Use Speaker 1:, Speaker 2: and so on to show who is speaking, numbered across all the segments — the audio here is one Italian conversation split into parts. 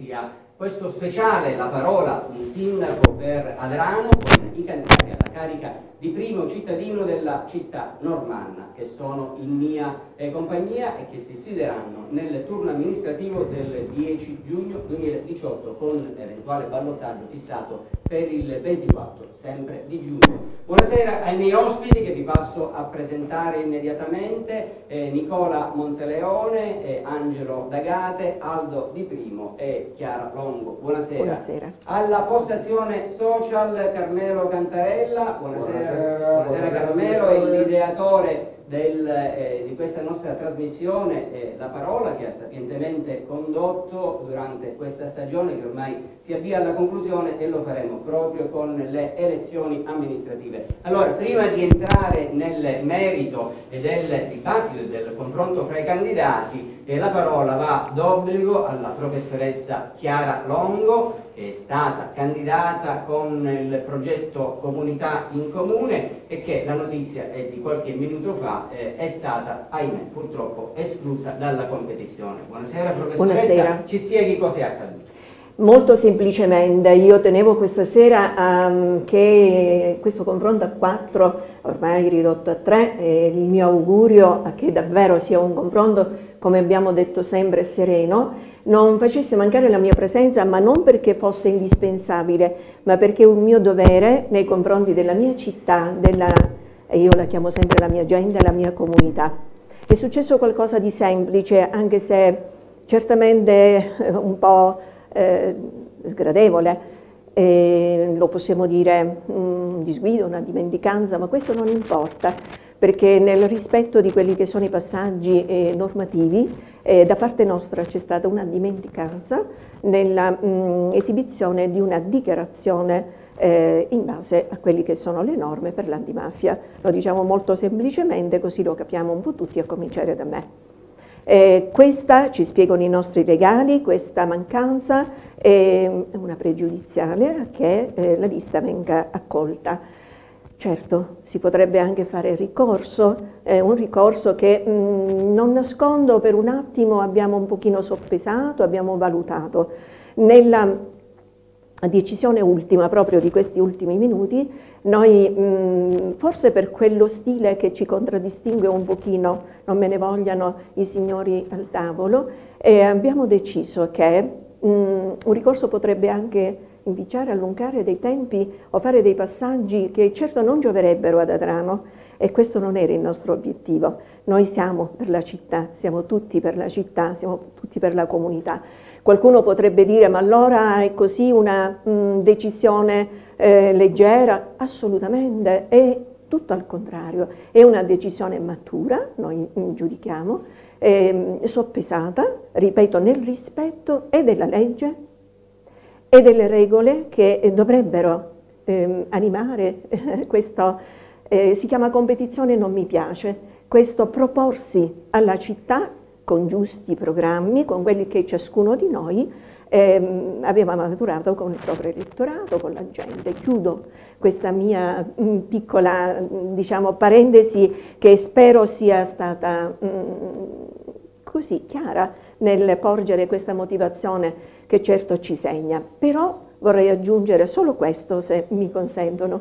Speaker 1: tutti a questo speciale La Parola, un sindaco per Adrano, con i candidati alla carica di primo cittadino della città normanna, che sono in mia compagnia e che si sfideranno nel turno amministrativo del 10 giugno 2018 con eventuale ballottaggio fissato per il 24, sempre di giugno. Buonasera ai miei ospiti che vi passo a presentare immediatamente, Nicola Monteleone, Angelo D'Agate, Aldo Di Primo e Chiara Longo. Buonasera.
Speaker 2: Buonasera.
Speaker 1: Alla postazione social Carmelo Cantarella. Buonasera. Buonasera Carmelo, è l'ideatore di questa nostra trasmissione, La Parola, che ha sapientemente condotto durante questa stagione che ormai si avvia alla conclusione, e lo faremo proprio con le elezioni amministrative. Allora, prima di entrare nel merito del dibattito e del confronto fra i candidati, la parola va d'obbligo alla professoressa Chiara Longo, che è stata candidata con il progetto Comunità in Comune e che, la notizia è di qualche minuto fa, è stata, ahimè, purtroppo esclusa dalla competizione. Buonasera professoressa,
Speaker 2: Buonasera.
Speaker 1: Ci spieghi cosa è accaduto?
Speaker 2: Molto semplicemente, io tenevo questa sera che questo confronto a 4, ormai ridotto a 3, il mio augurio è che davvero sia un confronto, come abbiamo detto sempre, sereno, non facesse mancare la mia presenza, ma non perché fosse indispensabile, ma perché è un mio dovere nei confronti della mia città, e io la chiamo sempre la mia gente, la mia comunità. È successo qualcosa di semplice, anche se certamente un po' sgradevole, lo possiamo dire un disguido, una dimenticanza, ma questo non importa, perché nel rispetto di quelli che sono i passaggi normativi, da parte nostra c'è stata una dimenticanza nella esibizione di una dichiarazione in base a quelle che sono le norme per l'antimafia. Lo diciamo molto semplicemente, così lo capiamo un po' tutti, a cominciare da me. Questa, ci spiegano i nostri legali, questa mancanza è una pregiudiziale a che la lista venga accolta. Certo, si potrebbe anche fare ricorso, un ricorso che non nascondo, per un attimo abbiamo un pochino soppesato, abbiamo valutato. Nella decisione ultima, proprio di questi ultimi minuti, noi forse per quello stile che ci contraddistingue un pochino, non me ne vogliano i signori al tavolo, abbiamo deciso che un ricorso potrebbe anche inviciare, allungare dei tempi o fare dei passaggi che certo non gioverebbero ad Adrano, e questo non era il nostro obiettivo. Noi siamo per la città, siamo tutti per la città, siamo tutti per la comunità. Qualcuno potrebbe dire, ma allora è così una decisione leggera? Assolutamente, è tutto al contrario, è una decisione matura, noi giudichiamo, soppesata, ripeto, nel rispetto e della legge e delle regole che dovrebbero animare questo, si chiama competizione, non mi piace, questo proporsi alla città con giusti programmi, con quelli che ciascuno di noi aveva maturato con il proprio elettorato, con la gente. Chiudo questa mia piccola, diciamo, parentesi, che spero sia stata così chiara nel porgere questa motivazione che certo ci segna. Però vorrei aggiungere solo questo, se mi consentono.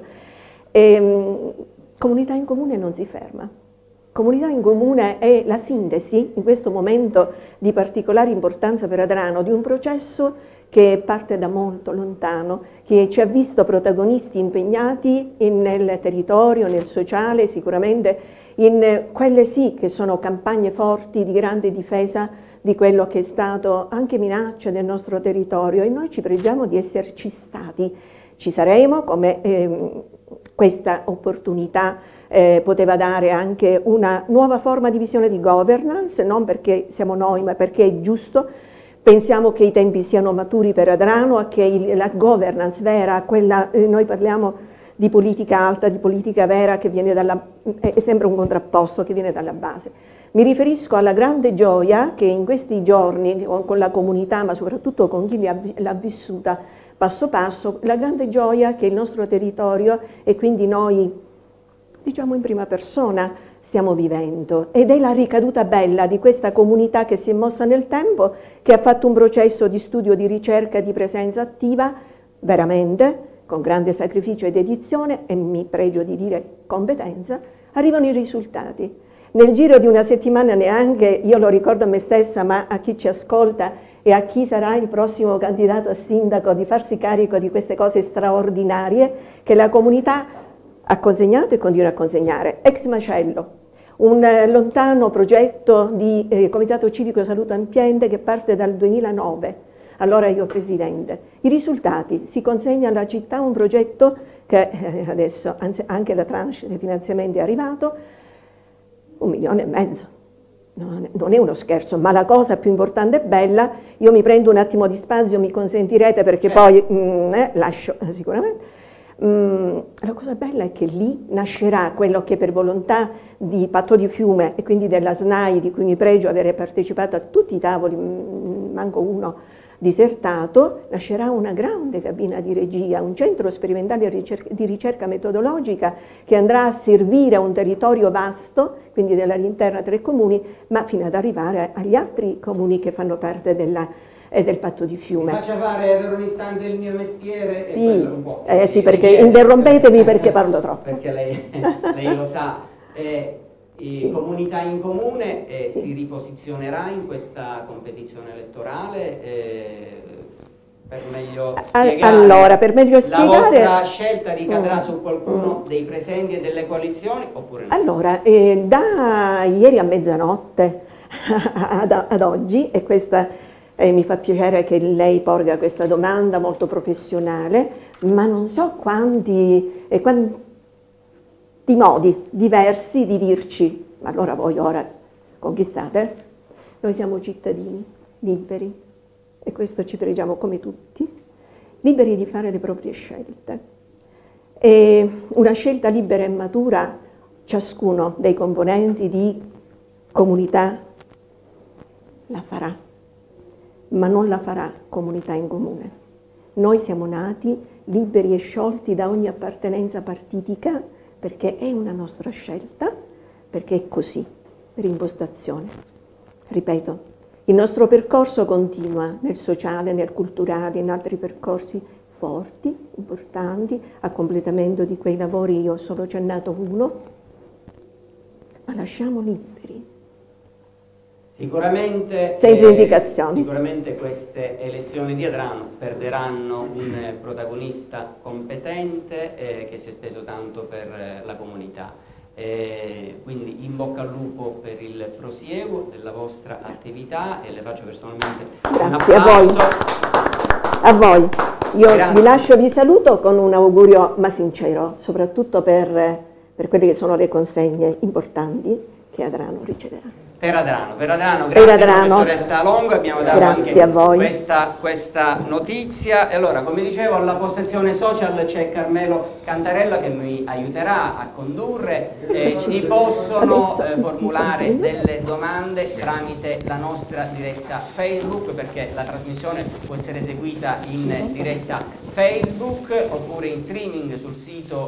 Speaker 2: Comunità in Comune non si ferma. Comunità in Comune è la sintesi, in questo momento di particolare importanza per Adrano, di un processo che parte da molto lontano, che ci ha visto protagonisti impegnati nel territorio, nel sociale, sicuramente in quelle sì che sono campagne forti di grande difesa di quello che è stato anche minaccia del nostro territorio, e noi ci pregiamo di esserci stati. Ci saremo, come questa opportunità poteva dare anche una nuova forma di visione di governance, non perché siamo noi, ma perché è giusto. Pensiamo che i tempi siano maturi per Adrano, che la governance vera, quella, noi parliamo di politica alta, di politica vera, che viene è sempre un contrapposto che viene dalla base. Mi riferisco alla grande gioia che in questi giorni, con la comunità, ma soprattutto con chi l'ha vissuta passo passo, la grande gioia che il nostro territorio, e quindi noi, diciamo in prima persona, stiamo vivendo ed è la ricaduta bella di questa comunità che si è mossa nel tempo, che ha fatto un processo di studio, di ricerca e di presenza attiva, veramente, con grande sacrificio ed dedizione, e mi pregio di dire competenza, arrivano i risultati. Nel giro di una settimana neanche, io lo ricordo a me stessa, ma a chi ci ascolta e a chi sarà il prossimo candidato a sindaco, di farsi carico di queste cose straordinarie che la comunità ha consegnato e continua a consegnare. Ex Macello, un lontano progetto di Comitato Civico Salute Ambiente che parte dal 2009, allora io presidente. I risultati: si consegna alla città un progetto che adesso anche la tranche dei finanziamenti è arrivato, 1,5 milioni. Non è uno scherzo, ma la cosa più importante e bella, io mi prendo un attimo di spazio, mi consentirete, perché poi lascio sicuramente. La cosa bella è che lì nascerà quello che per volontà di Patto di Fiume e quindi della SNAI, di cui mi pregio avere partecipato a tutti i tavoli, manco uno disertato, nascerà una grande cabina di regia, un centro sperimentale di ricerca metodologica che andrà a servire a un territorio vasto, quindi dell'interno 3 comuni, ma fino ad arrivare agli altri comuni che fanno parte del Patto di Fiume.
Speaker 1: Mi faccia fare per un istante il mio mestiere?
Speaker 2: Sì,
Speaker 1: e un po',
Speaker 2: sì, perché interrompetemi perché parlo troppo.
Speaker 1: Perché lei lo sa.
Speaker 2: Sì.
Speaker 1: Comunità in Comune
Speaker 2: Sì.
Speaker 1: si riposizionerà in questa competizione elettorale per meglio spiegare.
Speaker 2: Allora, per meglio spiegare,
Speaker 1: la vostra scelta ricadrà su qualcuno dei presenti e delle coalizioni oppure no?
Speaker 2: Allora, da ieri a mezzanotte ad oggi, e questa mi fa piacere che lei porga questa domanda molto professionale, ma non so quanti modi diversi di dirci: ma allora voi ora conquistate? Noi siamo cittadini liberi, e questo ci pregiamo come tutti, liberi di fare le proprie scelte. E una scelta libera e matura ciascuno dei componenti di comunità la farà, ma non la farà comunità in comune. Noi siamo nati liberi e sciolti da ogni appartenenza partitica, perché è una nostra scelta, perché è così, per impostazione. Ripeto, il nostro percorso continua nel sociale, nel culturale, in altri percorsi forti, importanti, a completamento di quei lavori io ho solo accennato uno, ma lasciamo liberi.
Speaker 1: Sicuramente,
Speaker 2: senza indicazioni.
Speaker 1: Sicuramente queste elezioni di Adrano perderanno un protagonista competente che si è speso tanto per la comunità. Quindi in bocca al lupo per il prosieguo della vostra attività e le faccio personalmente un applauso.
Speaker 2: A voi. Io
Speaker 1: Grazie.
Speaker 2: Vi lascio, vi saluto con un augurio ma sincero, soprattutto per quelle che sono le consegne importanti che Adrano riceverà.
Speaker 1: Per Adrano, grazie professoressa Longo, abbiamo dato
Speaker 2: grazie
Speaker 1: anche questa notizia. E allora, come dicevo, alla postazione social c'è Carmelo Cantarella che mi aiuterà a condurre. Si possono formulare delle domande tramite la nostra diretta Facebook, perché la trasmissione può essere seguita in diretta Facebook oppure in streaming sul sito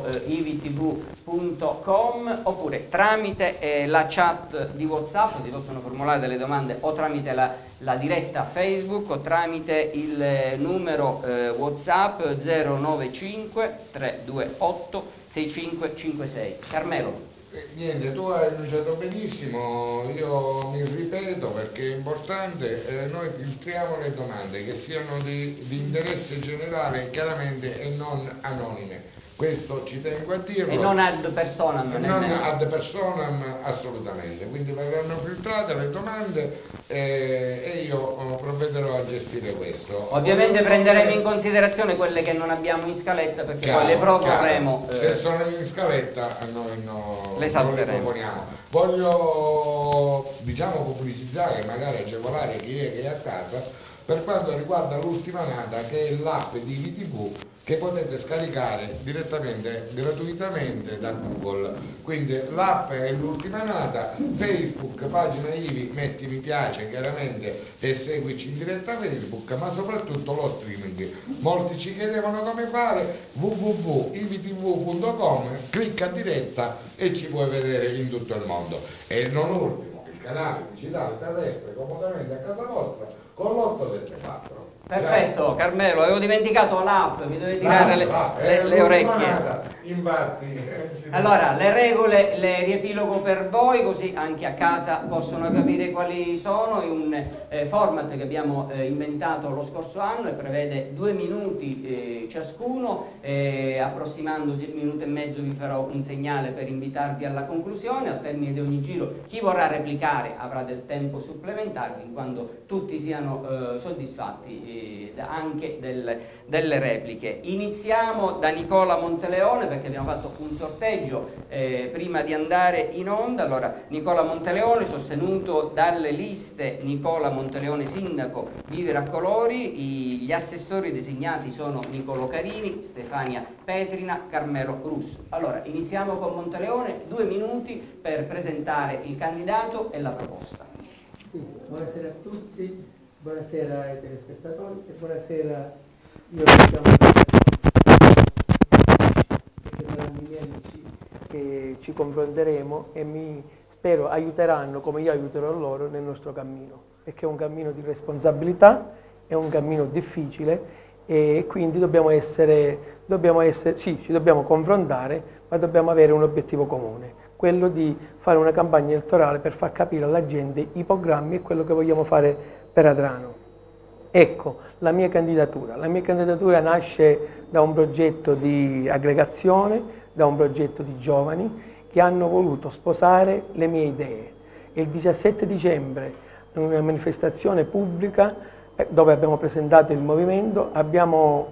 Speaker 1: ivtv.com, oppure tramite la chat di WhatsApp. Si possono formulare delle domande o tramite la diretta Facebook o tramite il numero WhatsApp 095 328 6556. Carmelo.
Speaker 3: Niente, tu hai enunciato benissimo, io mi ripeto perché è importante, noi filtriamo le domande che siano di interesse generale chiaramente e non anonime. Questo ci tengo a dirlo.
Speaker 1: E non ad personam.
Speaker 3: Non ad personam assolutamente, quindi verranno filtrate le domande e io provvederò a gestire questo.
Speaker 1: Ovviamente prenderemo in considerazione quelle che non abbiamo in scaletta, perché poi le proporremo.
Speaker 3: Se sono in scaletta noi
Speaker 1: le salteremo.
Speaker 3: proponiamo. Voglio pubblicizzare, magari agevolare chi è che è a casa, per quanto riguarda l'ultima nata che è l'app di IVTV che potete scaricare direttamente, gratuitamente da Google. Quindi l'app è l'ultima nata, Facebook, pagina IVI, metti mi piace chiaramente e seguici in diretta Facebook, ma soprattutto lo streaming. Molti ci chiedevano come fare, www.ivitv.com, clicca diretta e ci puoi vedere in tutto il mondo. E non ultimo, il canale digitale terrestre comodamente a casa vostra con l'874.
Speaker 1: Perfetto, Carmelo, avevo dimenticato l'app, mi dovevi tirare le orecchie.
Speaker 3: Infatti.
Speaker 1: Allora, le regole le riepilogo per voi, così anche a casa possono capire quali sono. È un format che abbiamo inventato lo scorso anno e prevede 2 minuti ciascuno, approssimandosi 1 minuto e mezzo vi farò un segnale per invitarvi alla conclusione. Al termine di ogni giro chi vorrà replicare avrà del tempo supplementare, fin quando tutti siano soddisfatti anche delle repliche. Iniziamo da Nicola Monteleone, perché abbiamo fatto un sorteggio prima di andare in onda. Allora, Nicola Monteleone, sostenuto dalle liste Nicola Monteleone Sindaco, Vivere a Colori. Gli assessori designati sono Niccolò Carini, Stefania Petrina, Carmelo Russo. Allora, iniziamo con Monteleone, 2 minuti per presentare il candidato e la proposta.
Speaker 4: Sì, buonasera a tutti. Buonasera ai telespettatori e buonasera, io perché saranno i miei amici che ci confronteremo e mi spero aiuteranno come io aiuterò loro nel nostro cammino, perché è un cammino di responsabilità, è un cammino difficile e quindi ci dobbiamo confrontare, ma dobbiamo avere un obiettivo comune, quello di fare una campagna elettorale per far capire alla gente i programmi e quello che vogliamo fare per Adrano. Ecco la mia candidatura. La mia candidatura nasce da un progetto di aggregazione, da un progetto di giovani che hanno voluto sposare le mie idee. Il 17 dicembre, in una manifestazione pubblica dove abbiamo presentato il movimento, abbiamo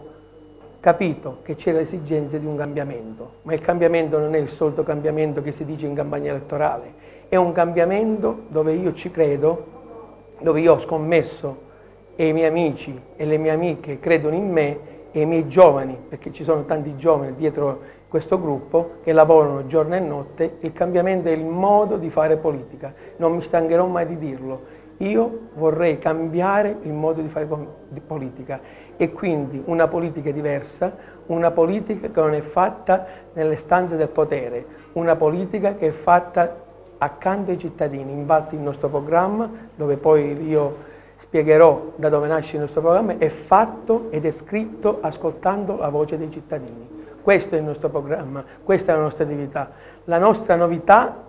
Speaker 4: capito che c'era l'esigenza di un cambiamento, ma il cambiamento non è il solito cambiamento che si dice in campagna elettorale, è un cambiamento dove io ci credo, dove io ho scommesso e i miei amici e le mie amiche credono in me e i miei giovani, perché ci sono tanti giovani dietro questo gruppo che lavorano giorno e notte. Il cambiamento è il modo di fare politica, non mi stancherò mai di dirlo. Io vorrei cambiare il modo di fare politica e quindi una politica diversa, una politica che non è fatta nelle stanze del potere, una politica che è fatta accanto ai cittadini. Infatti il nostro programma, dove poi io spiegherò da dove nasce il nostro programma, è fatto ed è scritto ascoltando la voce dei cittadini. Questo è il nostro programma, questa è la nostra attività. La nostra novità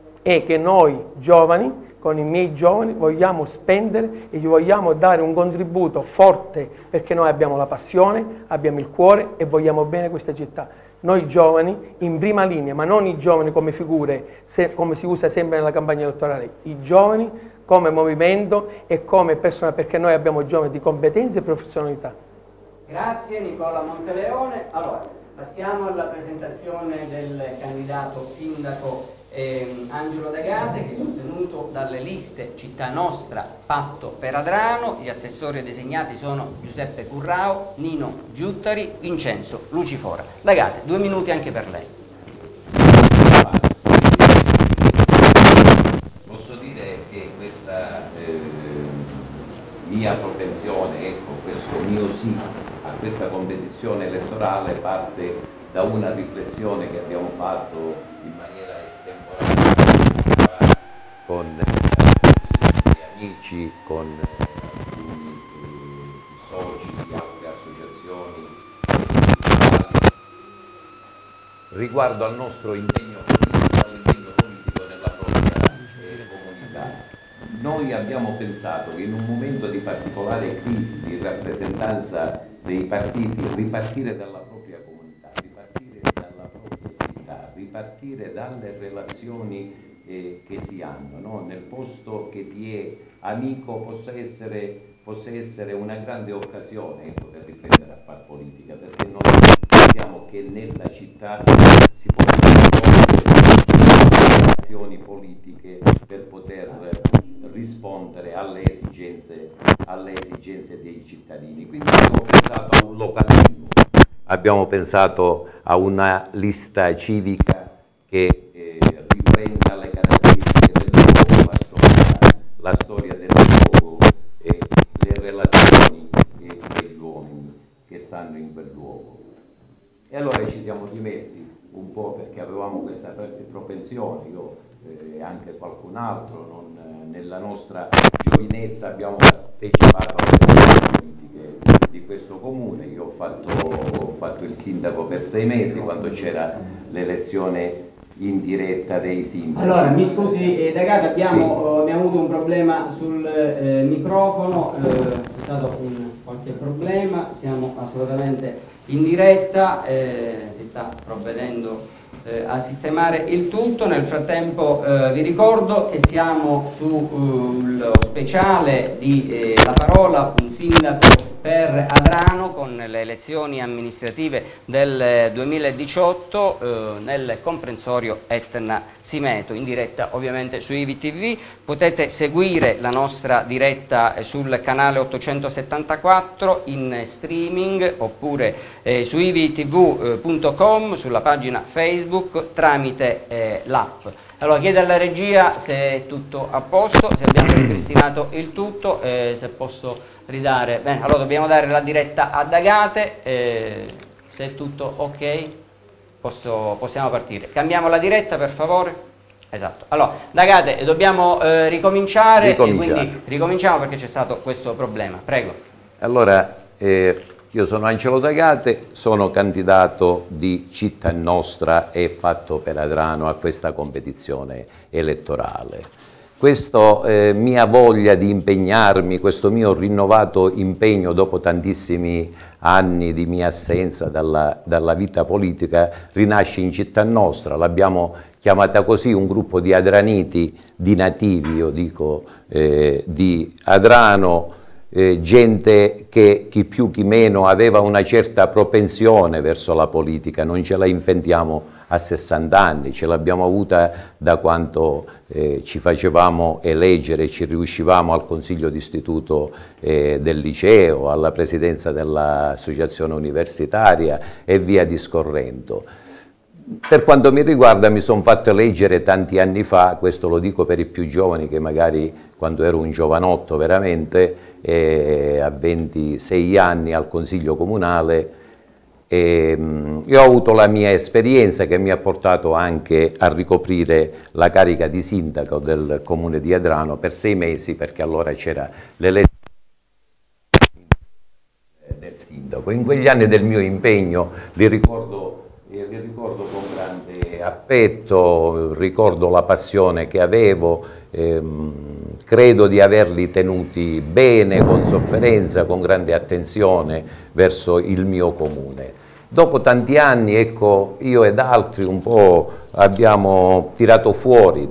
Speaker 4: è che noi giovani, con i miei giovani, vogliamo spendere e gli vogliamo dare un contributo forte, perché noi abbiamo la passione, abbiamo il cuore e vogliamo bene questa città. Noi giovani in prima linea, ma non i giovani come figure, come si usa sempre nella campagna elettorale, i giovani come movimento e come persona, perché noi abbiamo giovani di competenze e professionalità.
Speaker 1: Grazie Nicola Monteleone. Allora, passiamo alla presentazione del candidato sindaco Angelo D'Agate, che è sostenuto dalle liste Città Nostra, Patto per Adrano. Gli assessori designati sono Giuseppe Currao, Nino Giuttari, Vincenzo Lucifora. D'Agate, 2 minuti anche per lei.
Speaker 5: Posso dire che questa mia propensione, ecco, questo mio sì a questa competizione elettorale parte da una riflessione che abbiamo fatto in maniera estemporanea con gli amici, con i soci di altre associazioni riguardo al nostro impegno politico nella propria comunità. Noi abbiamo pensato che in un momento di particolare crisi di rappresentanza dei partiti, ripartire dalla propria comunità, ripartire dalla propria città, ripartire dalle relazioni che si hanno, no? Nel posto che ti è amico possa essere una grande occasione, ecco, per riprendere a fare politica, perché noi pensiamo che nella città si possono svolgere azioni politiche per poter rispondere alle esigenze dei cittadini. Quindi abbiamo pensato a un localismo, abbiamo pensato a una lista civica che riprenda le caratteristiche del luogo, la storia del luogo e le relazioni degli uomini che stanno in quel luogo. E allora ci siamo dimessi un po' perché avevamo questa propensione, io e anche qualcun altro, nella nostra giovinezza abbiamo partecipato alle politiche di questo comune. Io ho fatto il sindaco per 6 mesi quando c'era l'elezione in diretta dei sindaci.
Speaker 1: Allora, mi scusi D'Agata, abbiamo avuto un problema sul microfono, c'è stato qualche problema, siamo assolutamente in diretta, si sta provvedendo a sistemare il tutto. Nel frattempo vi ricordo che siamo sullo speciale di La Parola, un sindaco per Adrano con le elezioni amministrative del 2018 nel comprensorio Etna-Simeto, in diretta ovviamente su IVTV. Potete seguire la nostra diretta sul canale 874 in streaming oppure su ivtv.com, sulla pagina Facebook tramite l'app. Allora chiedo alla regia se è tutto a posto, se abbiamo ripristinato il tutto, se posso ridare. Bene, allora dobbiamo dare la diretta a D'Agate, se è tutto ok possiamo partire. Cambiamo la diretta per favore. Esatto. Allora D'Agate, dobbiamo ricominciare. Quindi ricominciamo perché c'è stato questo problema. Prego.
Speaker 5: Allora, io sono Angelo D'Agate, sono candidato di Città Nostra e Patto per Adrano a questa competizione elettorale. Questa mia voglia di impegnarmi, questo mio rinnovato impegno dopo tantissimi anni di mia assenza dalla vita politica rinasce in Città Nostra. L'abbiamo chiamata così, un gruppo di adraniti, di nativi, io dico, di Adrano, gente che chi più chi meno aveva una certa propensione verso la politica, non ce la inventiamo a 60 anni, ce l'abbiamo avuta da quando ci facevamo eleggere, ci riuscivamo al consiglio d'istituto del liceo, alla presidenza dell'associazione universitaria e via discorrendo. Per quanto mi riguarda mi sono fatto eleggere tanti anni fa, questo lo dico per i più giovani che magari quando ero un giovanotto veramente, a 26 anni al consiglio comunale, io ho avuto la mia esperienza che mi ha portato anche a ricoprire la carica di sindaco del comune di Adrano per 6 mesi, perché allora c'era l'elezione del sindaco. In quegli anni del mio impegno li ricordo con grande affetto, ricordo la passione che avevo, credo di averli tenuti bene, con sofferenza, con grande attenzione verso il mio comune. Dopo tanti anni, ecco, io ed altri un po' abbiamo tirato fuori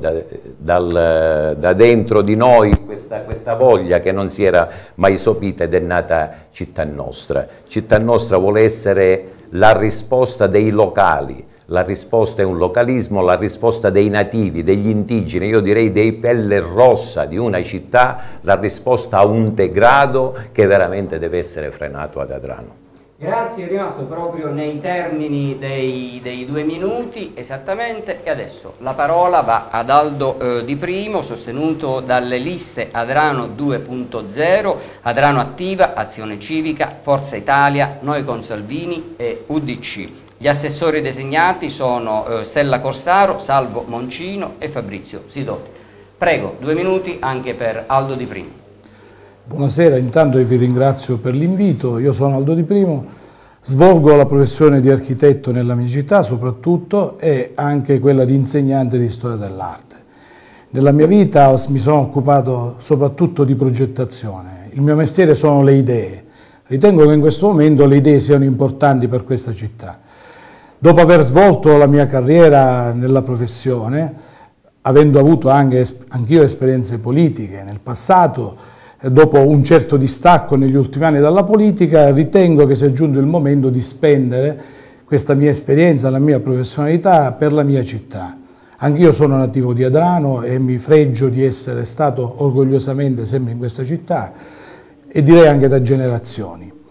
Speaker 5: da dentro di noi questa voglia che non si era mai sopita ed è nata Città Nostra. Città Nostra vuole essere la risposta dei locali, la risposta è un localismo, la risposta dei nativi, degli indigeni, io direi dei pelle rossa di una città, la risposta a un degrado che veramente deve essere frenato ad Adrano.
Speaker 1: Grazie, è rimasto proprio nei termini dei 2 minuti esattamente, e adesso la parola va ad Aldo Di Primo, sostenuto dalle liste Adrano 2.0, Adrano Attiva, Azione Civica, Forza Italia, Noi con Salvini e UDC. Gli assessori designati sono Stella Corsaro, Salvo Moncino e Fabrizio Sidoti. Prego, 2 minuti anche per Aldo Di Primo.
Speaker 6: Buonasera, intanto vi ringrazio per l'invito. Io sono Aldo Di Primo, svolgo la professione di architetto nella mia città soprattutto e anche quella di insegnante di storia dell'arte. Nella mia vita mi sono occupato soprattutto di progettazione. Il mio mestiere sono le idee. Ritengo che in questo momento le idee siano importanti per questa città. Dopo aver svolto la mia carriera nella professione, avendo avuto anch'io esperienze politiche nel passato, dopo un certo distacco negli ultimi anni dalla politica, ritengo che sia giunto il momento di spendere questa mia esperienza, la mia professionalità per la mia città. Anch'io sono nativo di Adrano e mi fregio di essere stato orgogliosamente sempre in questa città e direi anche da generazioni.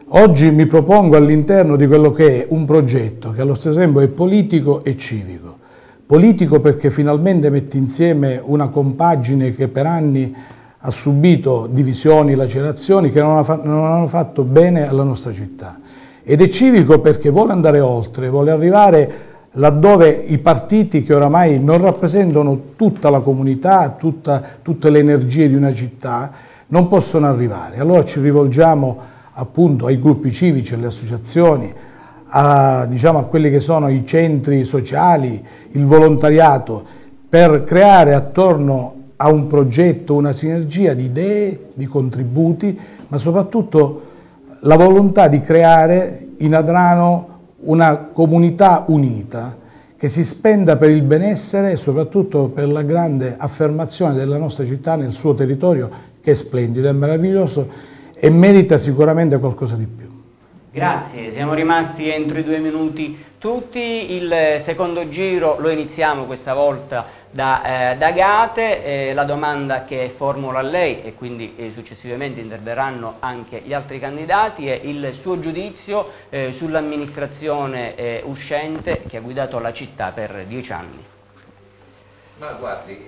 Speaker 6: Oggi mi propongo all'interno di quello che è un progetto che allo stesso tempo è politico e civico. Politico perché finalmente mette insieme una compagine che per anni ha subito divisioni, lacerazioni che non hanno fatto bene alla nostra città. Ed è civico perché vuole andare oltre, vuole arrivare laddove i partiti che oramai non rappresentano tutta la comunità, tutte le energie di una città, non possono arrivare. Allora ci rivolgiamo appunto ai gruppi civici, alle associazioni, diciamo, a quelli che sono i centri sociali, il volontariato, per creare attorno a un progetto una sinergia di idee, di contributi, ma soprattutto la volontà di creare in Adrano una comunità unita che si spenda per il benessere e soprattutto per la grande affermazione della nostra città nel suo territorio, che è splendido, è meraviglioso e merita sicuramente qualcosa di più.
Speaker 1: Grazie, siamo rimasti entro i 2 minuti tutti. Il secondo giro lo iniziamo questa volta da Gate. La domanda che formulo a lei, e quindi successivamente interverranno anche gli altri candidati, è il suo giudizio sull'amministrazione uscente che ha guidato la città per 10 anni.
Speaker 5: Ma guardi,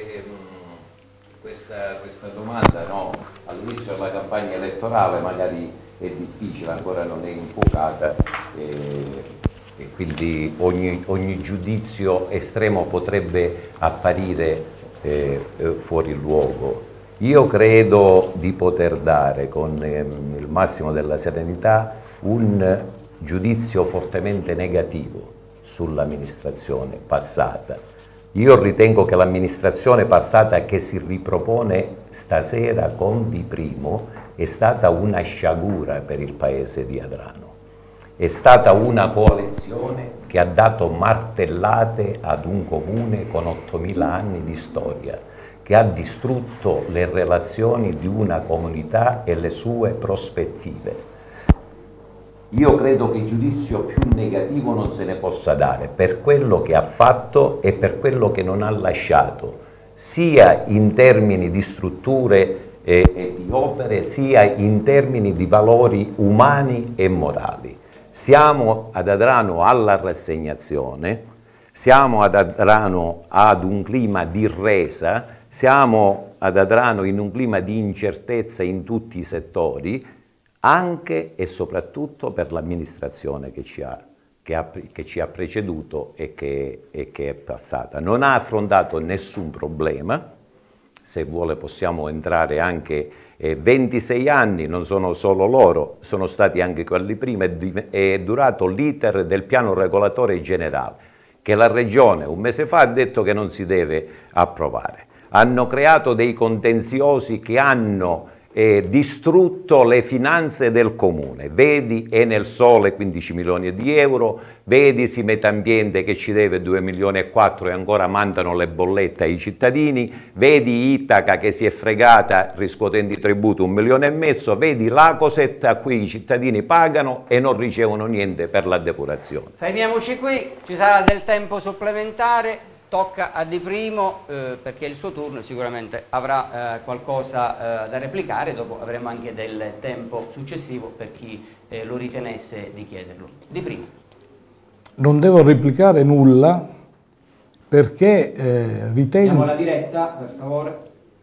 Speaker 5: questa domanda, no, all'inizio della campagna elettorale magari è difficile, ancora non è infuocata e quindi ogni giudizio estremo potrebbe apparire fuori luogo. Io credo di poter dare con il massimo della serenità un giudizio fortemente negativo sull'amministrazione passata. Io ritengo che l'amministrazione passata che si ripropone stasera con Di Primo è stata una sciagura per il paese di Adrano. È stata una coalizione che ha dato martellate ad un comune con 8.000 anni di storia, che ha distrutto le relazioni di una comunità e le sue prospettive. Io credo che il giudizio più negativo non se ne possa dare per quello che ha fatto e per quello che non ha lasciato, sia in termini di strutture e di opere, sia in termini di valori umani e morali. Siamo ad Adrano alla rassegnazione, siamo ad Adrano ad un clima di resa, siamo ad Adrano in un clima di incertezza in tutti i settori, anche e soprattutto per l'amministrazione che ci ha preceduto e che è passata. Non ha affrontato nessun problema, se vuole possiamo entrare anche 26 anni, non sono solo loro, sono stati anche quelli prima, è durato l'iter del piano regolatore generale, che la Regione un mese fa ha detto che non si deve approvare. Hanno creato dei contenziosi che hanno distrutto le finanze del comune, vedi Enel Sole 15 milioni di euro, vedi Simetambiente che ci deve 2 milioni e 4 e ancora mandano le bollette ai cittadini, vedi Itaca che si è fregata riscuotendo i tributi 1,5 milioni, vedi l'Acoset a cui i cittadini pagano e non ricevono niente per la depurazione.
Speaker 1: Fermiamoci qui, ci sarà del tempo supplementare. Tocca a Di Primo perché il suo turno sicuramente avrà qualcosa da replicare, dopo avremo anche del tempo successivo per chi lo ritenesse di chiederlo. Di Primo.
Speaker 6: Non devo replicare nulla perché ritengo...
Speaker 1: Andiamo alla diretta, per favore.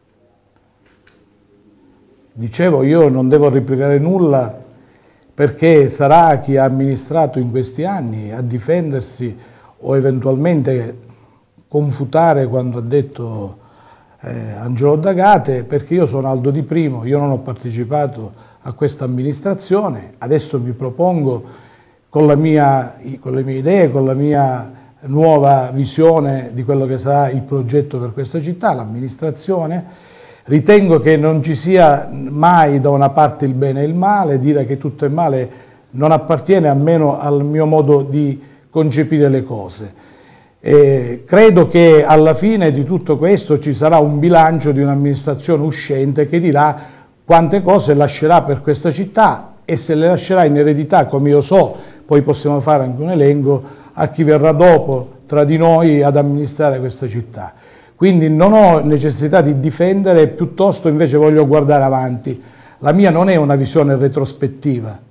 Speaker 6: Dicevo, io non devo replicare nulla perché sarà chi ha amministrato in questi anni a difendersi o eventualmente confutare quando ha detto Angelo D'Agate, perché io sono Aldo Di Primo, io non ho partecipato a questa amministrazione, adesso mi propongo con le mie idee, con la mia nuova visione di quello che sarà il progetto per questa città, l'amministrazione. Ritengo che non ci sia mai da una parte il bene e il male, dire che tutto è male non appartiene almeno al mio modo di concepire le cose. Credo che alla fine di tutto questo ci sarà un bilancio di un'amministrazione uscente che dirà quante cose lascerà per questa città e se le lascerà in eredità, come io so, poi possiamo fare anche un elenco, a chi verrà dopo tra di noi ad amministrare questa città. Quindi non ho necessità di difendere, piuttosto invece voglio guardare avanti. La mia non è una visione retrospettiva,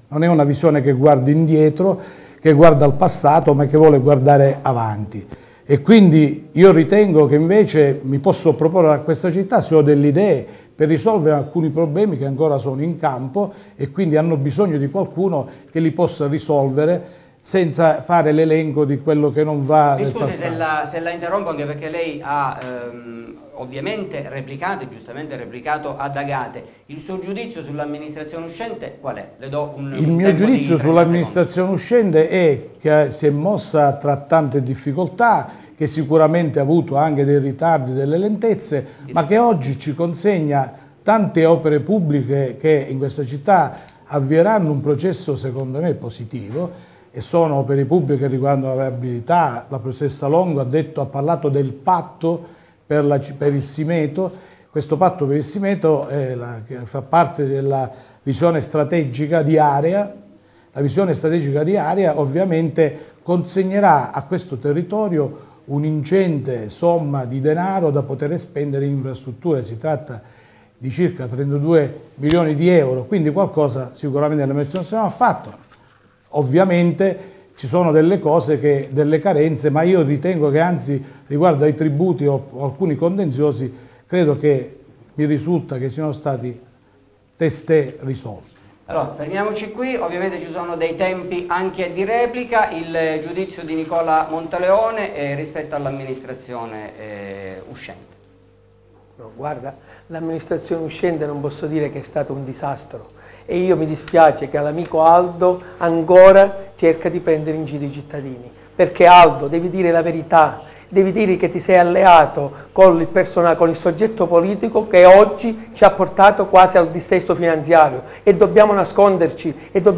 Speaker 6: non è una visione che guarda indietro, che guarda al passato, ma che vuole guardare avanti. E quindi io ritengo che invece mi posso proporre a questa città se ho delle idee per risolvere alcuni problemi che ancora sono in campo e quindi hanno bisogno di qualcuno che li possa risolvere senza fare l'elenco di quello che non va.
Speaker 1: Mi scusi se la interrompo, anche perché lei ha ovviamente replicato, e giustamente replicato ad Agate. Il suo giudizio sull'amministrazione uscente qual è? Le do un
Speaker 6: Il mio giudizio sull'amministrazione uscente è che si è mossa tra tante difficoltà, che sicuramente ha avuto anche dei ritardi, delle lentezze, ma che oggi ci consegna tante opere pubbliche che in questa città avvieranno un processo secondo me positivo, e sono opere pubbliche che riguardano la viabilità. La professoressa Longo ha parlato del patto per il Simeto. Questo patto per il Simeto che fa parte della visione strategica di area. La visione strategica di area ovviamente consegnerà a questo territorio un'ingente somma di denaro da poter spendere in infrastrutture. Si tratta di circa 32 milioni di euro, quindi qualcosa sicuramente l'amministrazione ha fatto. Ovviamente ci sono delle cose, delle carenze, ma io ritengo che anzi riguardo ai tributi o alcuni contenziosi, credo che mi risulta che siano stati testé risolti.
Speaker 1: Allora, fermiamoci qui, ovviamente ci sono dei tempi anche di replica. Il giudizio di Nicola Montaleone rispetto all'amministrazione uscente.
Speaker 4: No, guarda, l'amministrazione uscente non posso dire che è stato un disastro. E io mi dispiace che l'amico Aldo ancora cerca di prendere in giro i cittadini, perché Aldo, devi dire la verità, devi dire che ti sei alleato con il soggetto politico che oggi ci ha portato quasi al dissesto finanziario e dobbiamo nasconderci,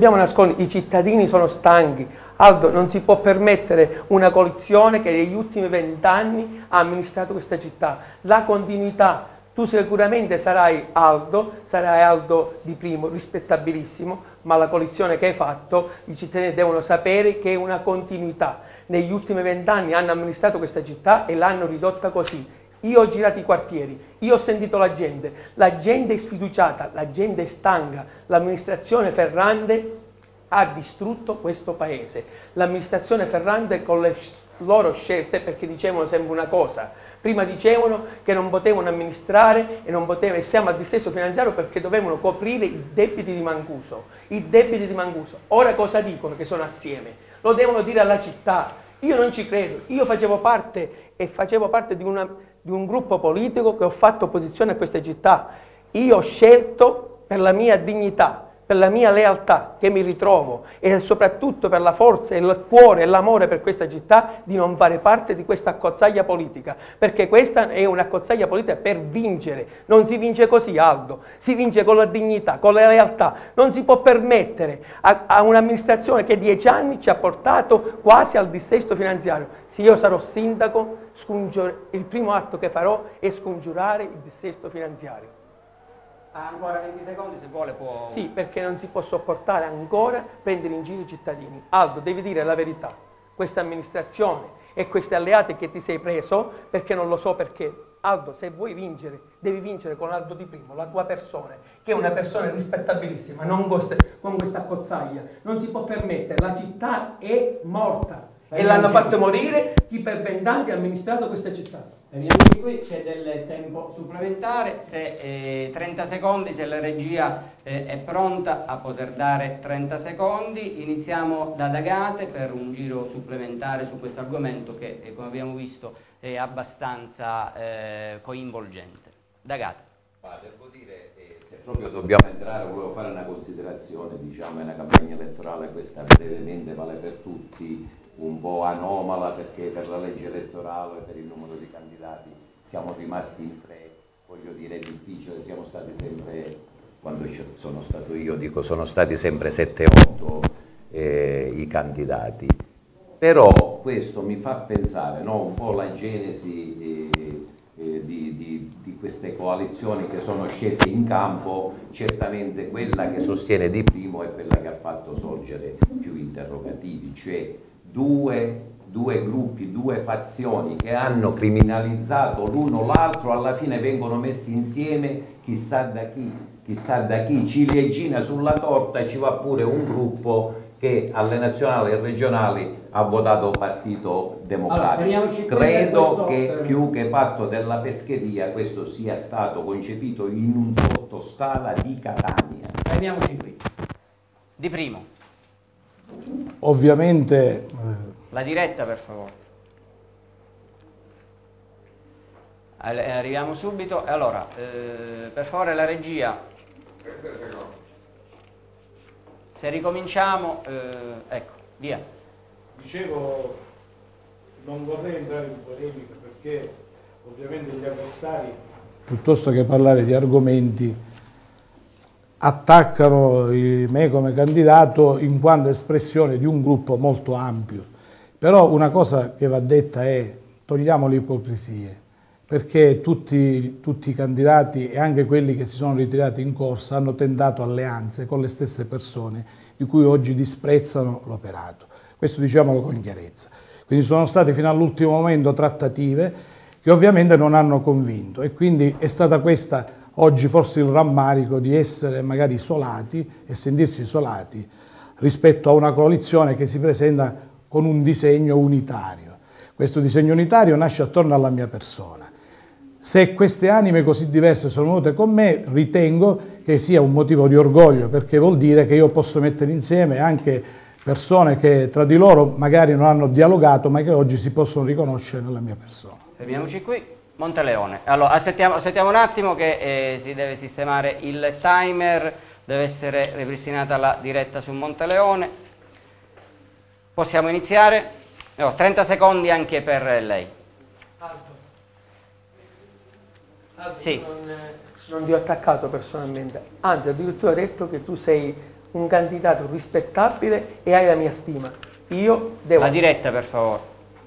Speaker 4: i cittadini sono stanchi. Aldo, non si può permettere una coalizione che negli ultimi 20 anni ha amministrato questa città. La continuità. Tu sicuramente sarai Aldo di Primo, rispettabilissimo, ma la coalizione che hai fatto, i cittadini devono sapere che è una continuità. Negli ultimi 20 anni hanno amministrato questa città e l'hanno ridotta così. Io ho girato i quartieri, io ho sentito la gente è sfiduciata, la gente è stanca, l'amministrazione Ferrante ha distrutto questo paese. L'amministrazione Ferrante con le loro scelte, perché dicevano sempre una cosa, prima dicevano che non potevano amministrare e siamo al dissesto finanziario perché dovevano coprire i debiti di Mancuso. Ora cosa dicono? Che sono assieme. Lo devono dire alla città. Io non ci credo. Io facevo parte di un gruppo politico che ho fatto opposizione a questa città. Io ho scelto per la mia dignità, per la mia lealtà che mi ritrovo e soprattutto per la forza, il cuore e l'amore per questa città di non fare parte di questa accozzaglia politica, perché questa è un'accozzaglia politica per vincere. Non si vince così, Aldo, si vince con la dignità, con la lealtà. Non si può permettere a un'amministrazione che 10 anni ci ha portato quasi al dissesto finanziario. Se io sarò sindaco, il primo atto che farò è scongiurare il dissesto finanziario.
Speaker 1: Ancora 20 secondi, se vuole può...
Speaker 4: Sì, perché non si può sopportare ancora prendere in giro i cittadini. Aldo, devi dire la verità. Questa amministrazione e questi alleati che ti sei preso, perché non lo so perché. Aldo, se vuoi vincere, devi vincere con Aldo Di Primo, la tua persona, che è una persona rispettabilissima, non con questa accozzaglia. Non si può permettere, la città è morta. E l'hanno fatto morire chi per 20 anni ha amministrato questa città.
Speaker 1: Veniamoci qui, c'è del tempo supplementare, se 30 secondi, se la regia è pronta a poter dare 30 secondi. Iniziamo da Agate per un giro supplementare su questo argomento che come abbiamo visto è abbastanza coinvolgente. Agate.
Speaker 5: Devo dire, se proprio dobbiamo entrare, volevo fare una considerazione, diciamo, è una campagna elettorale, questa evidentemente vale per tutti, un po' anomala perché per la legge elettorale, per il numero di candidati siamo rimasti in 3, voglio dire è difficile, siamo stati sempre, quando sono stato io dico sono stati sempre 7-8 i candidati, però questo mi fa pensare, no, un po' la genesi di queste coalizioni che sono scese in campo. Certamente quella che sostiene Di Primo è quella che ha fatto sorgere più interrogativi, cioè due due gruppi, due fazioni che hanno criminalizzato l'uno l'altro, alla fine vengono messi insieme chissà da chi, ciliegina sulla torta, e ci va pure un gruppo che alle nazionali e regionali ha votato Partito Democratico.
Speaker 1: Allora,
Speaker 5: credo che più che patto della pescheria questo sia stato concepito in un sottoscala di Catania.
Speaker 1: Fermiamoci qui. Di primo.
Speaker 6: Ovviamente
Speaker 1: La diretta, per favore. Arriviamo subito. Allora, per favore la regia.
Speaker 3: 30 secondi.
Speaker 1: Se ricominciamo, ecco, via.
Speaker 7: Dicevo, non vorrei entrare in polemica perché ovviamente gli avversari,
Speaker 6: piuttosto che parlare di argomenti, attaccano me come candidato in quanto espressione di un gruppo molto ampio. Però una cosa che va detta è: togliamo le ipocrisie, perché tutti i candidati e anche quelli che si sono ritirati in corsa hanno tentato alleanze con le stesse persone di cui oggi disprezzano l'operato. Questo diciamolo con chiarezza. Quindi sono state fino all'ultimo momento trattative che ovviamente non hanno convinto, e quindi è stata questa oggi forse il rammarico di essere magari isolati e sentirsi isolati rispetto a una coalizione che si presenta con un disegno unitario. Questo disegno unitario nasce attorno alla mia persona. Se queste anime così diverse sono venute con me, ritengo che sia un motivo di orgoglio, perché vuol dire che io posso mettere insieme anche persone che tra di loro magari non hanno dialogato, ma che oggi si possono riconoscere nella mia persona.
Speaker 1: Fermiamoci qui. Monteleone. Allora, aspettiamo un attimo che si deve sistemare il timer, deve essere ripristinata la diretta su Monteleone. Possiamo iniziare? 30 secondi anche per lei. Sì.
Speaker 4: Non ti ho attaccato personalmente, anzi addirittura ho detto che tu sei un candidato rispettabile e hai la mia stima. Io devo...
Speaker 1: La diretta, per favore.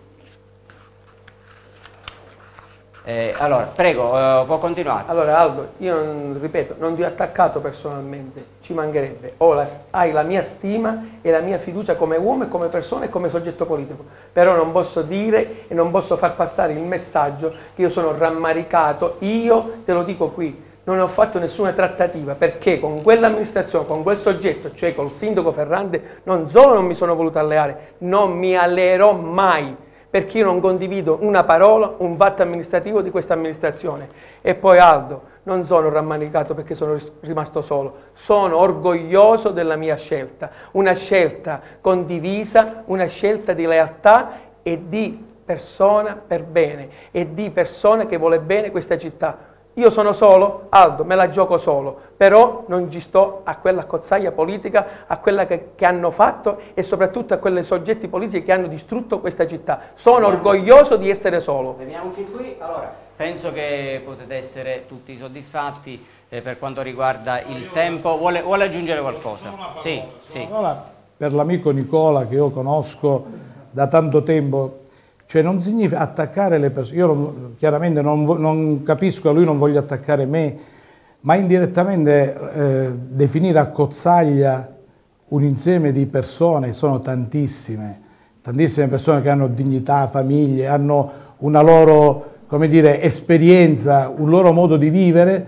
Speaker 1: Allora, prego, può continuare.
Speaker 4: Allora Aldo, io ripeto, non ti ho attaccato personalmente, ci mancherebbe. Hai la mia stima e la mia fiducia come uomo e come persona e come soggetto politico. Però non posso dire e non posso far passare il messaggio che io sono rammaricato. Io te lo dico qui, non ho fatto nessuna trattativa, perché con quell'amministrazione, con quel soggetto, cioè col sindaco Ferrante, non solo non mi sono voluto alleare, non mi alleerò mai, perché io non condivido una parola, un fatto amministrativo di questa amministrazione. E poi Aldo, non sono rammaricato perché sono rimasto solo, sono orgoglioso della mia scelta, una scelta condivisa, una scelta di lealtà e di persona per bene, e di persona che vuole bene questa città. Io sono solo, Aldo, me la gioco solo, però non ci sto a quella cozzaglia politica, a quella che hanno fatto e soprattutto a quei soggetti politici che hanno distrutto questa città. Sono orgoglioso di essere solo.
Speaker 1: Fermiamoci qui. Allora, penso che potete essere tutti soddisfatti per quanto riguarda il tempo. Vuole aggiungere qualcosa? Sì, sì.
Speaker 6: Per l'amico Nicola, che io conosco da tanto tempo, cioè non significa attaccare le persone. Io chiaramente non capisco, lui non voglio attaccare me, ma indirettamente definire a cozzaglia un insieme di persone, sono tantissime persone che hanno dignità, famiglie, hanno una loro, come dire, esperienza, un loro modo di vivere,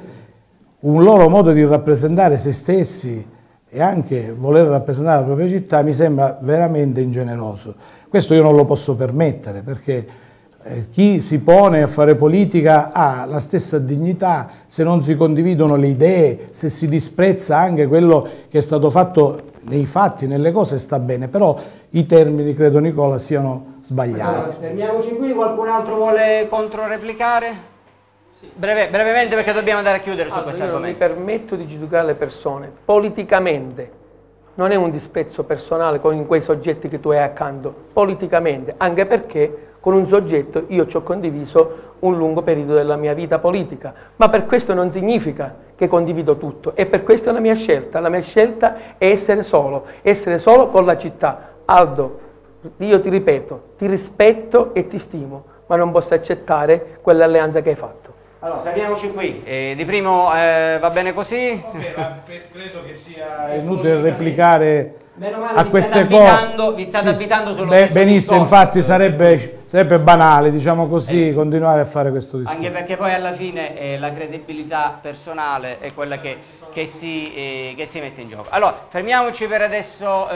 Speaker 6: un loro modo di rappresentare se stessi e anche voler rappresentare la propria città. Mi sembra veramente ingeneroso. Questo io non lo posso permettere, perché chi si pone a fare politica ha la stessa dignità. Se non si condividono le idee, se si disprezza anche quello che è stato fatto nei fatti, nelle cose, sta bene, però i termini, credo Nicola, siano sbagliati.
Speaker 1: Allora, fermiamoci qui. Qualcun altro vuole controreplicare? Brevemente, perché dobbiamo andare a chiudere su questo argomento.
Speaker 4: Io mi permetto di giudicare le persone politicamente, non è un disprezzo personale con quei soggetti che tu hai accanto, politicamente, anche perché con un soggetto io ci ho condiviso un lungo periodo della mia vita politica, ma per questo non significa che condivido tutto, e per questo è la mia scelta è essere solo con la città. Aldo, io ti ripeto, ti rispetto e ti stimo, ma non posso accettare quell'alleanza che hai fatto.
Speaker 1: Allora, fermiamoci qui. Di primo va bene così?
Speaker 7: credo che sia
Speaker 6: È inutile replicare a queste cose.
Speaker 1: Vi state abitando sullo stesso
Speaker 6: benissimo,
Speaker 1: discorso.
Speaker 6: infatti sarebbe banale, diciamo così, continuare a fare questo discorso.
Speaker 1: Anche perché poi alla fine la credibilità personale è quella che si mette in gioco. Allora, fermiamoci per adesso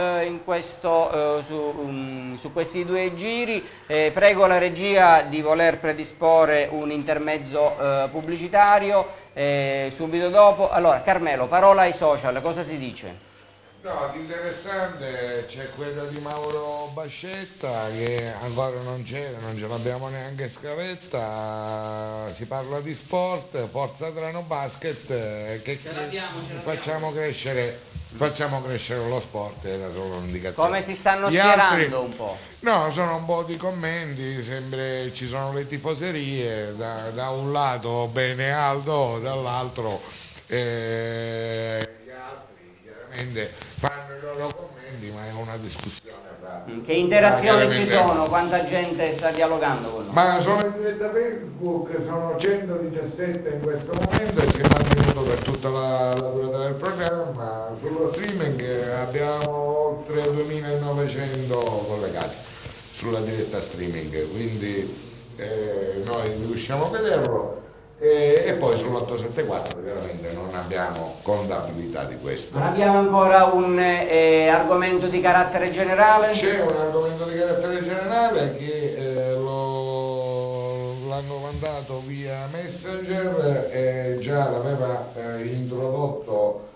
Speaker 1: su questi due giri. Prego la regia di voler predisporre un intermezzo pubblicitario subito dopo. Allora, Carmelo, parola ai social, cosa si dice?
Speaker 3: No, l'interessante c'è quello di Mauro Bascetta che ancora non c'era, non ce l'abbiamo neanche scavetta, si parla di sport, Forza Adrano Basket, che facciamo crescere lo sport, era solo un'indicazione.
Speaker 1: Come si stanno schierando un po'?
Speaker 3: No, sono un po' di commenti, sempre ci sono le tifoserie, da un lato bene Aldo, dall'altro gli altri chiaramente fanno i loro commenti, ma è una discussione.
Speaker 1: Che interazioni ci sono? Quanta gente sta dialogando con noi?
Speaker 3: Ma sono in diretta Facebook, sono 117 in questo momento e si è mantenuto per tutta la durata del programma. Sullo streaming abbiamo oltre 2900 collegati sulla diretta streaming, quindi noi riusciamo a vederlo. E poi sull'874 chiaramente non abbiamo contabilità di questo.
Speaker 1: Non abbiamo ancora un argomento di carattere generale?
Speaker 3: C'è un argomento di carattere generale che l'hanno mandato via Messenger e già l'aveva introdotto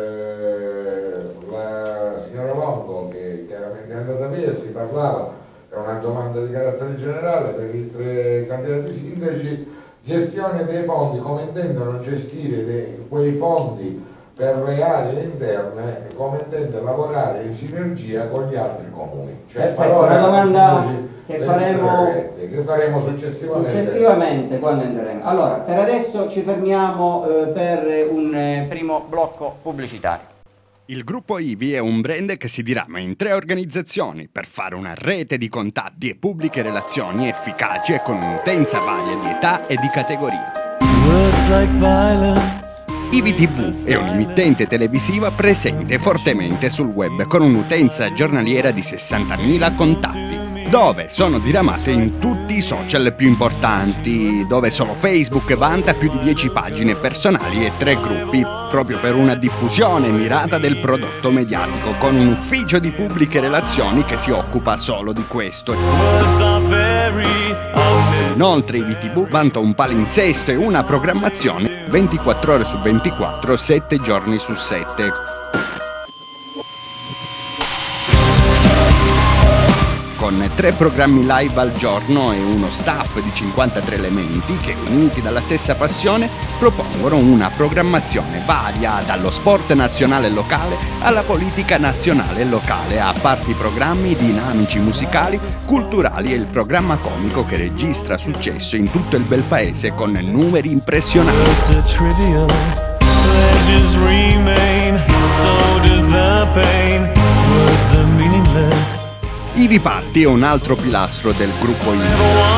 Speaker 3: la signora Longo, che chiaramente è andata via, e si parlava, è una domanda di carattere generale per i 3 candidati sindaci. Gestione dei fondi, come intendono gestire quei fondi per le aree interne, come intende lavorare in sinergia con gli altri comuni. Cioè,
Speaker 1: perfetto, una domanda che faremo
Speaker 3: successivamente
Speaker 1: quando entreremo. Allora, per adesso ci fermiamo per un primo blocco pubblicitario.
Speaker 8: Il gruppo IVI è un brand che si dirama in 3 organizzazioni per fare una rete di contatti e pubbliche relazioni efficaci e con un'utenza varia di età e di categoria. IVI TV è un'emittente televisiva presente fortemente sul web con un'utenza giornaliera di 60.000 contatti, dove sono diramate in tutti i social più importanti, dove solo Facebook vanta più di 10 pagine personali e 3 gruppi, proprio per una diffusione mirata del prodotto mediatico, con un ufficio di pubbliche relazioni che si occupa solo di questo. Inoltre IVI TV vanta un palinsesto e una programmazione 24 ore su 24, 7 giorni su 7. Con 3 programmi live al giorno e uno staff di 53 elementi che, uniti dalla stessa passione, propongono una programmazione varia, dallo sport nazionale e locale alla politica nazionale e locale, a parti programmi dinamici musicali, culturali e il programma comico che registra successo in tutto il bel paese con numeri impressionanti. IVI Party è un altro pilastro del gruppo IVI.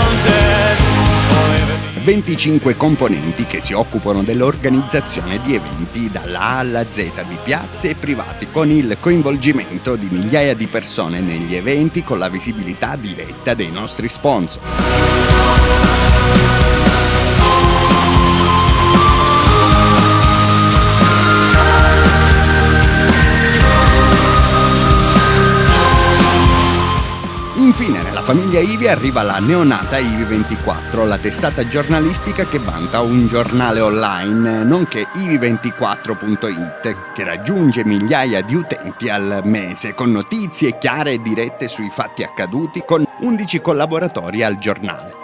Speaker 8: 25 componenti che si occupano dell'organizzazione di eventi dalla A alla Z di piazze e privati, con il coinvolgimento di migliaia di persone negli eventi, con la visibilità diretta dei nostri sponsor. Infine, nella famiglia IVI arriva la neonata IVI24, la testata giornalistica che vanta un giornale online, nonché IVI24.it, che raggiunge migliaia di utenti al mese, con notizie chiare e dirette sui fatti accaduti, con 11 collaboratori al giornale.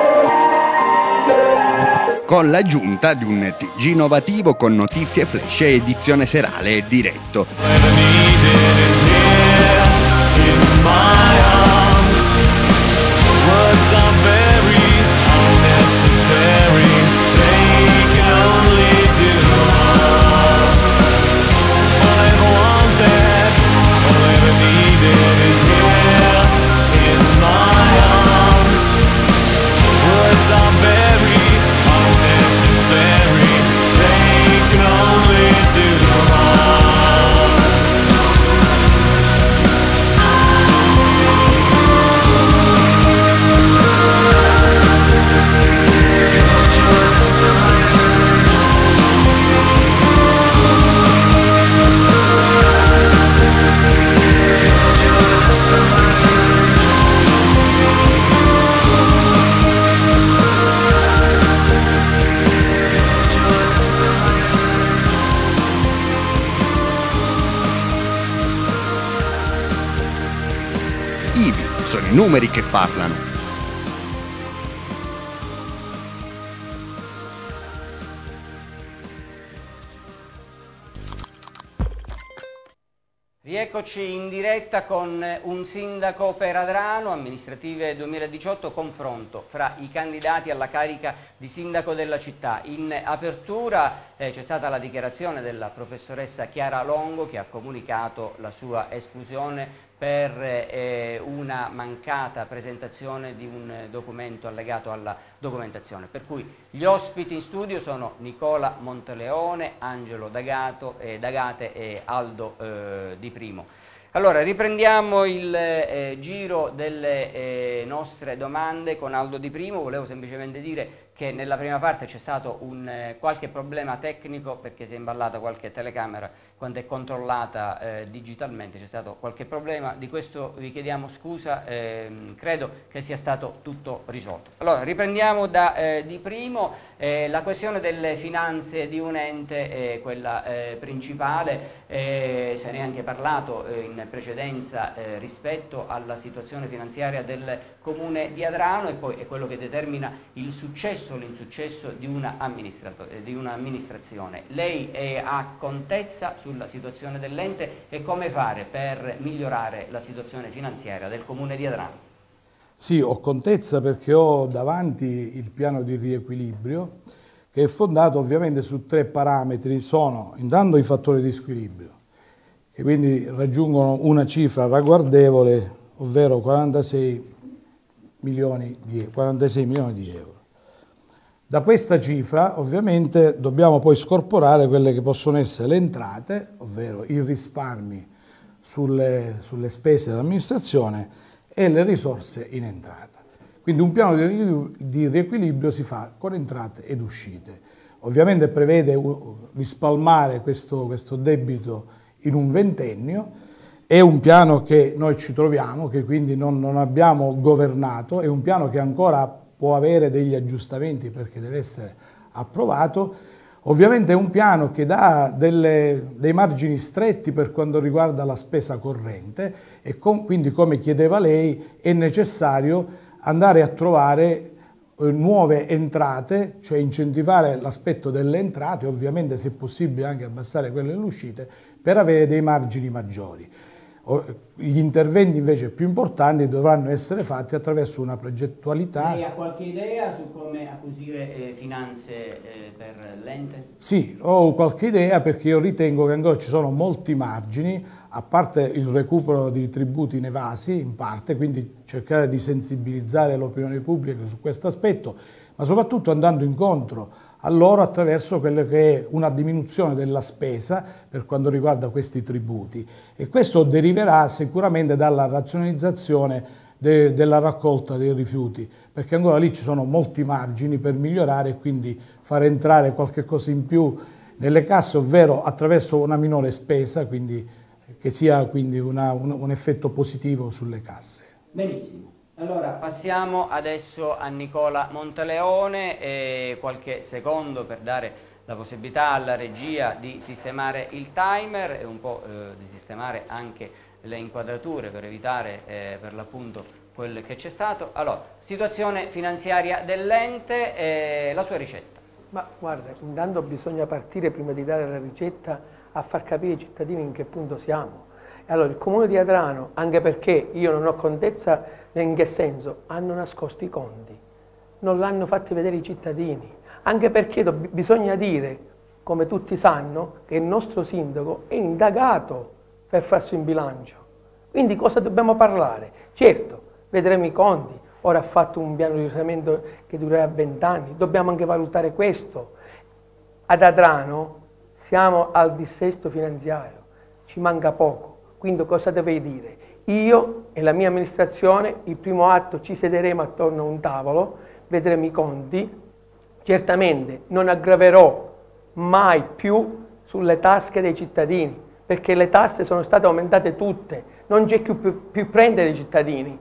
Speaker 8: Con l'aggiunta di un TG innovativo con notizie flash e edizione serale e diretto. i numeri che parlano.
Speaker 1: Rieccoci in diretta con un sindaco per Adrano, amministrative 2018, confronto fra i candidati alla carica di sindaco della città. In apertura c'è stata la dichiarazione della professoressa Chiara Longo, che ha comunicato la sua esclusione per una mancata presentazione di un documento allegato alla documentazione. Per cui gli ospiti in studio sono Nicola Monteleone, Angelo D'Agate e Aldo Di Primo. Allora, riprendiamo il giro delle nostre domande con Aldo Di Primo. Volevo semplicemente dire che nella prima parte c'è stato qualche problema tecnico, perché si è imballata qualche telecamera quando è controllata digitalmente, c'è stato qualche problema, di questo vi chiediamo scusa, credo che sia stato tutto risolto. Allora, riprendiamo da Di Primo. La questione delle finanze di un ente è quella principale, se ne è anche parlato in precedenza rispetto alla situazione finanziaria del Comune di Adrano, e poi è quello che determina il successo o l'insuccesso di un'amministrazione. Lei ha contezza sulla situazione dell'ente e come fare per migliorare la situazione finanziaria del Comune di Adrano?
Speaker 6: Sì, ho contezza perché ho davanti il piano di riequilibrio, che è fondato ovviamente su 3 parametri. Sono intanto i fattori di squilibrio, che quindi raggiungono una cifra ragguardevole, ovvero 46 milioni di euro. Da questa cifra ovviamente dobbiamo poi scorporare quelle che possono essere le entrate, ovvero i risparmi sulle spese dell'amministrazione e le risorse in entrata. Quindi un piano di riequilibrio si fa con entrate ed uscite. Ovviamente prevede rispalmare questo debito in un ventennio. È un piano che noi ci troviamo, che quindi non abbiamo governato, è un piano che ancora può avere degli aggiustamenti perché deve essere approvato. Ovviamente è un piano che dà dei margini stretti per quanto riguarda la spesa corrente e quindi, come chiedeva lei, è necessario andare a trovare nuove entrate, cioè incentivare l'aspetto delle entrate, ovviamente se possibile anche abbassare quelle delle uscite, per avere dei margini maggiori. Gli interventi invece più importanti dovranno essere fatti attraverso una progettualità.
Speaker 1: Lei ha qualche idea su come acquisire finanze per l'ente?
Speaker 6: Sì, ho qualche idea, perché io ritengo che ancora ci sono molti margini, a parte il recupero di tributi inevasi in parte, quindi cercare di sensibilizzare l'opinione pubblica su questo aspetto, ma soprattutto andando incontro a loro attraverso quello che è una diminuzione della spesa per quanto riguarda questi tributi, e questo deriverà sicuramente dalla razionalizzazione della raccolta dei rifiuti, perché ancora lì ci sono molti margini per migliorare e quindi far entrare qualche cosa in più nelle casse, ovvero attraverso una minore spesa, quindi che sia quindi un effetto positivo sulle casse.
Speaker 1: Benissimo. Allora, passiamo adesso a Nicola Monteleone, qualche secondo per dare la possibilità alla regia di sistemare il timer e un po' di sistemare anche le inquadrature per evitare per l'appunto quello che c'è stato. Allora, situazione finanziaria dell'ente, la sua ricetta.
Speaker 4: Ma guarda, intanto bisogna partire, prima di dare la ricetta, a far capire ai cittadini in che punto siamo. Allora, il Comune di Adrano, anche perché io non ho contezza in che senso, hanno nascosto i conti, non l'hanno fatti vedere i cittadini, anche perché bisogna dire, come tutti sanno, che il nostro sindaco è indagato per farsi un bilancio. Quindi cosa dobbiamo parlare? Certo, vedremo i conti, ora ha fatto un piano di risanamento che durerà 20 anni, dobbiamo anche valutare questo. Ad Adrano siamo al dissesto finanziario, ci manca poco, quindi cosa dovrei dire? Io e la mia amministrazione, il primo atto, ci sederemo attorno a un tavolo, vedremo i conti, certamente non aggraverò mai più sulle tasche dei cittadini, perché le tasse sono state aumentate tutte, non c'è più prendere i cittadini.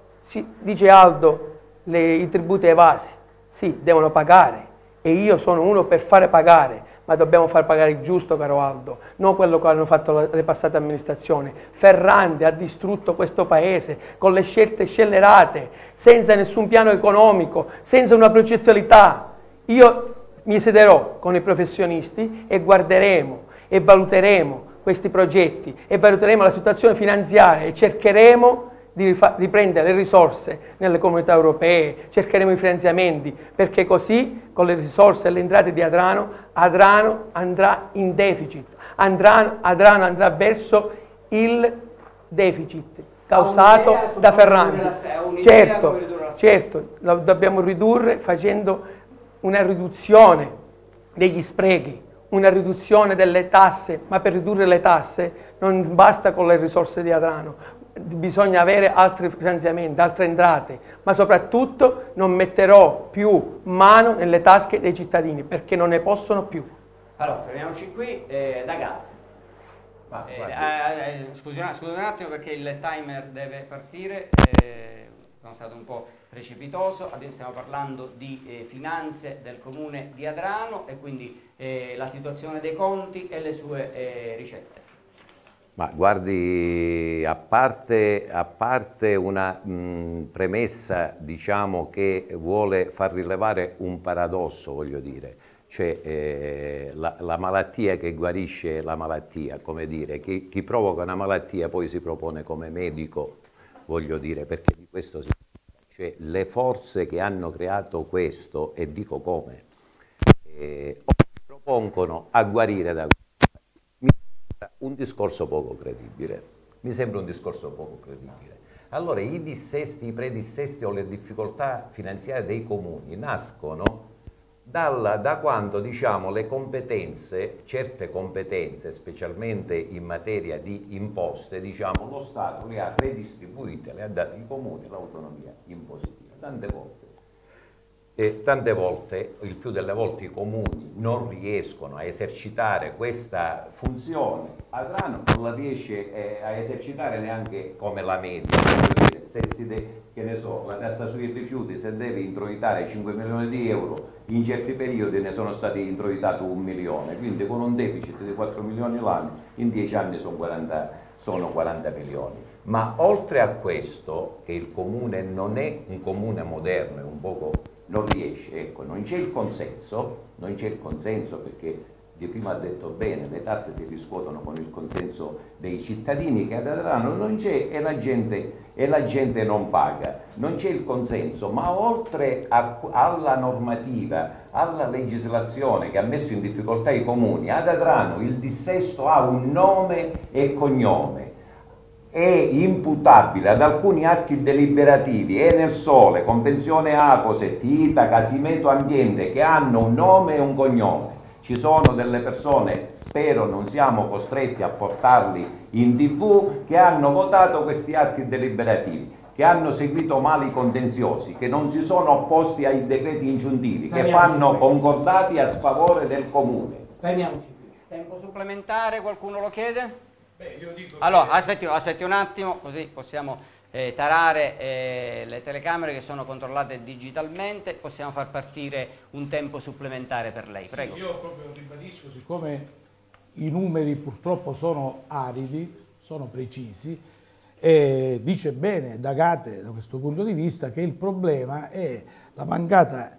Speaker 4: Dice Aldo, i tributi evasi, sì, devono pagare, e io sono uno per fare pagare, ma dobbiamo far pagare il giusto, caro Aldo, non quello che hanno fatto le passate amministrazioni. Ferrante ha distrutto questo paese con le scelte scellerate, senza nessun piano economico, senza una progettualità. Io mi siederò con i professionisti e guarderemo e valuteremo questi progetti e valuteremo la situazione finanziaria e cercheremo di prendere le risorse nelle comunità europee, cercheremo i finanziamenti, perché così con le risorse e le entrate di Adrano andrà in deficit, Adrano andrà verso il deficit causato da Ferrante. Certo, lo dobbiamo ridurre facendo una riduzione degli sprechi, una riduzione delle tasse, ma per ridurre le tasse non basta con le risorse di Adrano. Bisogna avere altri finanziamenti, altre entrate, ma soprattutto non metterò più mano nelle tasche dei cittadini perché non ne possono più.
Speaker 1: Allora, fermiamoci qui, Daga. Scusi un attimo perché il timer deve partire, sono stato un po' precipitoso. Adesso stiamo parlando di finanze del comune di Adrano e quindi la situazione dei conti e le sue ricette.
Speaker 5: Ma guardi, a parte una premessa, diciamo, che vuole far rilevare un paradosso, voglio dire, cioè la malattia che guarisce la malattia, come dire, chi provoca una malattia poi si propone come medico, voglio dire, perché di questo si tratta, cioè le forze che hanno creato questo, e dico come, propongono a guarire da un discorso poco credibile. Mi sembra un discorso poco credibile. Allora, i dissesti, i predissesti o le difficoltà finanziarie dei comuni nascono da quando, diciamo, le competenze, certe competenze, specialmente in materia di imposte, diciamo, lo Stato le ha redistribuite, le ha date ai comuni l'autonomia impositiva. Tante volte, il più delle volte, i comuni non riescono a esercitare questa funzione. Adrano non la riesce a esercitare neanche come la media. Se che ne so, la tassa sui rifiuti, se deve introitare 5 milioni di euro, in certi periodi ne sono stati introitati 1 milione, quindi con un deficit di 4 milioni l'anno, in 10 anni sono 40 milioni. Ma oltre a questo, che il comune non è un comune moderno, è un poco... non riesce, ecco, non c'è il consenso perché di prima ha detto bene, le tasse si riscuotono con il consenso dei cittadini, che ad Adrano non c'è e la gente non paga, non c'è il consenso, ma oltre alla normativa, alla legislazione che ha messo in difficoltà i comuni, ad Adrano il dissesto ha un nome e cognome. È imputabile ad alcuni atti deliberativi, Enel Sole, Convenzione Acoset, ITA, Casimeto Ambiente, che hanno un nome e un cognome. Ci sono delle persone, spero non siamo costretti a portarli in TV, che hanno votato questi atti deliberativi, che hanno seguito mali contenziosi, che non si sono opposti ai decreti ingiuntivi, che fanno concordati a sfavore del comune.
Speaker 1: Fermiamoci qui. Tempo supplementare, qualcuno lo chiede?
Speaker 7: Io dico
Speaker 1: allora, aspetti un attimo, così possiamo tarare le telecamere che sono controllate digitalmente, possiamo far partire un tempo supplementare per lei. Prego.
Speaker 7: Sì, io proprio ribadisco,
Speaker 6: siccome i numeri purtroppo sono aridi, sono precisi, e dice bene D'Agate da questo punto di vista che il problema è la mancata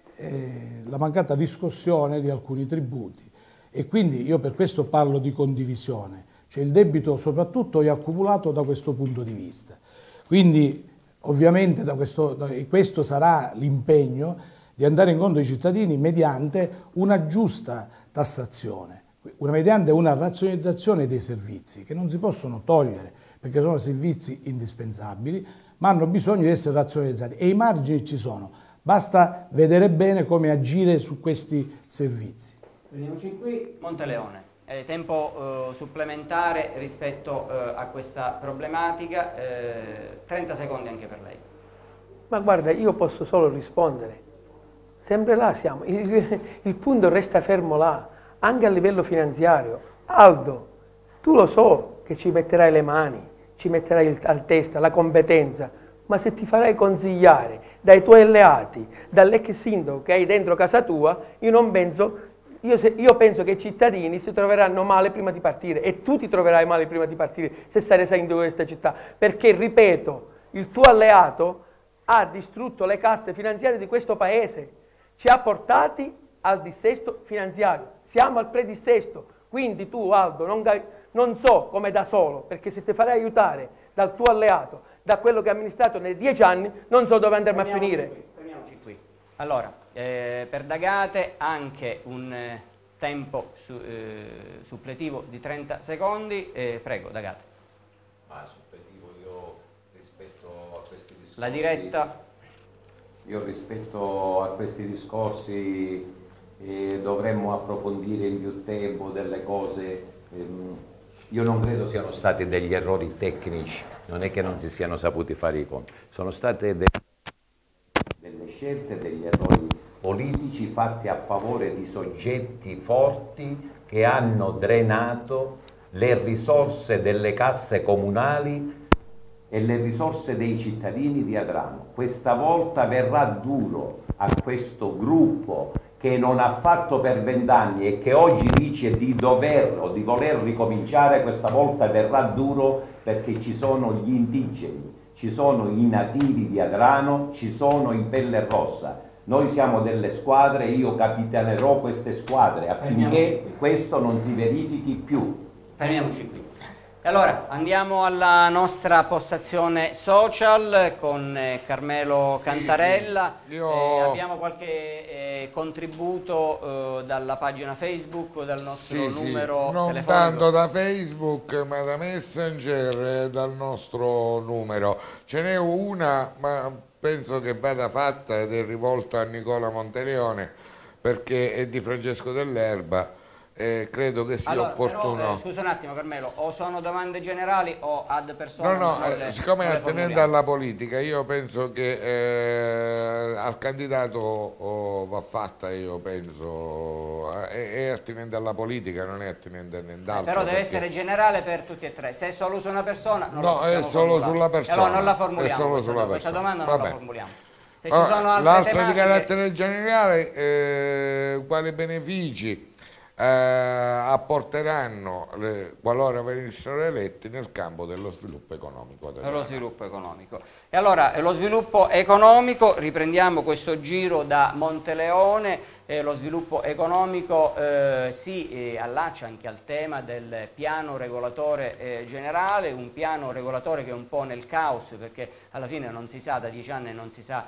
Speaker 6: riscossione di alcuni tributi, e quindi io per questo parlo di condivisione. Cioè il debito soprattutto è accumulato da questo punto di vista. Quindi ovviamente questo sarà l'impegno di andare incontro ai cittadini mediante una giusta tassazione, mediante una razionalizzazione dei servizi che non si possono togliere perché sono servizi indispensabili, ma hanno bisogno di essere razionalizzati e i margini ci sono. Basta vedere bene come agire su questi servizi.
Speaker 1: Veniamoci qui, Monteleone. Tempo supplementare rispetto a questa problematica, 30 secondi anche per lei.
Speaker 4: Ma guarda, io posso solo rispondere, sempre là siamo, il punto resta fermo là, anche a livello finanziario. Aldo, tu lo so che ci metterai le mani, ci metterai al testa, la competenza, ma se ti farai consigliare dai tuoi alleati, dall'ex sindaco che hai dentro casa tua, io non penso io penso che i cittadini si troveranno male prima di partire e tu ti troverai male prima di partire se sarai sindaco di questa città, perché, ripeto, il tuo alleato ha distrutto le casse finanziarie di questo paese, ci ha portati al dissesto finanziario, siamo al predissesto, quindi tu, Aldo, non so come da solo, perché se ti farai aiutare dal tuo alleato, da quello che ha amministrato nei 10 anni, non so dove andremo a finire.
Speaker 1: Fermiamoci qui. Allora, per D'Agate anche un tempo suppletivo di 30 secondi, prego D'Agate.
Speaker 5: Ma suppletivo io rispetto a questi discorsi...
Speaker 1: La diretta...
Speaker 5: Io rispetto a questi discorsi dovremmo approfondire in più tempo delle cose. Io non credo siano stati degli errori tecnici, non è che non si siano saputi fare i conti, sono state delle scelte, degli errori politici fatti a favore di soggetti forti che hanno drenato le risorse delle casse comunali e le risorse dei cittadini di Adrano. Questa volta verrà duro a questo gruppo che non ha fatto per 20 anni e che oggi dice di dover o di voler ricominciare, questa volta verrà duro perché ci sono gli indigeni, ci sono i nativi di Adrano, ci sono i pelle rossa. Noi siamo delle squadre, io capitanerò queste squadre affinché questo non si verifichi più.
Speaker 1: Fermiamoci qui. Allora, andiamo alla nostra postazione social con Carmelo Cantarella.
Speaker 3: Sì, sì.
Speaker 1: Abbiamo qualche contributo dalla pagina Facebook o dal nostro numero
Speaker 3: non
Speaker 1: telefonico?
Speaker 3: tanto da Facebook ma da Messenger, dal nostro numero. Ce n'è una, ma penso che vada fatta ed è rivolta a Nicola Monteleone perché è di Francesco Dell'Erba. Credo che sia opportuno.
Speaker 1: Però, scusa un attimo Carmelo, o sono domande generali o ad persona?
Speaker 3: No, siccome è attenente alla politica, io penso che al candidato va fatta, io penso, è attinente alla politica, non è attinente a nient'altro.
Speaker 1: Però deve essere generale per tutti e tre, se è solo su una persona non
Speaker 3: no, è solo sulla persona.
Speaker 1: Allora non la formuliamo,
Speaker 3: è solo sulla
Speaker 1: questa
Speaker 3: persona.
Speaker 1: domanda non la formuliamo. Se ci sono altre
Speaker 3: l'altra
Speaker 1: tematiche...
Speaker 3: di carattere generale, quali benefici apporteranno qualora venissero eletti nel campo dello sviluppo economico.
Speaker 1: Lo sviluppo economico. E allora lo sviluppo economico, riprendiamo questo giro da Monteleone. Lo sviluppo economico si allaccia anche al tema del piano regolatore generale, un piano regolatore che è un po' nel caos perché alla fine non si sa, da 10 anni non si sa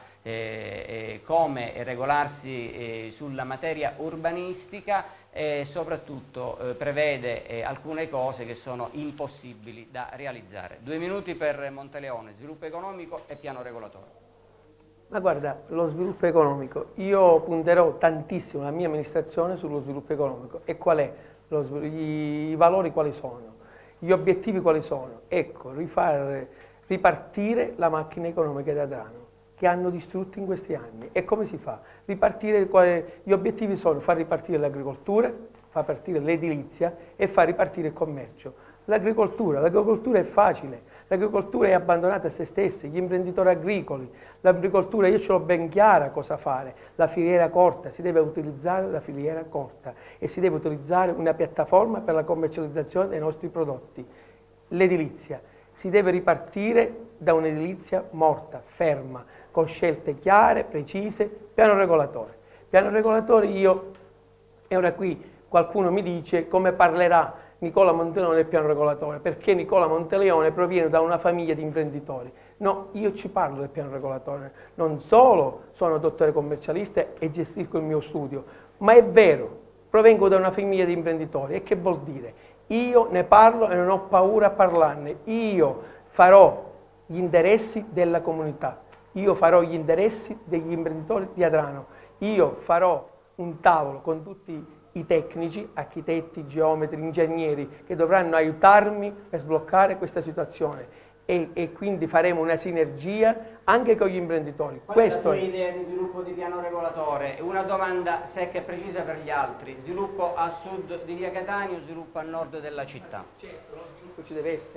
Speaker 1: come regolarsi sulla materia urbanistica e soprattutto prevede alcune cose che sono impossibili da realizzare. 2 minuti per Monteleone, sviluppo economico e piano regolatore.
Speaker 4: Ma guarda, lo sviluppo economico, io punterò tantissimo la mia amministrazione sullo sviluppo economico. E qual è? I valori quali sono? Gli obiettivi quali sono? Ecco, ripartire la macchina economica di Adrano, che hanno distrutto in questi anni. E come si fa? Gli obiettivi sono far ripartire l'agricoltura, far partire l'edilizia e far ripartire il commercio. L'agricoltura è facile. L'agricoltura è abbandonata a se stessa, gli imprenditori agricoli, l'agricoltura, io ce l'ho ben chiara cosa fare, la filiera corta, si deve utilizzare la filiera corta e si deve utilizzare una piattaforma per la commercializzazione dei nostri prodotti. L'edilizia, si deve ripartire da un'edilizia morta, ferma, con scelte chiare, precise, piano regolatore. Piano regolatore e ora qui qualcuno mi dice come parlerà Nicola Monteleone del piano regolatore, perché Nicola Monteleone proviene da una famiglia di imprenditori. No, io ci parlo del piano regolatore, non solo sono dottore commercialista e gestisco il mio studio, ma è vero, provengo da una famiglia di imprenditori. E che vuol dire? Io ne parlo e non ho paura a parlarne, io farò gli interessi della comunità, io farò gli interessi degli imprenditori di Adrano, io farò un tavolo con tutti i tecnici, architetti, geometri, ingegneri che dovranno aiutarmi a sbloccare questa situazione e quindi faremo una sinergia anche con gli imprenditori.
Speaker 1: Qual è la tua idea di sviluppo di piano regolatore? Una domanda secca e precisa per gli altri: sviluppo a sud di Via Catania o sviluppo a nord della città?
Speaker 4: Certo, lo sviluppo ci deve essere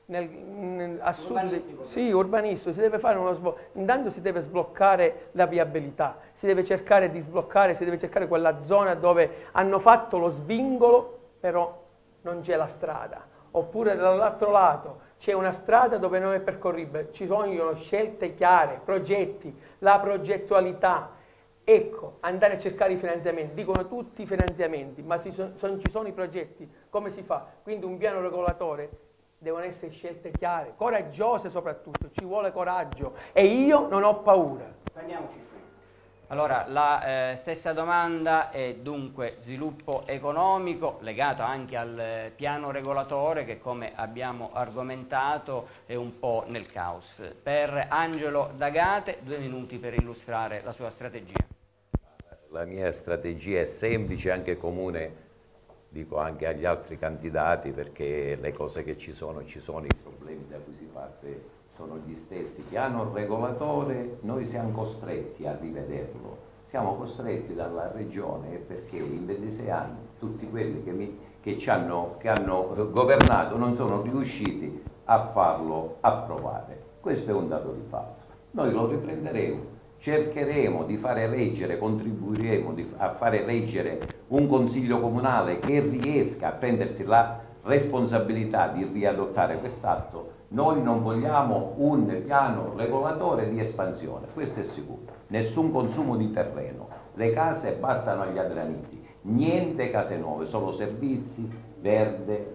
Speaker 4: a sud, sì, urbanistico, si deve fare intanto si deve sbloccare la viabilità, si deve cercare di sbloccare, si deve cercare quella zona dove hanno fatto lo svincolo, però non c'è la strada, oppure dall'altro lato c'è una strada dove non è percorribile, ci vogliono scelte chiare, progetti, la progettualità. Ecco, andare a cercare i finanziamenti, dicono tutti i finanziamenti, ma ci sono i progetti, come si fa? Quindi un piano regolatore, devono essere scelte chiare, coraggiose soprattutto, ci vuole coraggio e io non ho paura.
Speaker 1: Fermiamoci qui. Allora, la stessa domanda è dunque sviluppo economico legato anche al piano regolatore che, come abbiamo argomentato, è un po' nel caos. Per Angelo D'Agate, 2 minuti per illustrare la sua strategia.
Speaker 5: La mia strategia è semplice, anche comune, dico anche agli altri candidati, perché le cose che ci sono, i problemi da cui si parte sono gli stessi. Piano regolatore, noi siamo costretti a rivederlo, siamo costretti dalla Regione, perché in 26 anni tutti quelli che hanno governato non sono riusciti a farlo approvare. Questo è un dato di fatto. Noi lo riprenderemo. Cercheremo di fare eleggere, contribuiremo a fare eleggere un consiglio comunale che riesca a prendersi la responsabilità di riadottare quest'atto. Noi non vogliamo un piano regolatore di espansione, questo è sicuro. Nessun consumo di terreno, le case bastano agli adraniti, niente case nuove, solo servizi, verde,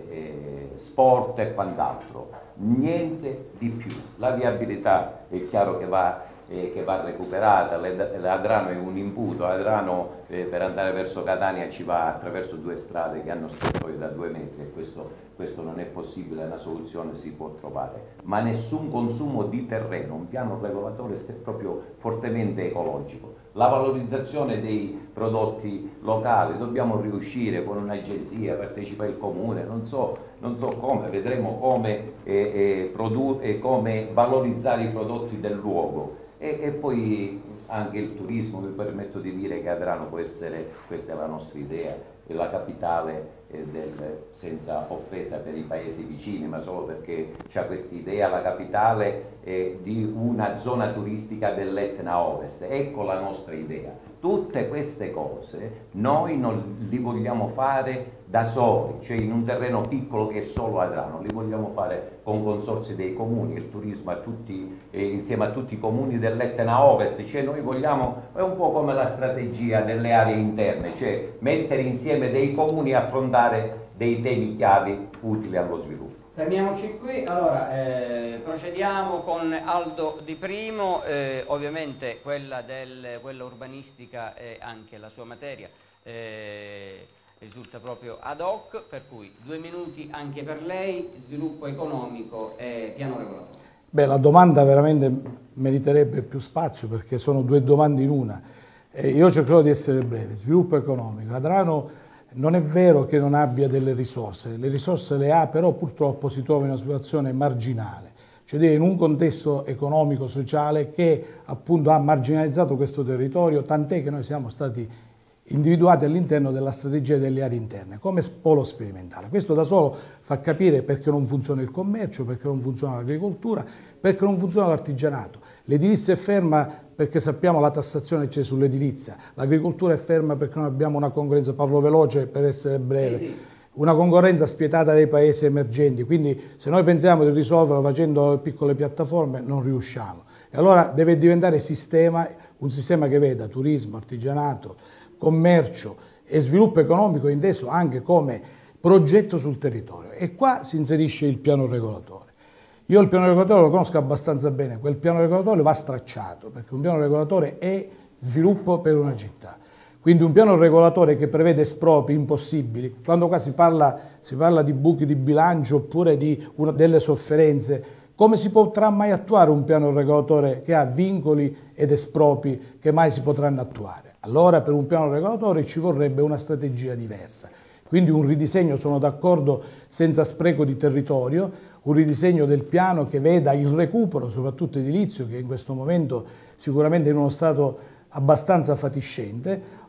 Speaker 5: sport e quant'altro, niente di più. La viabilità è chiaro che va recuperata. Adrano è un imbuto, Adrano per andare verso Catania ci va attraverso 2 strade che hanno strettoie da 2 metri e questo non è possibile, una soluzione si può trovare, ma nessun consumo di terreno, un piano regolatore proprio fortemente ecologico. La valorizzazione dei prodotti locali, dobbiamo riuscire con un'agenzia, partecipa il comune, non so come, vedremo come valorizzare i prodotti del luogo. E poi anche il turismo, mi permetto di dire che Adrano può essere, questa è la nostra idea, la capitale senza offesa per i paesi vicini, ma solo perché c'è questa idea, la capitale di una zona turistica dell'Etna Ovest. Ecco la nostra idea. Tutte queste cose noi non li vogliamo fare da soli, cioè in un terreno piccolo che è solo Adrano, li vogliamo fare con consorzi dei comuni, il turismo insieme a tutti i comuni dell'Etna Ovest, cioè noi vogliamo, è un po' come la strategia delle aree interne, cioè mettere insieme dei comuni e affrontare dei temi chiavi utili allo sviluppo.
Speaker 1: Fermiamoci qui, allora procediamo con Aldo Di Primo, ovviamente quella urbanistica è anche la sua materia, risulta proprio ad hoc, per cui 2 minuti anche per lei, sviluppo economico e piano regolatore.
Speaker 6: Beh, la domanda veramente meriterebbe più spazio perché sono 2 domande in una. Io cercherò di essere breve. Sviluppo economico. Adrano non è vero che non abbia delle risorse, le risorse le ha, però purtroppo si trova in una situazione marginale, cioè in un contesto economico-sociale che appunto ha marginalizzato questo territorio, tant'è che noi siamo stati individuati all'interno della strategia delle aree interne come polo sperimentale. Questo da solo fa capire perché non funziona il commercio, perché non funziona l'agricoltura, perché non funziona l'artigianato. L'edilizia è ferma perché sappiamo la tassazione c'è sull'edilizia, l'agricoltura è ferma perché non abbiamo una concorrenza, parlo veloce per essere breve, una concorrenza spietata dai paesi emergenti, quindi se noi pensiamo di risolverlo facendo piccole piattaforme non riusciamo. E allora deve diventare un sistema che veda turismo, artigianato, commercio e sviluppo economico inteso anche come progetto sul territorio. E qua si inserisce il piano regolatore. Io il piano regolatore lo conosco abbastanza bene, quel piano regolatore va stracciato, perché un piano regolatore è sviluppo per una città. Quindi un piano regolatore che prevede espropri impossibili, quando qua si parla di buchi di bilancio oppure di delle sofferenze, come si potrà mai attuare un piano regolatore che ha vincoli ed espropri che mai si potranno attuare? Allora per un piano regolatore ci vorrebbe una strategia diversa. Quindi un ridisegno, sono d'accordo, senza spreco di territorio, un ridisegno del piano che veda il recupero, soprattutto edilizio, che in questo momento sicuramente è in uno stato abbastanza fatiscente,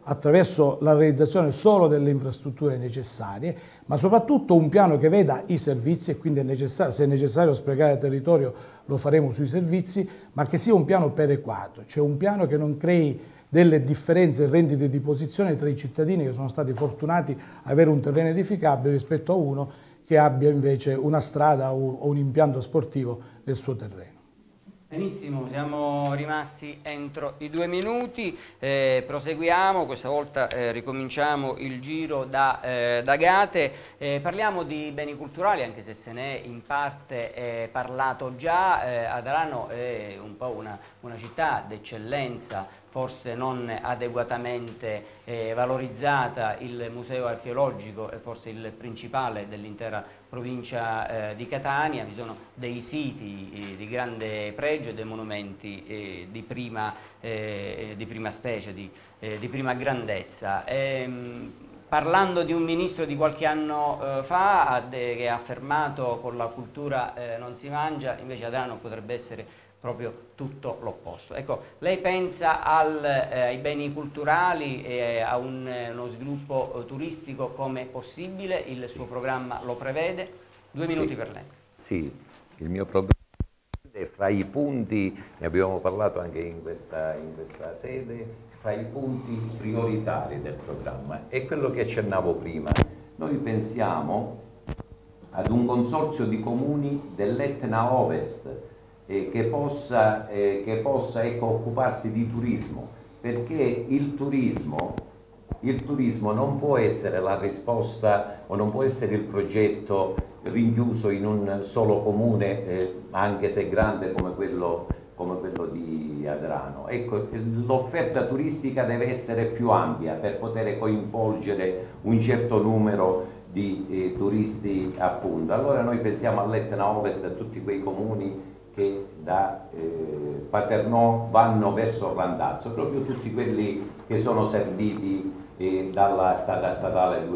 Speaker 6: attraverso la realizzazione solo delle infrastrutture necessarie, ma soprattutto un piano che veda i servizi, e quindi se è necessario sprecare territorio lo faremo sui servizi, ma che sia un piano perequato, cioè un piano che non crei delle differenze in rendite di posizione tra i cittadini che sono stati fortunati a avere un terreno edificabile rispetto a uno che abbia invece una strada o un impianto sportivo nel suo terreno.
Speaker 1: Benissimo, siamo rimasti entro i 2 minuti, proseguiamo, questa volta ricominciamo il giro da Gate, parliamo di beni culturali, anche se se ne è in parte parlato già. Adrano è un po' una città d'eccellenza, forse non adeguatamente valorizzata. Il museo archeologico è forse il principale dell'intera provincia di Catania, vi sono dei siti di grande pregio e dei monumenti di prima specie, di prima grandezza. Parlando di un ministro di qualche anno fa che ha affermato con la cultura non si mangia, invece Adrano potrebbe essere proprio tutto l'opposto. Ecco, lei pensa ai beni culturali e a uno sviluppo turistico come possibile? Il suo programma lo prevede? 2 minuti per lei.
Speaker 5: Sì, il mio programma è fra i punti, ne abbiamo parlato anche in questa sede, fra i punti prioritari del programma. È quello che accennavo prima. Noi pensiamo ad un consorzio di comuni dell'Etna Ovest, che possa occuparsi di turismo, perché il turismo non può essere la risposta o non può essere il progetto rinchiuso in un solo comune, anche se grande come quello di Adrano. Ecco, l'offerta turistica deve essere più ampia per poter coinvolgere un certo numero di turisti, appunto. Allora noi pensiamo all'Etna Ovest, a tutti quei comuni che da Paternò vanno verso Randazzo, proprio tutti quelli che sono serviti dalla strada statale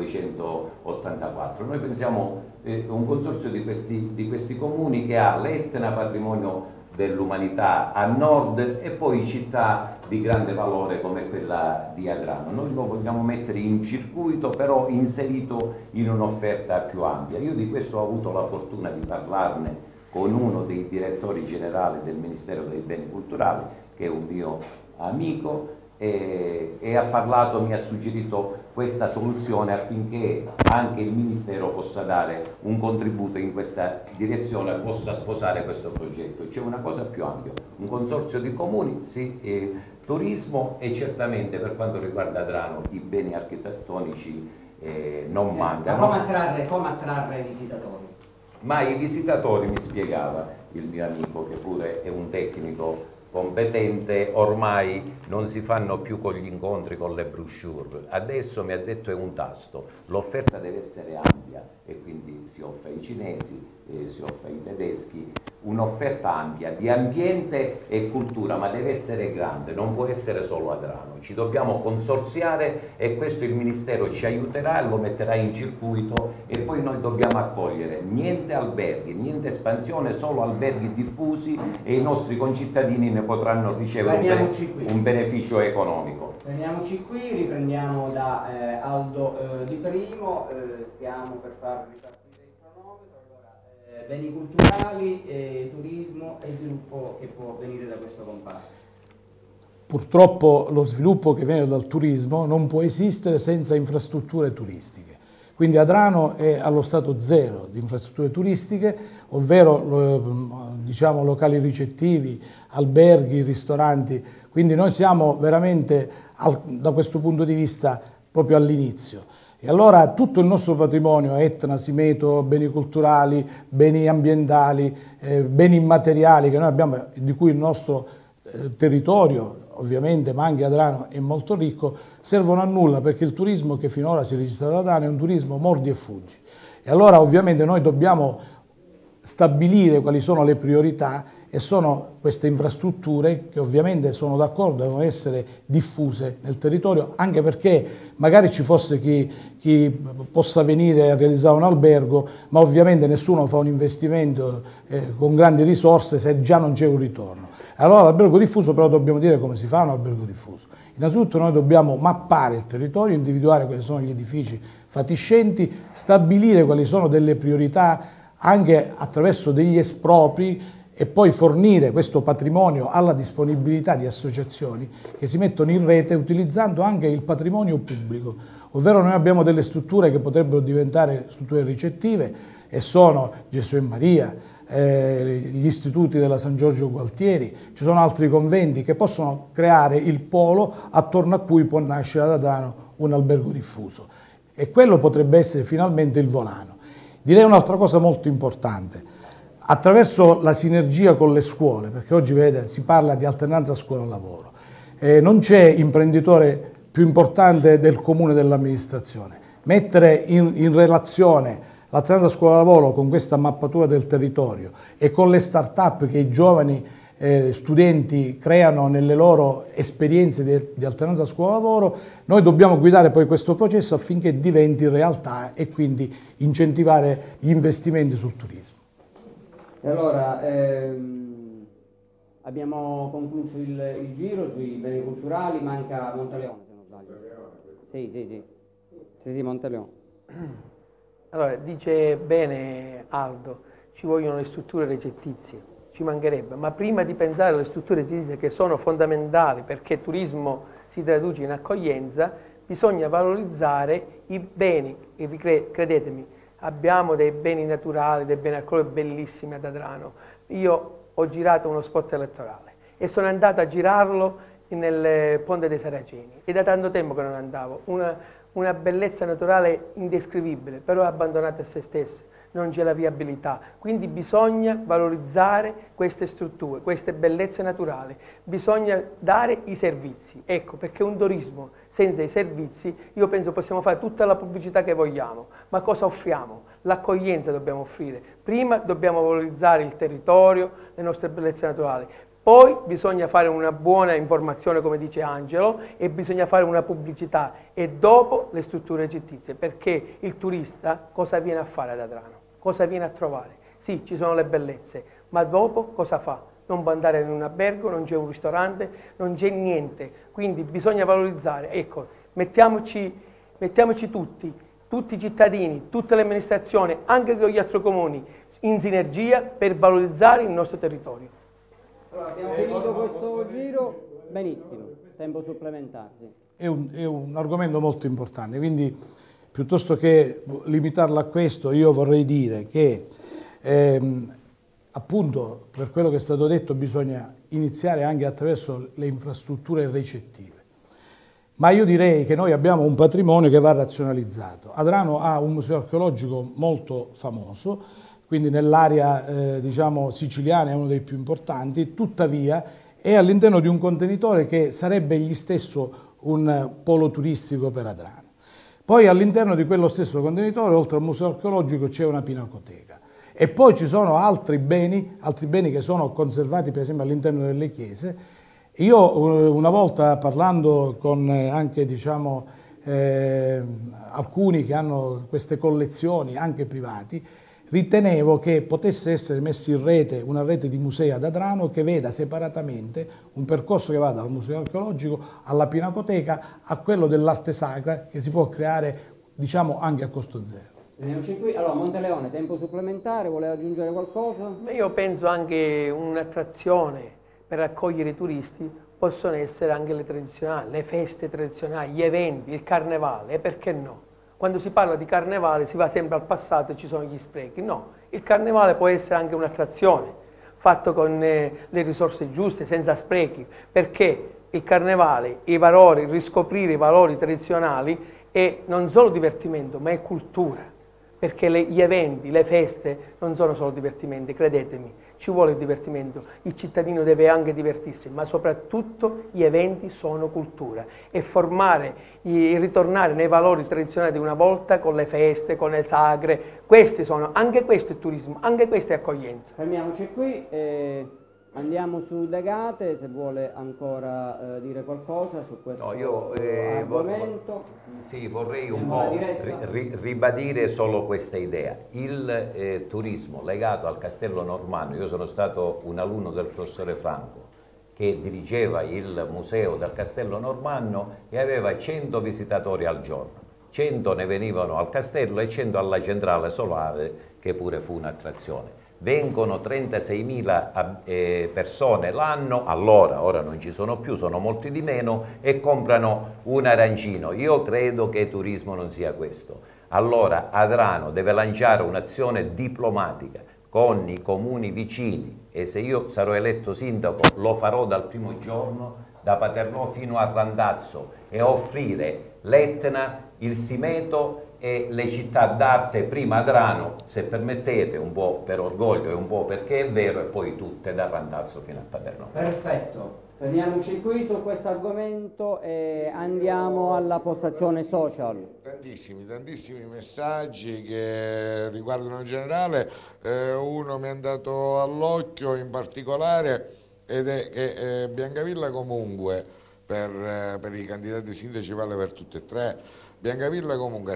Speaker 5: 284. Noi pensiamo un consorzio di questi comuni che ha l'Etna, patrimonio dell'umanità a nord, e poi città di grande valore come quella di Adrano. Noi lo vogliamo mettere in circuito, però inserito in un'offerta più ampia. Io di questo ho avuto la fortuna di parlarne con uno dei direttori generali del Ministero dei Beni Culturali, che è un mio amico, e mi ha suggerito questa soluzione affinché anche il Ministero possa dare un contributo in questa direzione, possa sposare questo progetto. C'è una cosa più ampia, un consorzio di comuni, sì, turismo, e certamente per quanto riguarda Adrano i beni architettonici non mancano.
Speaker 1: Ma come attrarre i visitatori?
Speaker 5: Ma i visitatori, mi spiegava il mio amico, che pure è un tecnico competente, ormai non si fanno più con gli incontri, con le brochure. Adesso mi ha detto è un tasto, l'offerta deve essere ampia, e quindi si offre ai cinesi, si offre ai tedeschi, un'offerta ampia di ambiente e cultura, ma deve essere grande, non può essere solo Adrano. Ci dobbiamo consorziare, e questo il Ministero ci aiuterà e lo metterà in circuito, e poi noi dobbiamo accogliere niente alberghi, niente espansione, solo alberghi diffusi, e i nostri concittadini ne potranno ricevere un beneficio economico.
Speaker 1: Fermiamoci qui, riprendiamo da Aldo Di Primo, stiamo per far ripartire il cronometro. Allora, beni culturali, turismo e sviluppo che può venire da questo comparto.
Speaker 6: Purtroppo lo sviluppo che viene dal turismo non può esistere senza infrastrutture turistiche. Quindi Adrano è allo stato zero di infrastrutture turistiche, ovvero diciamo, locali ricettivi, alberghi, ristoranti. Quindi noi siamo veramente da questo punto di vista proprio all'inizio. E allora tutto il nostro patrimonio, Etna, Simeto, beni culturali, beni ambientali, beni immateriali che noi abbiamo, di cui il nostro territorio ovviamente, ma anche Adrano è molto ricco, servono a nulla, perché il turismo che finora si è registrato ad Adrano è un turismo mordi e fuggi. E allora ovviamente noi dobbiamo stabilire quali sono le priorità, e sono queste infrastrutture che ovviamente sono d'accordo, devono essere diffuse nel territorio, anche perché magari ci fosse chi possa venire a realizzare un albergo, ma ovviamente nessuno fa un investimento con grandi risorse se già non c'è un ritorno. Allora l'albergo diffuso però dobbiamo dire come si fa un albergo diffuso. Innanzitutto noi dobbiamo mappare il territorio, individuare quali sono gli edifici fatiscenti, stabilire quali sono delle priorità anche attraverso degli espropri e poi fornire questo patrimonio alla disponibilità di associazioni che si mettono in rete utilizzando anche il patrimonio pubblico, ovvero noi abbiamo delle strutture che potrebbero diventare strutture ricettive e sono Gesù e Maria, gli istituti della San Giorgio Gualtieri, ci sono altri conventi che possono creare il polo attorno a cui può nascere ad Adrano un albergo diffuso e quello potrebbe essere finalmente il volano. Direi un'altra cosa molto importante, attraverso la sinergia con le scuole, perché oggi vede, si parla di alternanza scuola-lavoro, non c'è imprenditore più importante del comune dell'amministrazione. Mettere in relazione l'alternanza scuola-lavoro con questa mappatura del territorio e con le start-up che i giovani studenti creano nelle loro esperienze di alternanza scuola-lavoro, noi dobbiamo guidare poi questo processo affinché diventi realtà e quindi incentivare gli investimenti sul turismo.
Speaker 1: E allora, abbiamo concluso il giro sui beni culturali, manca Monteleone se non sbaglio. Sì, Monteleone.
Speaker 4: Allora, dice bene Aldo, ci vogliono le strutture recettizie, ci mancherebbe, ma prima di pensare alle strutture recettizie che sono fondamentali perché turismo si traduce in accoglienza, bisogna valorizzare i beni, e credetemi, abbiamo dei beni naturali, dei beni archeologici bellissimi ad Adrano. Io ho girato uno spot elettorale e sono andato a girarlo nel Ponte dei Saraceni e da tanto tempo che non andavo, una bellezza naturale indescrivibile, però abbandonata a se stessa, non c'è la viabilità, quindi bisogna valorizzare queste strutture, queste bellezze naturali, bisogna dare i servizi, ecco perché un turismo senza i servizi, io penso possiamo fare tutta la pubblicità che vogliamo, ma cosa offriamo? L'accoglienza dobbiamo offrire, prima dobbiamo valorizzare il territorio, le nostre bellezze naturali, poi bisogna fare una buona informazione, come dice Angelo, e bisogna fare una pubblicità e dopo le strutture recettizie, perché il turista cosa viene a fare ad Adrano? Cosa viene a trovare? Sì, ci sono le bellezze, ma dopo cosa fa? Non può andare in un albergo, non c'è un ristorante, non c'è niente, quindi bisogna valorizzare. Ecco, mettiamoci tutti i cittadini, tutte le amministrazioni, anche con gli altri comuni, in sinergia per valorizzare il nostro territorio.
Speaker 1: Allora, abbiamo finito questo giro, benissimo, tempo supplementare. Sì.
Speaker 6: È un argomento molto importante, quindi piuttosto che limitarlo a questo io vorrei dire che appunto per quello che è stato detto bisogna iniziare anche attraverso le infrastrutture recettive. Ma io direi che noi abbiamo un patrimonio che va razionalizzato. Adrano ha un museo archeologico molto famoso, quindi nell'area diciamo siciliana è uno dei più importanti, tuttavia è all'interno di un contenitore che sarebbe egli stesso un polo turistico per Adrano. Poi all'interno di quello stesso contenitore, oltre al museo archeologico, c'è una pinacoteca e poi ci sono altri beni che sono conservati per esempio all'interno delle chiese. Io una volta parlando con anche diciamo, alcuni che hanno queste collezioni, anche privati, ritenevo che potesse essere messa in rete una rete di musei ad Adrano che veda separatamente un percorso che va dal museo archeologico alla pinacoteca a quello dell'arte sacra che si può creare diciamo anche a costo zero.
Speaker 1: Allora Monteleone, tempo supplementare, voleva aggiungere qualcosa?
Speaker 4: Io penso anche un'attrazione per accogliere i turisti possono essere anche le tradizionali, le feste tradizionali, gli eventi, il carnevale, e perché no? Quando si parla di carnevale si va sempre al passato e ci sono gli sprechi. No, il carnevale può essere anche un'attrazione, fatto con le risorse giuste, senza sprechi, perché il carnevale, i valori, riscoprire i valori tradizionali è non solo divertimento, ma è cultura, perché gli eventi, le feste non sono solo divertimenti, credetemi, ci vuole il divertimento, il cittadino deve anche divertirsi, ma soprattutto gli eventi sono cultura e ritornare nei valori tradizionali di una volta con le feste, con le sagre, anche questo è turismo, anche questa è accoglienza.
Speaker 1: Fermiamoci qui. Andiamo su Degate, se vuole ancora dire qualcosa su questo argomento.
Speaker 5: Sì, vorrei un po' ribadire solo questa idea. Il turismo legato al Castello Normanno, io sono stato un alunno del professore Franco, che dirigeva il museo del Castello Normanno e aveva 100 visitatori al giorno. 100 ne venivano al castello e 100 alla centrale solare, che pure fu un'attrazione. Vengono 36.000 persone l'anno, allora, ora non ci sono più, sono molti di meno, e comprano un arancino. Io credo che turismo non sia questo. Allora Adrano deve lanciare un'azione diplomatica con i comuni vicini, e se io sarò eletto sindaco lo farò dal primo giorno, da Paternò fino a Randazzo, e offrire l'Etna, il Simeto e le città d'arte, prima Adrano, se permettete, un po' per orgoglio e un po' perché è vero, e poi tutte da Randazzo fino a Paternò.
Speaker 1: Perfetto, fermiamoci qui su questo argomento e andiamo alla postazione social.
Speaker 3: Tantissimi messaggi che riguardano in generale, uno mi è andato all'occhio in particolare, ed è che Biancavilla comunque per i candidati sindaci vale per tutte e tre. Biancavilla comunque ha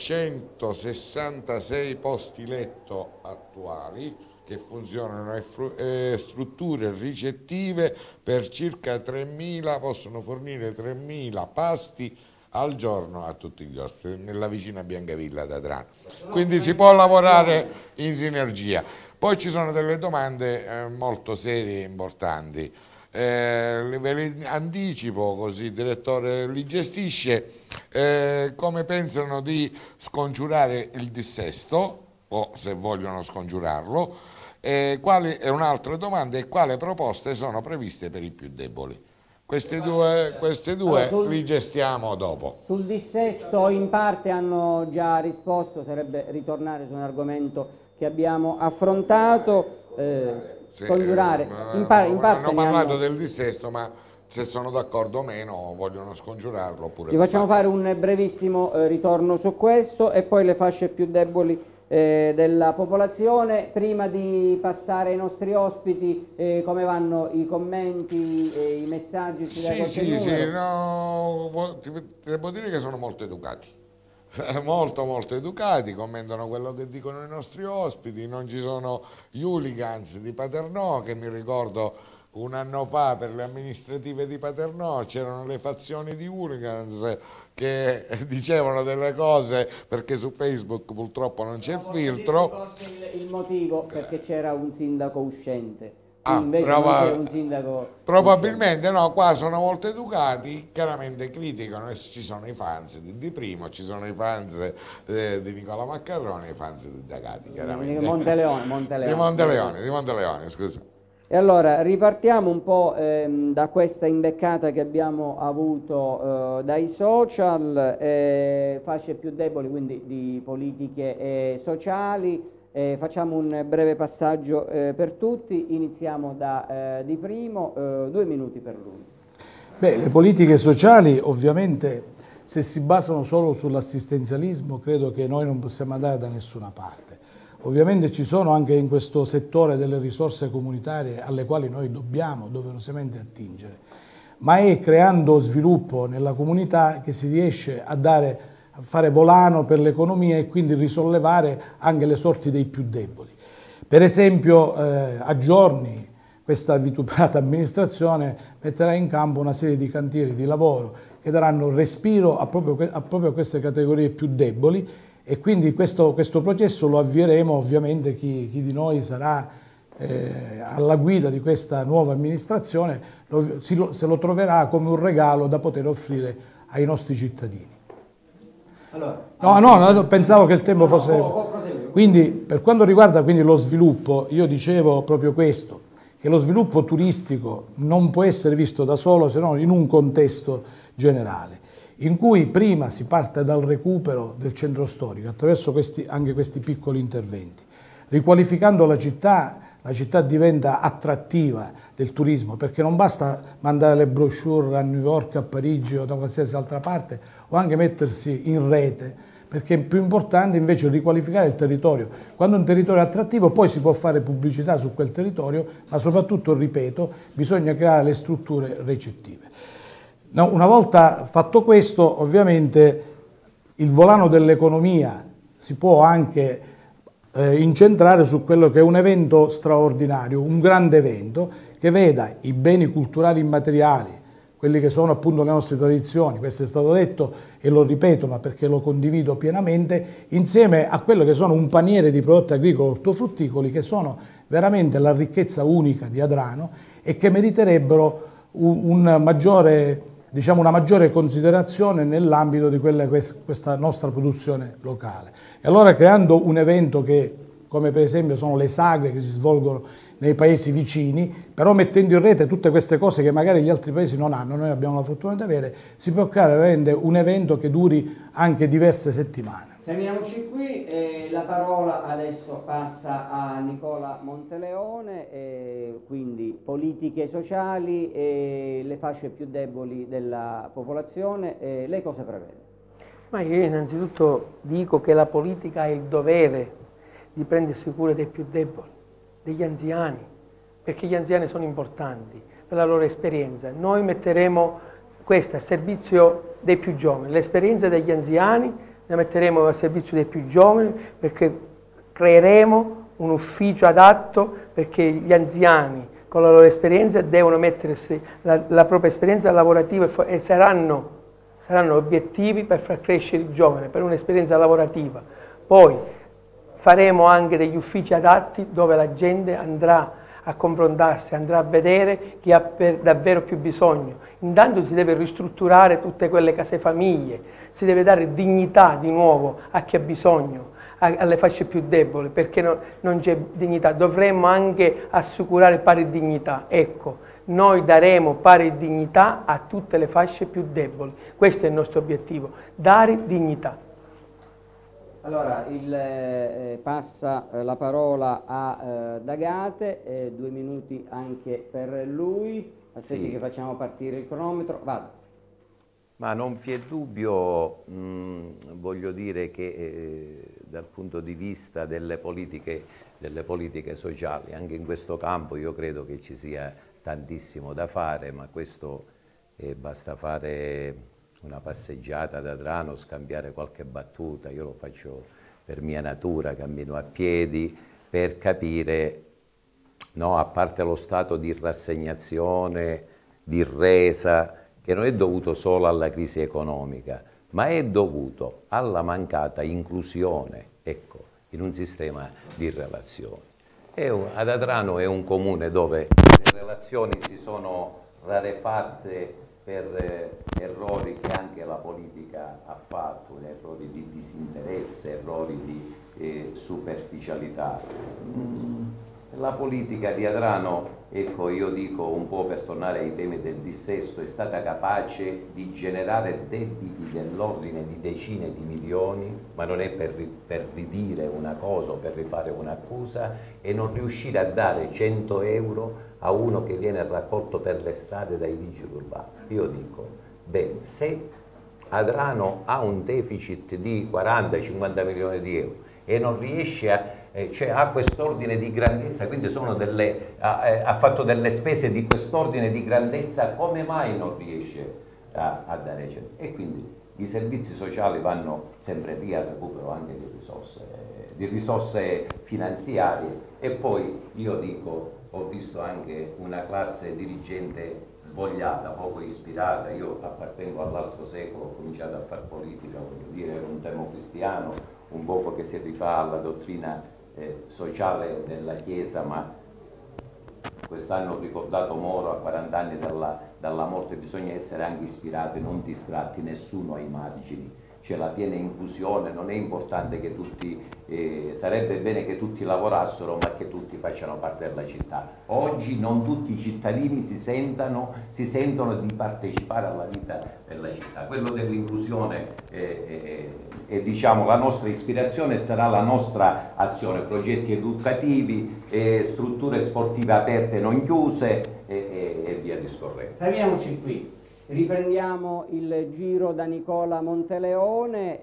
Speaker 3: 366 posti letto attuali che funzionano, e strutture ricettive per circa 3.000, possono fornire 3.000 pasti al giorno a tutti gli ospiti nella vicina Biancavilla d'Adrano. Quindi si può lavorare in sinergia. Poi ci sono delle domande molto serie e importanti. Ve le anticipo, così il direttore li gestisce. Come pensano di scongiurare il dissesto, o se vogliono scongiurarlo, e un'altra domanda è quali proposte sono previste per i più deboli. Queste due allora, li gestiamo dopo.
Speaker 1: Sul dissesto in parte hanno già risposto, sarebbe ritornare su un argomento che abbiamo affrontato. Scongiurare in parte
Speaker 3: hanno parlato del dissesto, ma se sono d'accordo o meno vogliono scongiurarlo oppure.
Speaker 1: Vi facciamo fare un brevissimo ritorno su questo e poi le fasce più deboli della popolazione. Prima di passare ai nostri ospiti, come vanno i commenti e i messaggi?
Speaker 3: Sì, no, devo dire che sono molto educati. Molto educati, commentano quello che dicono i nostri ospiti, non ci sono gli hooligans di Paternò, che mi ricordo un anno fa per le amministrative di Paternò c'erano le fazioni di hooligans che dicevano delle cose, perché su Facebook purtroppo non c'è il filtro.
Speaker 1: Il motivo perché c'era un sindaco uscente.
Speaker 3: Probabilmente no, qua sono molto educati, chiaramente criticano, e ci sono i fans di Primo, ci sono i fans di Nicola Maccarroni e i fans di D'Agati, chiaramente.
Speaker 1: Di
Speaker 3: Monteleone, scusa.
Speaker 1: E allora ripartiamo un po' da questa imbeccata che abbiamo avuto dai social, fasce più deboli, quindi di politiche sociali. Facciamo un breve passaggio per tutti, iniziamo da Di Primo, 2 minuti per lui.
Speaker 6: Beh, le politiche sociali ovviamente, se si basano solo sull'assistenzialismo, credo che noi non possiamo andare da nessuna parte. Ovviamente ci sono anche in questo settore delle risorse comunitarie alle quali noi dobbiamo doverosamente attingere, ma è creando sviluppo nella comunità che si riesce a fare volano per l'economia e quindi risollevare anche le sorti dei più deboli. Per esempio, a giorni questa vituperata amministrazione metterà in campo una serie di cantieri di lavoro che daranno respiro a proprio queste categorie più deboli, e quindi questo processo lo avvieremo ovviamente chi di noi sarà alla guida di questa nuova amministrazione, se lo troverà come un regalo da poter offrire ai nostri cittadini. No, pensavo che il tempo fosse. Quindi, per quanto riguarda quindi lo sviluppo, io dicevo proprio questo, che lo sviluppo turistico non può essere visto da solo, se no in un contesto generale, in cui prima si parte dal recupero del centro storico attraverso anche questi piccoli interventi. Riqualificando la città diventa attrattiva del turismo, perché non basta mandare le brochure a New York, a Parigi o da qualsiasi altra parte, o anche mettersi in rete, perché è più importante invece riqualificare il territorio. Quando un territorio è attrattivo poi si può fare pubblicità su quel territorio, ma soprattutto, ripeto, bisogna creare le strutture recettive. Una volta fatto questo, ovviamente il volano dell'economia si può anche incentrare su quello che è un evento straordinario, un grande evento che veda i beni culturali immateriali, quelli che sono appunto le nostre tradizioni, questo è stato detto e lo ripeto ma perché lo condivido pienamente, insieme a quello che sono un paniere di prodotti agricoli ortofrutticoli che sono veramente la ricchezza unica di Adrano e che meriterebbero una maggiore considerazione nell'ambito di questa nostra produzione locale. E allora creando un evento che, come per esempio sono le sagre che si svolgono nei paesi vicini, però mettendo in rete tutte queste cose che magari gli altri paesi non hanno, noi abbiamo la fortuna di avere, si può creare veramente un evento che duri anche diverse settimane.
Speaker 1: Fermiamoci qui, la parola adesso passa a Nicola Monteleone, quindi politiche sociali e le fasce più deboli della popolazione, lei cosa prevede?
Speaker 4: Ma io innanzitutto dico che la politica ha il dovere di prendersi cura dei più deboli, degli anziani, perché gli anziani sono importanti per la loro esperienza. Noi metteremo questa a servizio dei più giovani, l'esperienza degli anziani la metteremo a servizio dei più giovani perché creeremo un ufficio adatto perché gli anziani con la loro esperienza devono mettersi la propria esperienza lavorativa e saranno obiettivi per far crescere il giovane, per un'esperienza lavorativa. Poi faremo anche degli uffici adatti dove la gente andrà a confrontarsi, andrà a vedere chi ha davvero più bisogno. Intanto si deve ristrutturare tutte quelle case famiglie, si deve dare dignità di nuovo a chi ha bisogno, alle fasce più deboli, perché non c'è dignità. Dovremmo anche assicurare pari dignità. Ecco, noi daremo pari dignità a tutte le fasce più deboli. Questo è il nostro obiettivo, dare dignità.
Speaker 1: Allora, passa la parola a D'Agate, 2 minuti anche per lui, aspetti che facciamo partire il cronometro, vado.
Speaker 5: Ma non vi è dubbio, voglio dire che dal punto di vista delle politiche sociali, anche in questo campo io credo che ci sia tantissimo da fare, ma questo basta fare una passeggiata ad Adrano, scambiare qualche battuta, io lo faccio per mia natura, cammino a piedi, per capire, no, a parte lo stato di rassegnazione, di resa, che non è dovuto solo alla crisi economica, ma è dovuto alla mancata inclusione, ecco, in un sistema di relazioni. Ad Adrano è un comune dove le relazioni si sono rarefatte per errori che anche la politica ha fatto, errori di disinteresse, errori di superficialità. La politica di Adrano, ecco, io dico un po' per tornare ai temi del dissesto, è stata capace di generare debiti dell'ordine di decine di milioni, ma non è per ridire una cosa o per rifare un'accusa, e non riuscire a dare 100 euro a uno che viene raccolto per le strade dai vigili urbani. Io dico, beh, se Adrano ha un deficit di 40-50 milioni di euro e non riesce a cioè ha quest'ordine di grandezza, quindi ha fatto delle spese di quest'ordine di grandezza, come mai non riesce a dare 100? E quindi i servizi sociali vanno sempre via al recupero anche di risorse finanziarie. E poi io dico, ho visto anche una classe dirigente svogliata, poco ispirata. Io appartengo all'altro secolo, ho cominciato a fare politica, voglio dire, ero un democristiano, un poco che si rifà alla dottrina sociale della Chiesa, ma quest'anno ho ricordato Moro a 40 anni dalla morte. Bisogna essere anche ispirati, non distratti, nessuno ha i margini, c'è la piena inclusione. Non è importante che tutti, sarebbe bene che tutti lavorassero, ma che tutti facciano parte della città. Oggi non tutti i cittadini si sentono di partecipare alla vita della città. Quello dell'inclusione è diciamo la nostra ispirazione, sarà la nostra azione, progetti educativi, strutture sportive aperte non chiuse e via discorrendo.
Speaker 1: Fermiamoci qui. Riprendiamo il giro da Nicola Monteleone.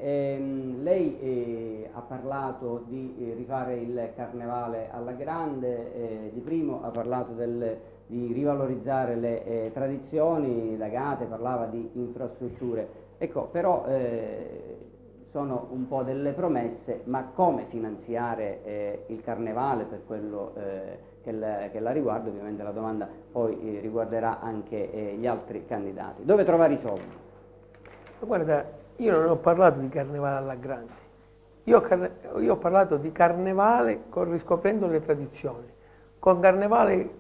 Speaker 1: Lei ha parlato di rifare il carnevale alla grande, di primo ha parlato di rivalorizzare le tradizioni, D'Agate parlava di infrastrutture. Ecco, però sono un po' delle promesse, ma come finanziare il Carnevale per quello che la riguarda? Ovviamente la domanda poi riguarderà anche gli altri candidati. Dove trovare i soldi?
Speaker 4: Guarda, io non ho parlato di Carnevale alla grande, io ho parlato di Carnevale riscoprendo le tradizioni, con Carnevale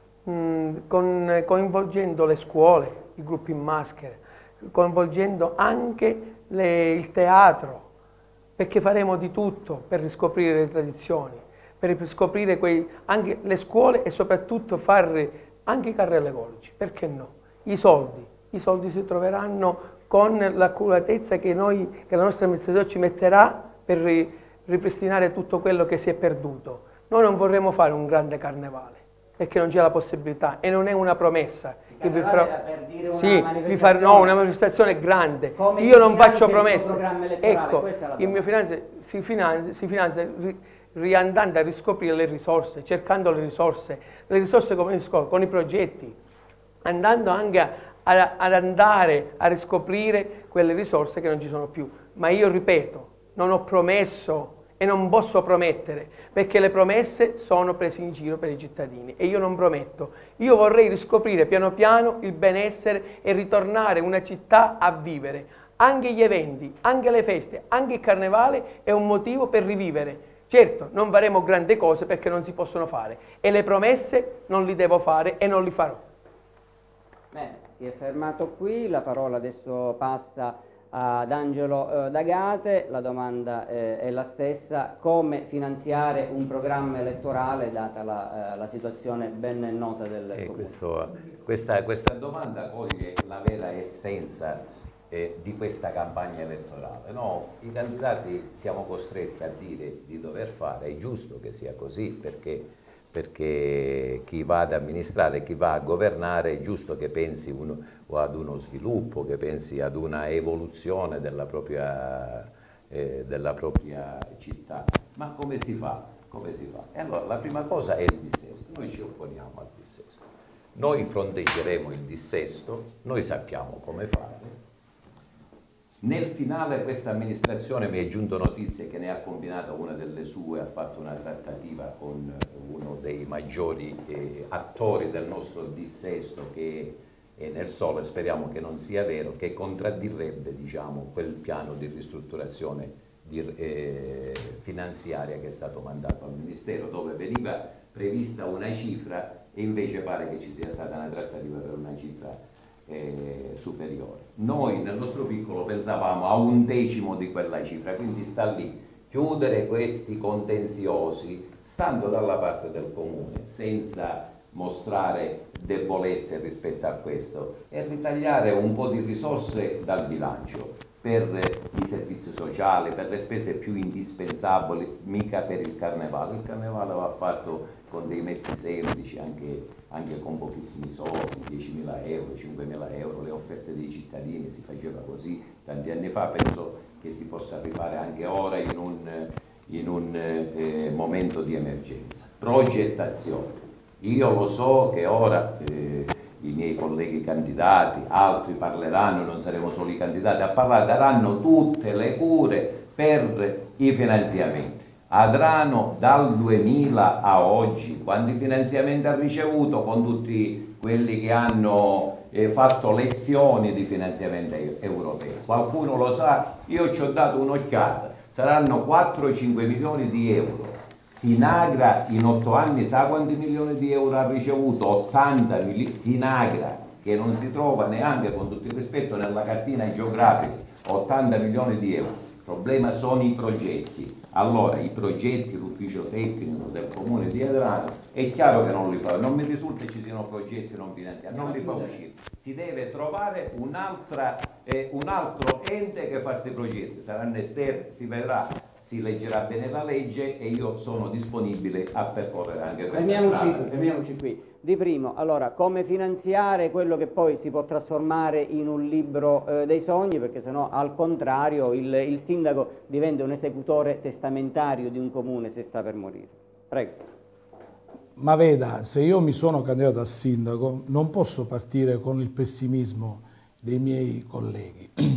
Speaker 4: coinvolgendo le scuole, i gruppi in maschera, coinvolgendo anche il teatro, perché faremo di tutto per riscoprire le tradizioni, per riscoprire anche le scuole e soprattutto fare anche i carri allegorici, perché no? I soldi si troveranno con l'accuratezza che la nostra amministrazione ci metterà per ripristinare tutto quello che si è perduto. Noi non vorremmo fare un grande carnevale, perché non c'è la possibilità e non è una promessa.
Speaker 1: Per dire una
Speaker 4: manifestazione. No, una manifestazione grande.
Speaker 1: Come
Speaker 4: io non faccio promesse.
Speaker 1: Ecco,
Speaker 4: il mio finanza si finanzia riandando a riscoprire le risorse, cercando le risorse con i progetti, andando anche ad andare a riscoprire quelle risorse che non ci sono più. Ma io ripeto, non ho promesso e non posso promettere, perché le promesse sono prese in giro per i cittadini e io non prometto. Io vorrei riscoprire piano piano il benessere e ritornare una città a vivere. Anche gli eventi, anche le feste, anche il carnevale è un motivo per rivivere. Certo, non faremo grandi cose perché non si possono fare e le promesse non li devo fare e non li farò.
Speaker 1: Bene, si è fermato qui, la parola adesso passa ad Angelo D'Agate. La domanda è la stessa: come finanziare un programma elettorale data la situazione ben nota del comune?
Speaker 5: Questa domanda coglie la vera essenza di questa campagna elettorale. No, i candidati siamo costretti a dire di dover fare, è giusto che sia così, perché chi va ad amministrare, chi va a governare è giusto che pensi ad uno sviluppo, che pensi ad una evoluzione della propria città. Ma come si fa? Come si fa? E allora la prima cosa è il dissesto. Noi ci opponiamo al dissesto. Noi fronteggeremo il dissesto, noi sappiamo come fare. Nel finale questa amministrazione, mi è giunto notizie che ne ha combinata una delle sue, ha fatto una trattativa con uno dei maggiori attori del nostro dissesto che è nel sole, speriamo che non sia vero, che contraddirebbe, diciamo, quel piano di ristrutturazione finanziaria che è stato mandato al Ministero, dove veniva prevista una cifra e invece pare che ci sia stata una trattativa per una cifra superiore. Noi nel nostro piccolo pensavamo a 1/10 di quella cifra, quindi sta lì chiudere questi contenziosi stando dalla parte del comune senza mostrare debolezze rispetto a questo e ritagliare un po' di risorse dal bilancio per i servizi sociali, per le spese più indispensabili, mica per il carnevale. Il carnevale va fatto con dei mezzi semplici, anche con pochissimi soldi, 10.000 euro, 5.000 euro, le offerte dei cittadini, si faceva così tanti anni fa, penso che si possa rifare anche ora in un momento di emergenza. Progettazione. Io lo so che ora i miei colleghi candidati, altri parleranno, non saremo solo i candidati a parlare, daranno tutte le cure per i finanziamenti. Adrano dal 2000 a oggi, quanti finanziamenti ha ricevuto con tutti quelli che hanno fatto lezioni di finanziamento europeo? Qualcuno lo sa? Io ci ho dato un'occhiata, saranno 4-5 milioni di euro. Sinagra in 8 anni sa quanti milioni di euro ha ricevuto? 80 milioni. Sinagra, che non si trova neanche, con tutto il rispetto, nella cartina geografica, 80 milioni di euro. Il problema sono i progetti. Allora, i progetti, l'ufficio tecnico del comune di Adrano, è chiaro che non li fa, non mi risulta che ci siano progetti non finanziati, non li fa uscire. Si deve trovare un altro ente che fa questi progetti, saranno esterni, si vedrà, si leggerà bene la legge e io sono disponibile a percorrere anche questa strada.
Speaker 1: Fermiamoci qui. Di primo, allora, come finanziare quello che poi si può trasformare in un libro dei sogni, perché sennò al contrario il sindaco diventa un esecutore testamentario di un comune se sta per morire. Prego.
Speaker 6: Ma veda, se io mi sono candidato a sindaco non posso partire con il pessimismo dei miei colleghi.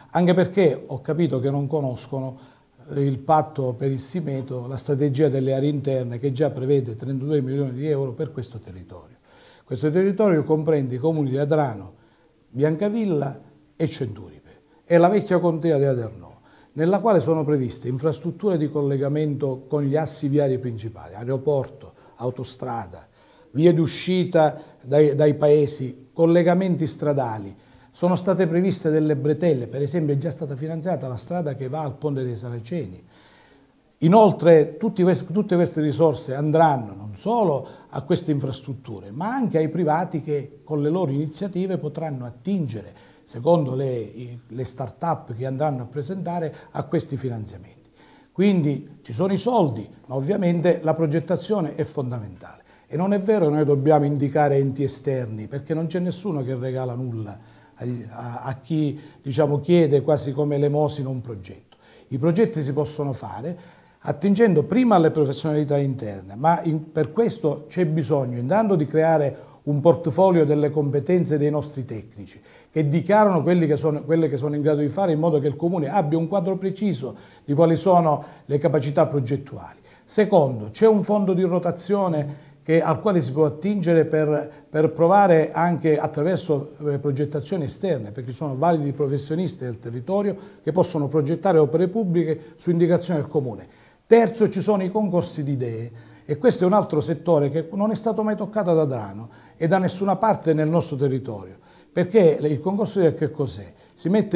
Speaker 6: anche perché ho capito che non conoscono il patto per il Simeto, la strategia delle aree interne che già prevede 32 milioni di euro per questo territorio. Questo territorio comprende i comuni di Adrano, Biancavilla e Centuripe e la vecchia contea di Adernò, nella quale sono previste infrastrutture di collegamento con gli assi viari principali, aeroporto, autostrada, vie d'uscita dai paesi, collegamenti stradali. Sono state previste delle bretelle, per esempio è già stata finanziata la strada che va al Ponte dei Saraceni. Inoltre tutte queste risorse andranno non solo a queste infrastrutture, ma anche ai privati che con le loro iniziative potranno attingere, secondo le start-up che andranno a presentare, a questi finanziamenti. Quindi ci sono i soldi, ma ovviamente la progettazione è fondamentale. E non è vero che noi dobbiamo indicare enti esterni, perché non c'è nessuno che regala nulla a chi, diciamo, chiede quasi come elemosina un progetto. I progetti si possono fare attingendo prima alle professionalità interne, ma per questo c'è bisogno intanto di creare un portfolio delle competenze dei nostri tecnici che dichiarano quelle che sono in grado di fare, in modo che il Comune abbia un quadro preciso di quali sono le capacità progettuali. Secondo, c'è un fondo di rotazione al quale si può attingere per provare anche attraverso progettazioni esterne, perché ci sono validi professionisti del territorio che possono progettare opere pubbliche su indicazione del Comune. Terzo, ci sono i concorsi di idee e questo è un altro settore che non è stato mai toccato da Adrano e da nessuna parte nel nostro territorio, perché il concorso di idee che cos'è? Si mette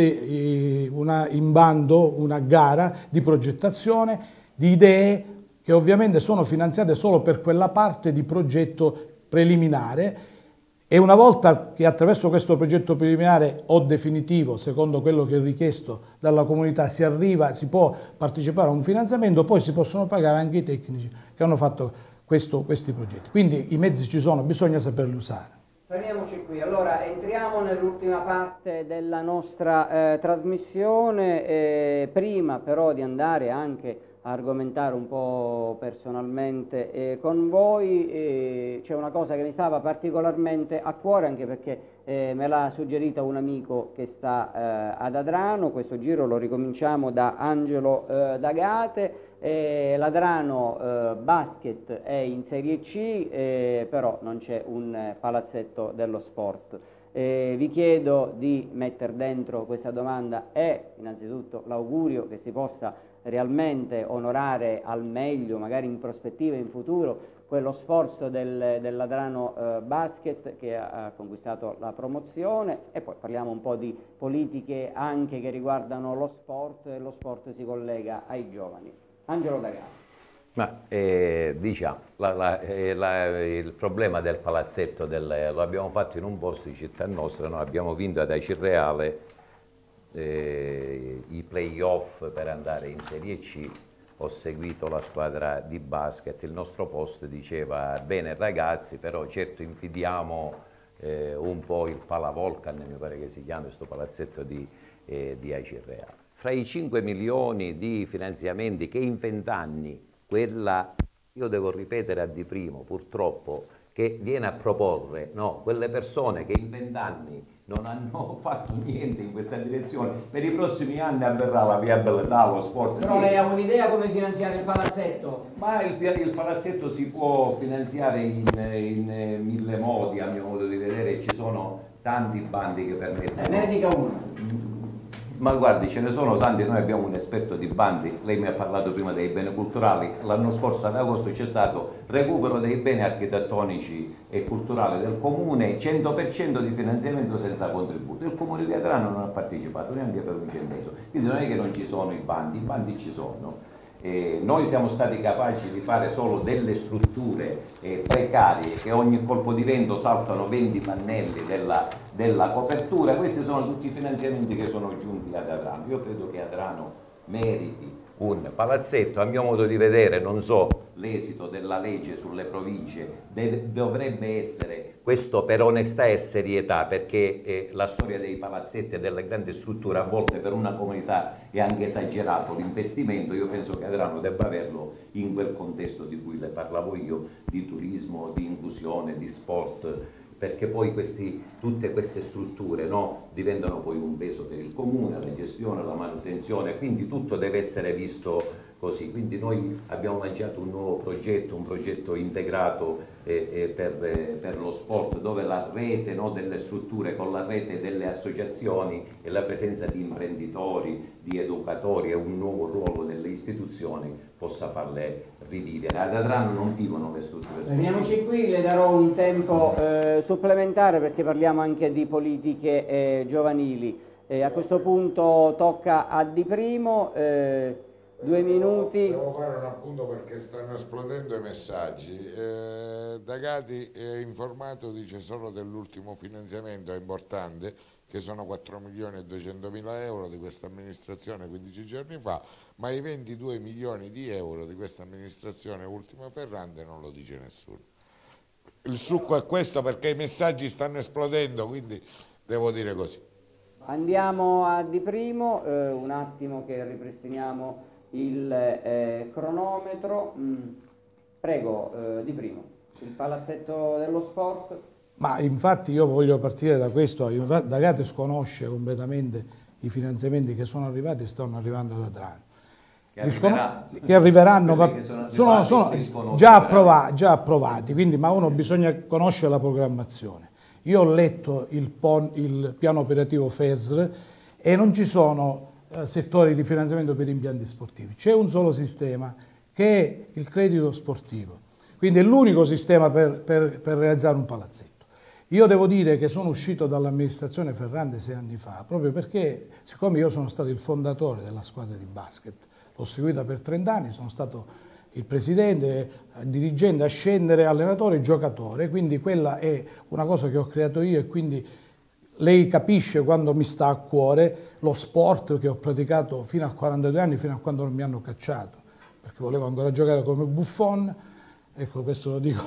Speaker 6: in bando una gara di progettazione di idee che ovviamente sono finanziate solo per quella parte di progetto preliminare e una volta che attraverso questo progetto preliminare o definitivo, secondo quello che è richiesto dalla comunità, si può partecipare a un finanziamento, poi si possono pagare anche i tecnici che hanno fatto questi progetti. Quindi i mezzi ci sono, bisogna saperli usare.
Speaker 1: Fermiamoci qui, allora entriamo nell'ultima parte della nostra trasmissione, prima però di andare anche argomentare un po' personalmente con voi, c'è una cosa che mi stava particolarmente a cuore, anche perché me l'ha suggerita un amico che sta ad Adrano. Questo giro lo ricominciamo da Angelo D'Agate. L'Adrano Basket è in Serie C, però non c'è un palazzetto dello sport. Vi chiedo di mettere dentro questa domanda e innanzitutto l'augurio che si possa realmente onorare al meglio, magari in prospettiva, in futuro, quello sforzo dell'Adrano Basket che ha conquistato la promozione, e poi parliamo un po' di politiche anche che riguardano lo sport, e lo sport si collega ai giovani. Angelo D'Agate.
Speaker 5: Ma diciamo, il problema del palazzetto lo abbiamo fatto in un posto di città nostra, noi abbiamo vinto ad Acireale i playoff per andare in Serie C, ho seguito la squadra di basket, il nostro post diceva bene ragazzi, però certo infidiamo un po' il Palavolcan, mi pare che si chiami questo palazzetto di Acireale. Fra i 5 milioni di finanziamenti che in 20 anni quella, io devo ripetere a Di Primo purtroppo, che viene a proporre, no, quelle persone che in 20 anni non hanno fatto niente in questa direzione, per i prossimi anni avverrà la viabilità, lo sport.
Speaker 1: Però sì. Lei ha un'idea come finanziare il palazzetto?
Speaker 5: Ma il palazzetto si può finanziare in mille modi, a mio modo di vedere, ci sono tanti bandi che permettono.
Speaker 1: Ne dica uno.
Speaker 5: Ma guardi, ce ne sono tanti, noi abbiamo un esperto di bandi, lei mi ha parlato prima dei beni culturali, l'anno scorso ad agosto c'è stato recupero dei beni architettonici e culturali del comune, 100% di finanziamento senza contributo. Il comune di Adrano non ha partecipato neanche per un centesimo, quindi non è che non ci sono i bandi ci sono. Noi siamo stati capaci di fare solo delle strutture precarie che ogni colpo di vento saltano 20 pannelli della copertura. Questi sono tutti i finanziamenti che sono giunti ad Adrano. Io credo che Adrano meriti un palazzetto, a mio modo di vedere, non so l'esito della legge sulle province, dovrebbe essere questo per onestà e serietà, perché la storia dei palazzetti e delle grandi strutture a volte per una comunità è anche esagerato l'investimento. Io penso che Adrano debba averlo in quel contesto di cui le parlavo io, di turismo, di inclusione, di sport, perché poi tutte queste strutture, no, diventano poi un peso per il comune, la gestione, la manutenzione, quindi tutto deve essere visto così. Quindi noi abbiamo lanciato un nuovo progetto, un progetto integrato per lo sport, dove la rete, no, delle strutture con la rete delle associazioni e la presenza di imprenditori, di educatori e un nuovo ruolo delle istituzioni possa farle rivivere. Ad Adrano non vivono le strutture sportive.
Speaker 1: Veniamoci qui, le darò un tempo supplementare perché parliamo anche di politiche giovanili. A questo punto tocca a Di Primo. 2 minuti.
Speaker 3: Devo fare un appunto perché stanno esplodendo i messaggi. Dagati è informato, dice, solo dell'ultimo finanziamento, è importante, che sono 4.200.000 euro di questa amministrazione 15 giorni fa, ma i 22 milioni di euro di questa amministrazione ultima Ferrante non lo dice nessuno. Il succo è questo, perché i messaggi stanno esplodendo, quindi devo dire così.
Speaker 1: Andiamo a Di Primo, un attimo che ripristiniamo il cronometro. Prego, Di Primo, il palazzetto dello sport.
Speaker 6: Ma infatti io voglio partire da questo. Dagati sconosce completamente i finanziamenti che sono arrivati e stanno arrivando da Adrano. Che arriveranno, sono già approvati, quindi, ma uno bisogna conoscere la programmazione. Io ho letto il piano operativo FESR e non ci sono settori di finanziamento per impianti sportivi. C'è un solo sistema che è il credito sportivo, quindi è l'unico sistema per realizzare un palazzetto. Io devo dire che sono uscito dall'amministrazione Ferrante 6 anni fa, proprio perché, siccome io sono stato il fondatore della squadra di basket, l'ho seguita per 30 anni, sono stato il presidente, dirigente, a scendere, allenatore e giocatore, quindi quella è una cosa che ho creato io e quindi lei capisce quando mi sta a cuore lo sport che ho praticato fino a 42 anni, fino a quando non mi hanno cacciato, perché volevo ancora giocare come Buffon, ecco, questo lo dico.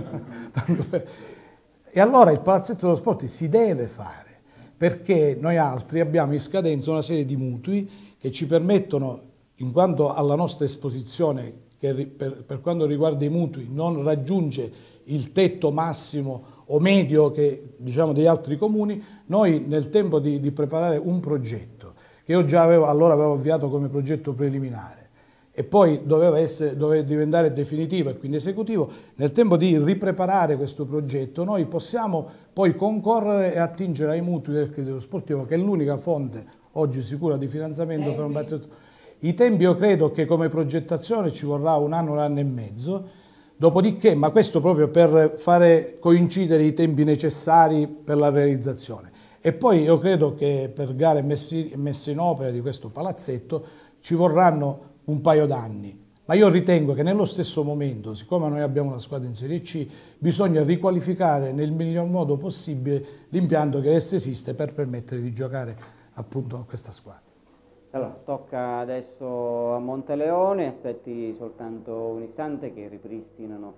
Speaker 6: E allora il palazzetto dello sport si deve fare, perché noi altri abbiamo in scadenza una serie di mutui che ci permettono, in quanto alla nostra esposizione, che per quanto riguarda i mutui non raggiunge il tetto massimo o medio che, diciamo, degli altri comuni, noi nel tempo di preparare un progetto, che io già allora avevo avviato come progetto preliminare, e poi doveva diventare definitivo e quindi esecutivo, nel tempo di ripreparare questo progetto noi possiamo poi concorrere e attingere ai mutui del credito sportivo, che è l'unica fonte oggi sicura di finanziamento per un palazzetto. I tempi io credo che come progettazione ci vorrà un anno e mezzo, dopodiché, ma questo proprio per fare coincidere i tempi necessari per la realizzazione. E poi io credo che per gare messe in opera di questo palazzetto ci vorranno un paio d'anni, ma io ritengo che nello stesso momento, siccome noi abbiamo una squadra in Serie C, bisogna riqualificare nel miglior modo possibile l'impianto che adesso esiste per permettere di giocare appunto a questa squadra.
Speaker 1: Allora, tocca adesso a Monteleone, aspetti soltanto un istante che ripristinano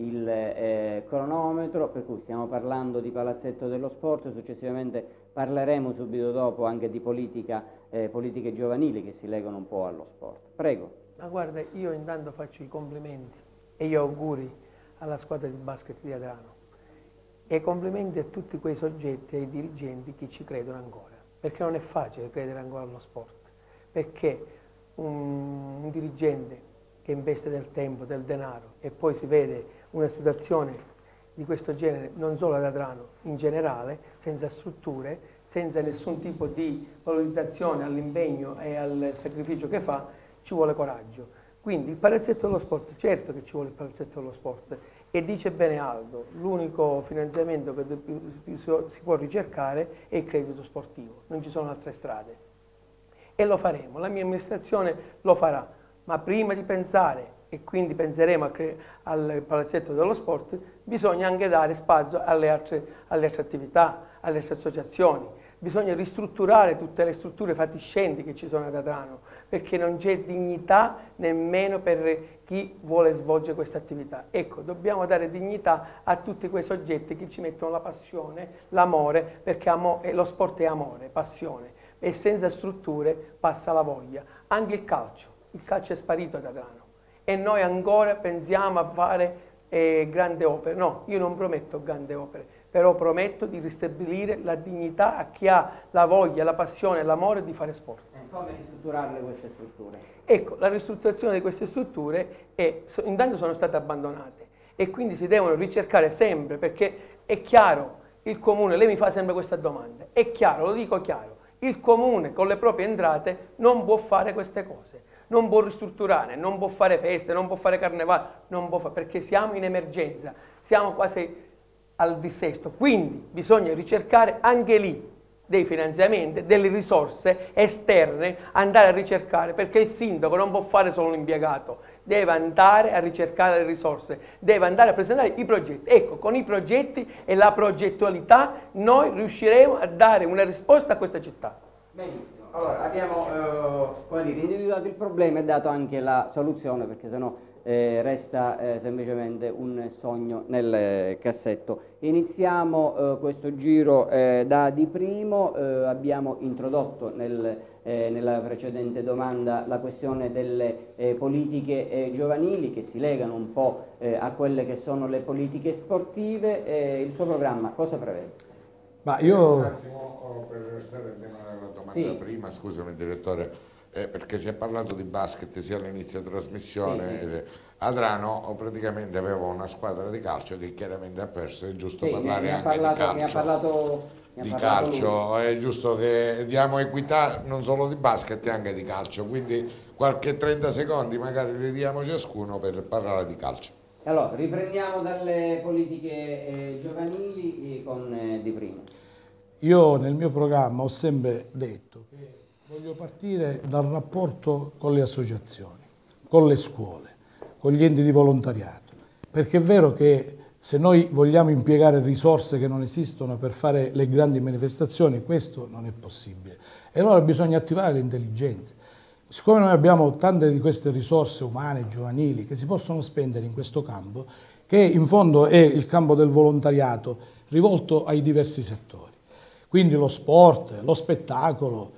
Speaker 1: il cronometro, per cui stiamo parlando di palazzetto dello sport, successivamente parleremo subito dopo anche di politiche giovanili che si legano un po' allo sport. Prego.
Speaker 4: Ma guarda, io intanto faccio i complimenti e gli auguri alla squadra di basket di Adrano e complimenti a tutti quei soggetti e ai dirigenti che ci credono ancora, perché non è facile credere ancora allo sport, perché un dirigente che investe del tempo, del denaro e poi si vede una situazione di questo genere, non solo ad Adrano, in generale, senza strutture, senza nessun tipo di valorizzazione all'impegno e al sacrificio che fa, ci vuole coraggio. Quindi il palazzetto dello sport, certo che ci vuole il palazzetto dello sport, e dice bene Aldo, l'unico finanziamento che si può ricercare è il credito sportivo, non ci sono altre strade. E lo faremo, la mia amministrazione lo farà, ma prima di pensare, e quindi penseremo al palazzetto dello sport, bisogna anche dare spazio alle altre attività, alle altre associazioni. Bisogna ristrutturare tutte le strutture fatiscenti che ci sono ad Adrano, perché non c'è dignità nemmeno per chi vuole svolgere questa attività. Ecco, dobbiamo dare dignità a tutti quei soggetti che ci mettono la passione, l'amore, perché lo sport è amore, passione, e senza strutture passa la voglia. Anche il calcio è sparito ad Adrano e noi ancora pensiamo a fare grandi opere. No, io non prometto grandi opere, però prometto di ristabilire la dignità a chi ha la voglia, la passione, l'amore di fare sport.
Speaker 1: Come ristrutturarle queste strutture?
Speaker 4: Ecco, la ristrutturazione di queste strutture intanto sono state abbandonate e quindi si devono ricercare sempre, perché è chiaro, il comune, lei mi fa sempre questa domanda, è chiaro, lo dico chiaro, il comune con le proprie entrate non può fare queste cose, non può ristrutturare, non può fare feste, non può fare carnevale, non può fare, perché siamo in emergenza, siamo quasi al dissesto, quindi bisogna ricercare anche lì dei finanziamenti, delle risorse esterne, andare a ricercare, perché il sindaco non può fare solo l'impiegato, deve andare a ricercare le risorse, deve andare a presentare i progetti. Ecco, con i progetti e la progettualità noi riusciremo a dare una risposta a questa città.
Speaker 1: Benissimo, allora abbiamo come dire, individuato il problema e dato anche la soluzione, perché sennò resta semplicemente un sogno nel cassetto. Iniziamo questo giro da Di Primo. Abbiamo introdotto nella precedente domanda la questione delle politiche giovanili, che si legano un po' a quelle che sono le politiche sportive. Il suo programma cosa prevede?
Speaker 3: Ma io un attimo per restare al tema della domanda prima, scusami direttore, perché si è parlato di basket sia all'inizio della trasmissione. Adrano praticamente aveva una squadra di calcio che chiaramente ha perso, è giusto parlare anche di calcio. È giusto che diamo equità non solo di basket, anche di calcio, quindi qualche 30 secondi magari li diamo ciascuno per parlare di calcio.
Speaker 1: Allora, riprendiamo dalle politiche giovanili con Di Primo.
Speaker 6: Io nel mio programma ho sempre detto che voglio partire dal rapporto con le associazioni, con le scuole, con gli enti di volontariato, perché è vero che se noi vogliamo impiegare risorse che non esistono per fare le grandi manifestazioni, questo non è possibile. E allora bisogna attivare le intelligenze. Siccome noi abbiamo tante di queste risorse umane, giovanili, che si possono spendere in questo campo, che in fondo è il campo del volontariato rivolto ai diversi settori. Quindi lo sport, lo spettacolo,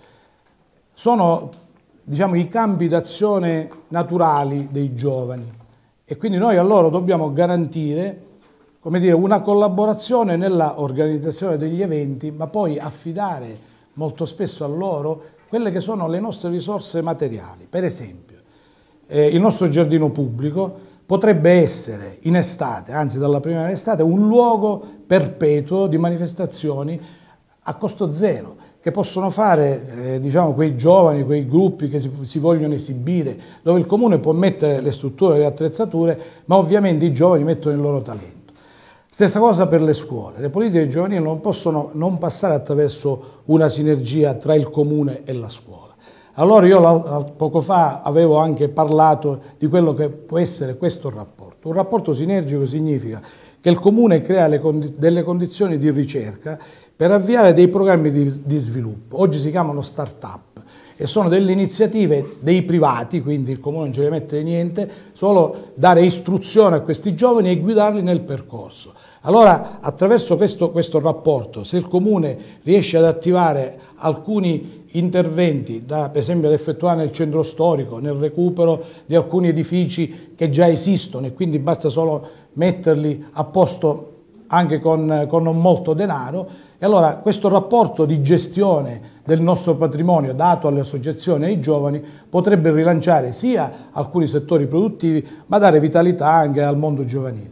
Speaker 6: sono diciamo, i campi d'azione naturali dei giovani. E quindi noi a loro dobbiamo garantire, come dire, una collaborazione nella organizzazione degli eventi, ma poi affidare molto spesso a loro quelle che sono le nostre risorse materiali. Per esempio, il nostro giardino pubblico potrebbe essere in estate, anzi dalla prima estate, un luogo perpetuo di manifestazioni a costo zero, che possono fare diciamo, quei giovani, quei gruppi che si vogliono esibire, dove il comune può mettere le strutture, le attrezzature, ma ovviamente i giovani mettono il loro talento. Stessa cosa per le scuole. Le politiche giovanili non possono non passare attraverso una sinergia tra il comune e la scuola. Allora io poco fa avevo anche parlato di quello che può essere questo rapporto. Un rapporto sinergico significa che il comune crea delle condizioni di ricerca per avviare dei programmi di sviluppo. Oggi si chiamano start-up e sono delle iniziative dei privati, quindi il comune non ci deve mettere niente, solo dare istruzione a questi giovani e guidarli nel percorso. Allora, attraverso questo rapporto, se il comune riesce ad attivare alcuni interventi, per esempio ad effettuare nel centro storico, nel recupero di alcuni edifici che già esistono e quindi basta solo metterli a posto anche con non molto denaro, e allora questo rapporto di gestione del nostro patrimonio dato alle associazioni e ai giovani potrebbe rilanciare sia alcuni settori produttivi, ma dare vitalità anche al mondo giovanile.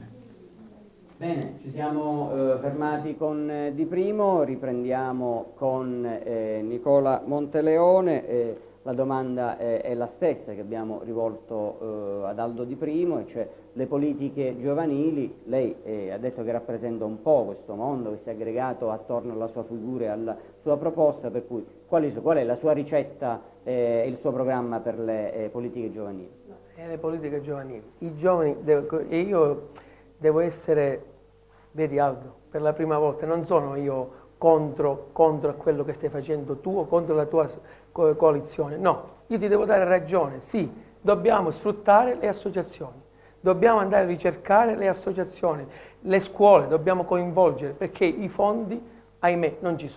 Speaker 1: Bene, ci siamo fermati con Di Primo, riprendiamo con Nicola Monteleone. La domanda è la stessa che abbiamo rivolto ad Aldo Di Primo, e cioè le politiche giovanili. Lei ha detto che rappresenta un po' questo mondo che si è aggregato attorno alla sua figura e alla sua proposta, per cui qual è la sua ricetta e il suo programma per le politiche giovanili?
Speaker 4: Le politiche giovanili. I giovani, e io devo essere, vedi Aldo, per la prima volta non sono io contro a quello che stai facendo tu o contro la tua coalizione, no, io ti devo dare ragione, sì, dobbiamo sfruttare le associazioni, dobbiamo andare a ricercare le associazioni, le scuole dobbiamo coinvolgere, perché i fondi, ahimè, non ci sono.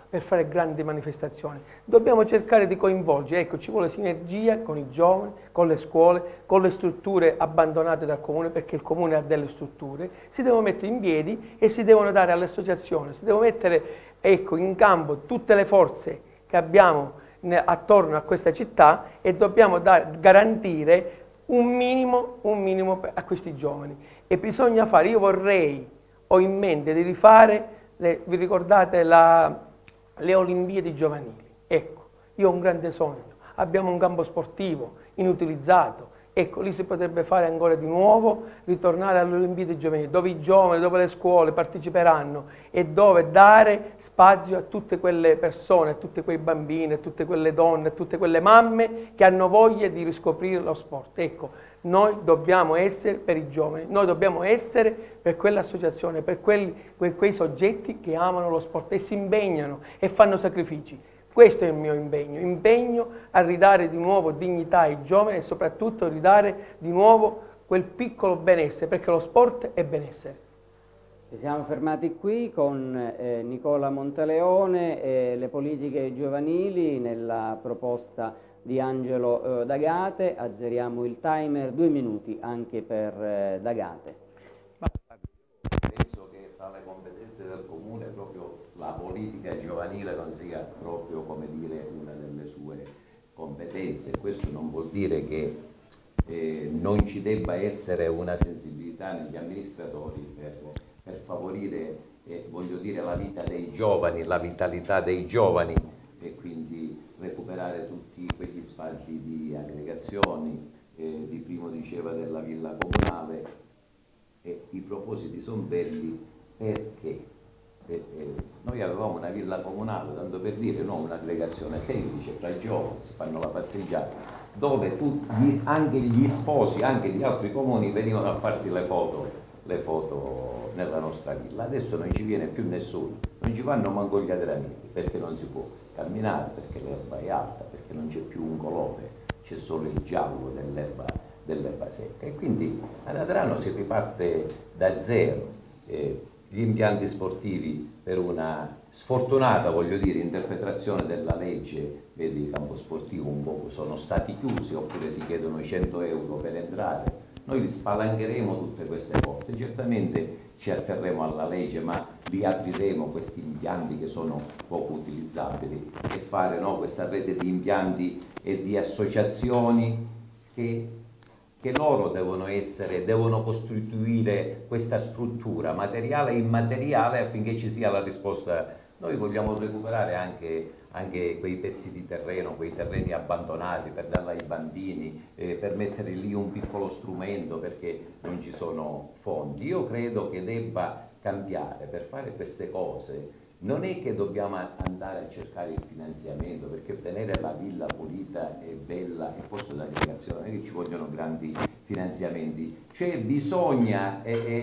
Speaker 4: per fare grandi manifestazioni. Dobbiamo cercare di coinvolgere, ecco, ci vuole sinergia con i giovani, con le scuole, con le strutture abbandonate dal Comune, perché il Comune ha delle strutture, si devono mettere in piedi e si devono dare alle associazioni, si devono mettere, ecco, in campo tutte le forze che abbiamo attorno a questa città e dobbiamo garantire un minimo a questi giovani. E bisogna fare, io ho in mente di rifare, vi ricordate le Olimpiadi giovanili? Ecco, io ho un grande sogno, abbiamo un campo sportivo inutilizzato, ecco, lì si potrebbe fare ancora di nuovo, ritornare alle Olimpiadi giovanili, dove i giovani, dove le scuole parteciperanno e dove dare spazio a tutte quelle persone, a tutti quei bambini, a tutte quelle donne, a tutte quelle mamme che hanno voglia di riscoprire lo sport. Ecco, noi dobbiamo essere per i giovani, noi dobbiamo essere per quell'associazione, per quei soggetti che amano lo sport e si impegnano e fanno sacrifici. Questo è il mio impegno a ridare di nuovo dignità ai giovani e soprattutto ridare di nuovo quel piccolo benessere, perché lo sport è benessere.
Speaker 1: Ci siamo fermati qui con Nicola Monteleone e le politiche giovanili nella proposta di Angelo D'Agate. Azzeriamo il timer, 2 minuti anche per D'Agate.
Speaker 5: Penso che tra le competenze del Comune proprio la politica giovanile non sia proprio, come dire, una delle sue competenze. Questo non vuol dire che non ci debba essere una sensibilità negli amministratori per favorire, voglio dire, la vita dei giovani, la vitalità dei giovani e quindi recuperare tutti quegli spazi di aggregazioni, di primo diceva della villa comunale, e i propositi sono belli perché noi avevamo una villa comunale, tanto per dire, no, un'aggregazione semplice fra i giovani, si fanno la passeggiata, dove anche gli sposi, anche di altri comuni, venivano a farsi le foto nella nostra villa. Adesso non ci viene più nessuno, non ci vanno manco gli adramiti, perché non si può camminare, perché l'erba è alta, perché non c'è più un colore, c'è solo il giallo dell'erba secca. E quindi ad Adrano si riparte da zero. Gli impianti sportivi, per una sfortunata, voglio dire, interpretazione della legge, vedi, il campo sportivo un po' sono stati chiusi, oppure si chiedono 100 euro per entrare. Noi spalancheremo tutte queste porte, certamente ci atterremo alla legge, ma riapriremo questi impianti che sono poco utilizzabili e fare, no, questa rete di impianti e di associazioni che loro devono costituire questa struttura materiale e immateriale affinché ci sia la risposta. Noi vogliamo recuperare anche quei pezzi di terreno, quei terreni abbandonati per darli ai bambini, per mettere lì un piccolo strumento perché non ci sono fondi. Io credo che debba cambiare. Per fare queste cose non è che dobbiamo andare a cercare il finanziamento, perché tenere la villa pulita e bella è posto d'aggregazione, non è che ci vogliono grandi finanziamenti, cioè bisogna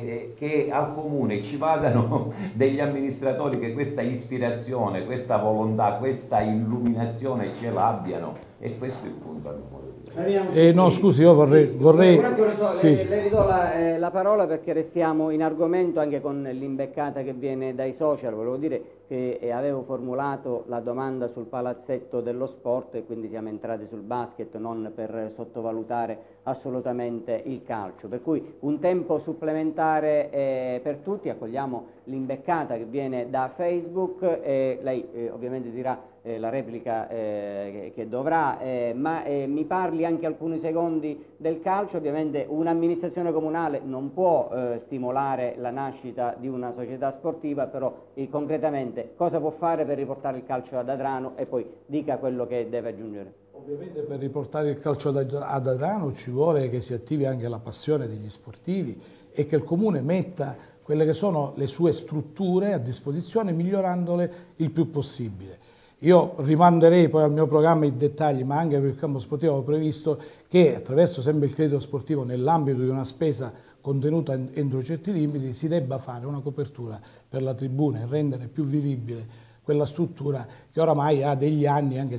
Speaker 5: che al Comune ci vadano degli amministratori che questa ispirazione, questa volontà, questa illuminazione ce l'abbiano, e questo è il punto al mio
Speaker 6: no, scusi, io vorrei sì.
Speaker 1: Le ridò la parola perché restiamo in argomento anche con l'imbeccata che viene dai social. Volevo dire che avevo formulato la domanda sul palazzetto dello sport e quindi siamo entrati sul basket, non per sottovalutare assolutamente il calcio, per cui un tempo supplementare per tutti. Accogliamo l'imbeccata che viene da Facebook e lei ovviamente dirà la replica che dovrà, ma mi parli anche alcuni secondi del calcio. Ovviamente un'amministrazione comunale non può stimolare la nascita di una società sportiva, però concretamente cosa può fare per riportare il calcio ad Adrano, e poi dica quello che deve aggiungere.
Speaker 6: Ovviamente per riportare il calcio ad Adrano ci vuole che si attivi anche la passione degli sportivi e che il Comune metta quelle che sono le sue strutture a disposizione, migliorandole il più possibile. Io rimanderei poi al mio programma i dettagli, ma anche per il campo sportivo ho previsto che attraverso sempre il credito sportivo, nell'ambito di una spesa contenuta entro certi limiti, si debba fare una copertura per la tribuna e rendere più vivibile quella struttura che oramai ha degli anni, anche se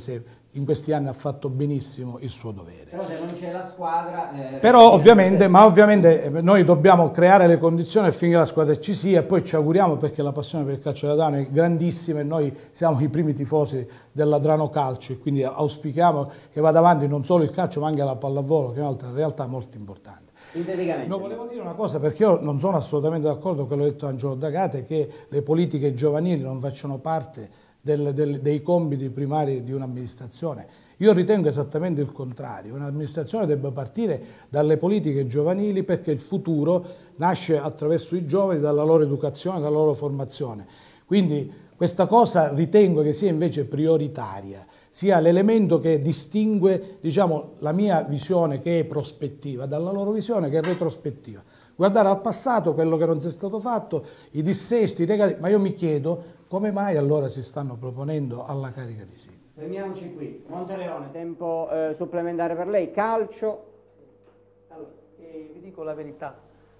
Speaker 6: in questi anni ha fatto benissimo il suo dovere.
Speaker 1: Però se non c'è la squadra...
Speaker 6: Però ovviamente noi dobbiamo creare le condizioni affinché la squadra ci sia, e poi ci auguriamo, perché la passione per il calcio dell'Adrano è grandissima e noi siamo i primi tifosi dell'Adrano Calcio, e quindi auspichiamo che vada avanti non solo il calcio ma anche la pallavolo, che è un'altra realtà molto importante.
Speaker 1: Sinteticamente.
Speaker 6: No, volevo dire una cosa, perché io non sono assolutamente d'accordo con quello che ha detto Angelo D'Agate, che le politiche giovanili non facciano parte dei compiti primari di un'amministrazione. Io ritengo esattamente il contrario. Un'amministrazione debba partire dalle politiche giovanili, perché il futuro nasce attraverso i giovani, dalla loro educazione, dalla loro formazione. Quindi questa cosa ritengo che sia invece prioritaria, sia l'elemento che distingue, diciamo, la mia visione, che è prospettiva, dalla loro visione, che è retrospettiva. Guardare al passato, quello che non sia stato fatto, i dissesti, i negativi, ma io mi chiedo come mai allora si stanno proponendo alla carica di sindaco.
Speaker 1: Fermiamoci qui. Monteleone, tempo supplementare per lei. Calcio.
Speaker 4: Allora, vi dico la verità.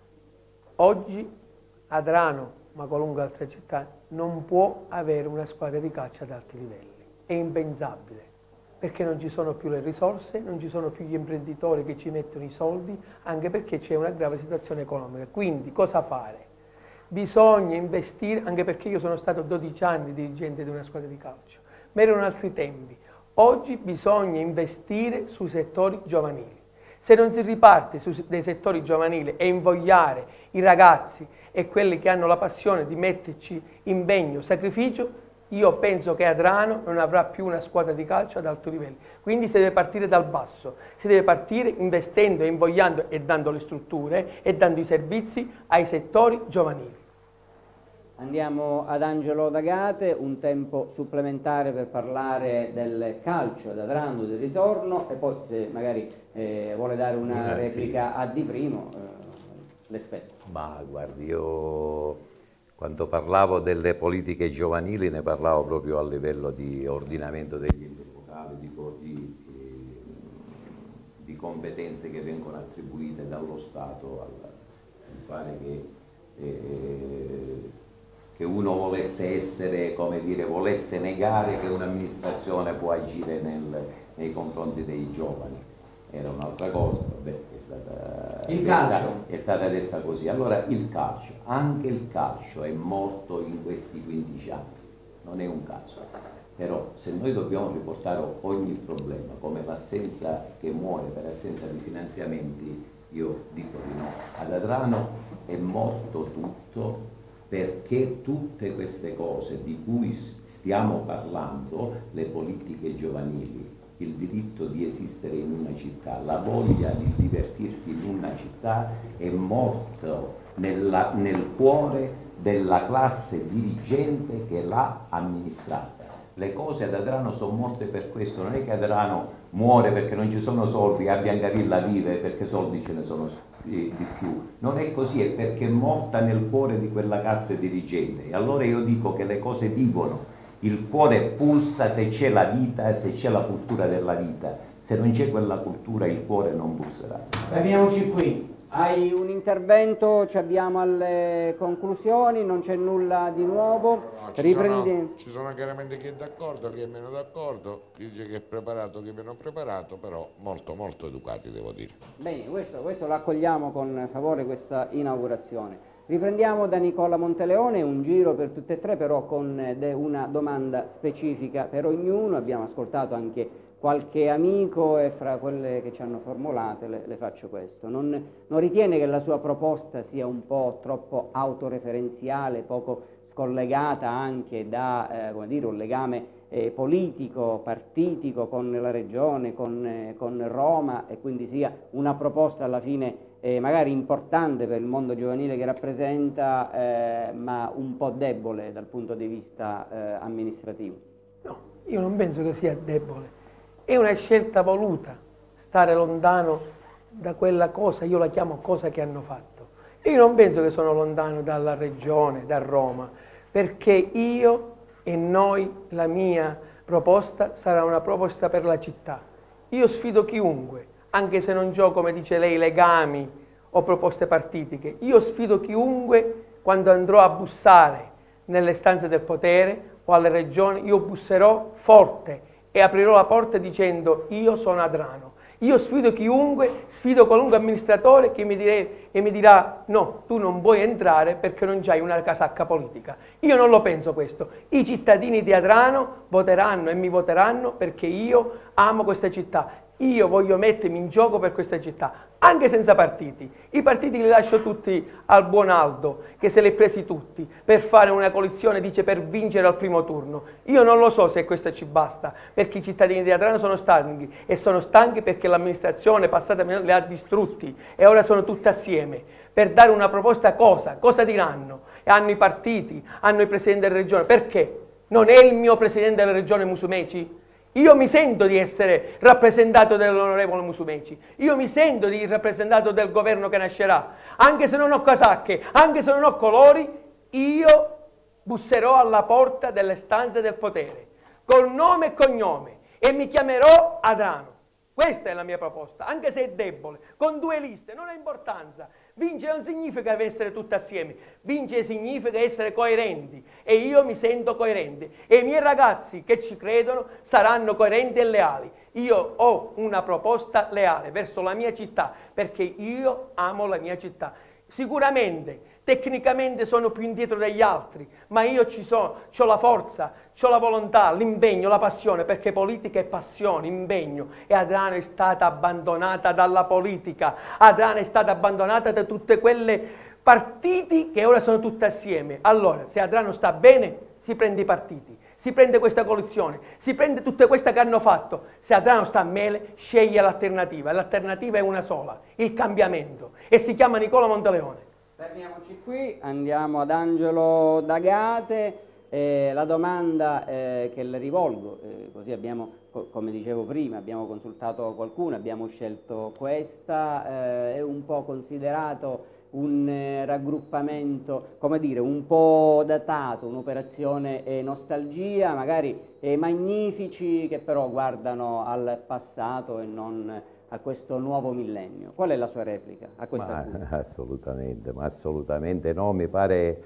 Speaker 4: Oggi Adrano, ma qualunque altra città, non può avere una squadra di calcio ad alti livelli. È impensabile, perché non ci sono più le risorse, non ci sono più gli imprenditori che ci mettono i soldi, anche perché c'è una grave situazione economica. Quindi cosa fare? Bisogna investire, anche perché io sono stato 12 anni dirigente di una squadra di calcio, ma erano altri tempi. Oggi bisogna investire sui settori giovanili. Se non si riparte dai settori giovanili e invogliare i ragazzi e quelli che hanno la passione di metterci impegno, sacrificio, io penso che Adrano non avrà più una squadra di calcio ad alto livello. Quindi si deve partire dal basso, si deve partire investendo e invogliando e dando le strutture e dando i servizi ai settori giovanili.
Speaker 1: Andiamo ad Angelo D'Agate, un tempo supplementare per parlare del calcio ad Adrano, del ritorno, e poi se magari vuole dare una replica a Di Primo, l'aspetto.
Speaker 5: Ma guardi, io quando parlavo delle politiche giovanili ne parlavo proprio a livello di ordinamento degli enti locali, di competenze che vengono attribuite dallo Stato. Mi pare che uno volesse essere, come dire, volesse negare che un'amministrazione può agire nei confronti dei giovani. Era un'altra cosa, vabbè, è stata detta così. Allora il calcio, anche il calcio è morto in questi 15 anni, non è un caso. Però se noi dobbiamo riportare ogni problema come l'assenza che muore per assenza di finanziamenti, io dico di no. Ad Adrano è morto tutto, perché tutte queste cose di cui stiamo parlando, le politiche giovanili, il diritto di esistere in una città, la voglia di divertirsi in una città, è morto nel cuore della classe dirigente che l'ha amministrata. Le cose ad Adrano sono morte per questo, non è che Adrano muore perché non ci sono soldi, a Biancavilla vive perché soldi ce ne sono di più. Non è così, è perché è morta nel cuore di quella classe dirigente. E allora io dico che le cose vivono, il cuore pulsa se c'è la vita e se c'è la cultura della vita. Se non c'è quella cultura il cuore non pulserà.
Speaker 1: Fermiamoci qui. Hai un intervento, ci abbiamo alle conclusioni, non c'è nulla di nuovo.
Speaker 3: No, ci sono chiaramente chi è d'accordo, chi è meno d'accordo, chi dice che è preparato, chi è meno preparato, però molto molto educati, devo dire.
Speaker 1: Bene, questo l'accogliamo con favore, questa inaugurazione. Riprendiamo da Nicola Monteleone, un giro per tutte e tre, però con una domanda specifica per ognuno. Abbiamo ascoltato anche qualche amico e fra quelle che ci hanno formulate le faccio questo. Non ritiene che la sua proposta sia un po' troppo autoreferenziale, poco scollegata anche da come dire, un legame politico, partitico con la regione, con Roma, e quindi sia una proposta alla fine magari importante per il mondo giovanile che rappresenta, ma un po' debole dal punto di vista amministrativo?
Speaker 4: No, io non penso che sia debole. È una scelta voluta, stare lontano da quella cosa, io la chiamo cosa che hanno fatto. Io non penso che sono lontano dalla regione, da Roma, perché io e noi, la mia proposta sarà una proposta per la città. Io sfido chiunque, anche se non ho, come dice lei, legami o proposte partitiche. Io sfido chiunque quando andrò a bussare nelle stanze del potere o alle regioni, io busserò forte e aprirò la porta dicendo io sono Adrano. Io sfido chiunque, sfido qualunque amministratore che mi dirà no, tu non puoi entrare perché non c'hai una casacca politica. Io non lo penso questo. I cittadini di Adrano voteranno e mi voteranno perché io amo questa città. Io voglio mettermi in gioco per questa città, anche senza partiti. I partiti li lascio tutti al buon Aldo, che se li è presi tutti, per fare una coalizione, dice, per vincere al primo turno. Io non lo so se questo ci basta, perché i cittadini di Adrano sono stanchi, e sono stanchi perché l'amministrazione passata li ha distrutti, e ora sono tutti assieme. Per dare una proposta cosa diranno? E hanno i partiti, hanno i presidenti della regione. Perché? Non è il mio presidente della regione Musumeci? Io mi sento di essere rappresentato dall'onorevole Musumeci, io mi sento di rappresentato del governo che nascerà, anche se non ho casacche, anche se non ho colori, io busserò alla porta delle stanze del potere, col nome e cognome, e mi chiamerò Adrano. Questa è la mia proposta, anche se è debole, con 2 liste, non ha importanza. Vincere non significa essere tutti assieme, vincere significa essere coerenti, e io mi sento coerente, e i miei ragazzi che ci credono saranno coerenti e leali. Io ho una proposta leale verso la mia città, perché io amo la mia città. Sicuramente, tecnicamente sono più indietro degli altri, ma io ci sono, ho la forza, ho la volontà, l'impegno, la passione, perché politica è passione, impegno, e Adrano è stata abbandonata dalla politica, Adrano è stata abbandonata da tutte quelle partiti che ora sono tutte assieme. Allora, se Adrano sta bene, si prende i partiti, si prende questa coalizione, si prende tutte queste che hanno fatto. Se Adrano sta male, sceglie l'alternativa, e l'alternativa è una sola, il cambiamento, e si chiama Nicola Monteleone.
Speaker 1: Fermiamoci qui, andiamo ad Angelo D'Agate. La domanda che le rivolgo, così abbiamo, come dicevo prima, abbiamo consultato qualcuno, abbiamo scelto questa, è un po' considerato un raggruppamento, come dire, un po' datato, un'operazione nostalgia, magari magnifici, che però guardano al passato e non a questo nuovo millennio. Qual è la sua replica a questa cosa?
Speaker 5: Assolutamente no, mi pare,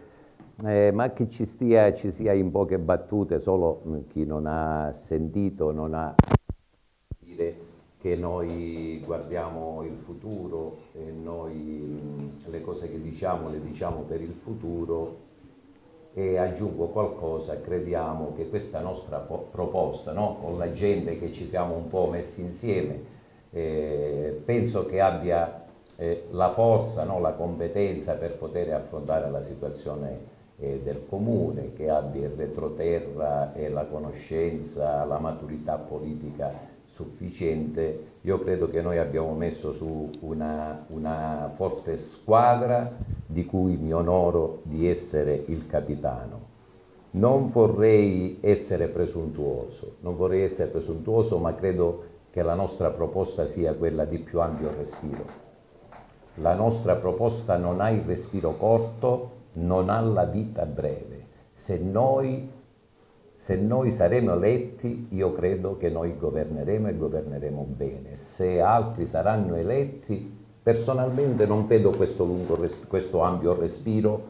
Speaker 5: ma che ci sia in poche battute, solo chi non ha sentito, non ha dire che noi guardiamo il futuro e noi le cose che diciamo le diciamo per il futuro, e aggiungo qualcosa, crediamo che questa nostra proposta, no? Con la gente che ci siamo un po' messi insieme, penso che abbia la forza, no? La competenza per poter affrontare la situazione del comune, che abbia il retroterra e la conoscenza, la maturità politica sufficiente. Io credo che noi abbiamo messo su una forte squadra di cui mi onoro di essere il capitano. Non vorrei essere presuntuoso, ma credo che la nostra proposta sia quella di più ampio respiro. La nostra proposta non ha il respiro corto, non ha la vita breve. Se noi saremo eletti, io credo che noi governeremo e governeremo bene. Se altri saranno eletti, personalmente non vedo questo ampio respiro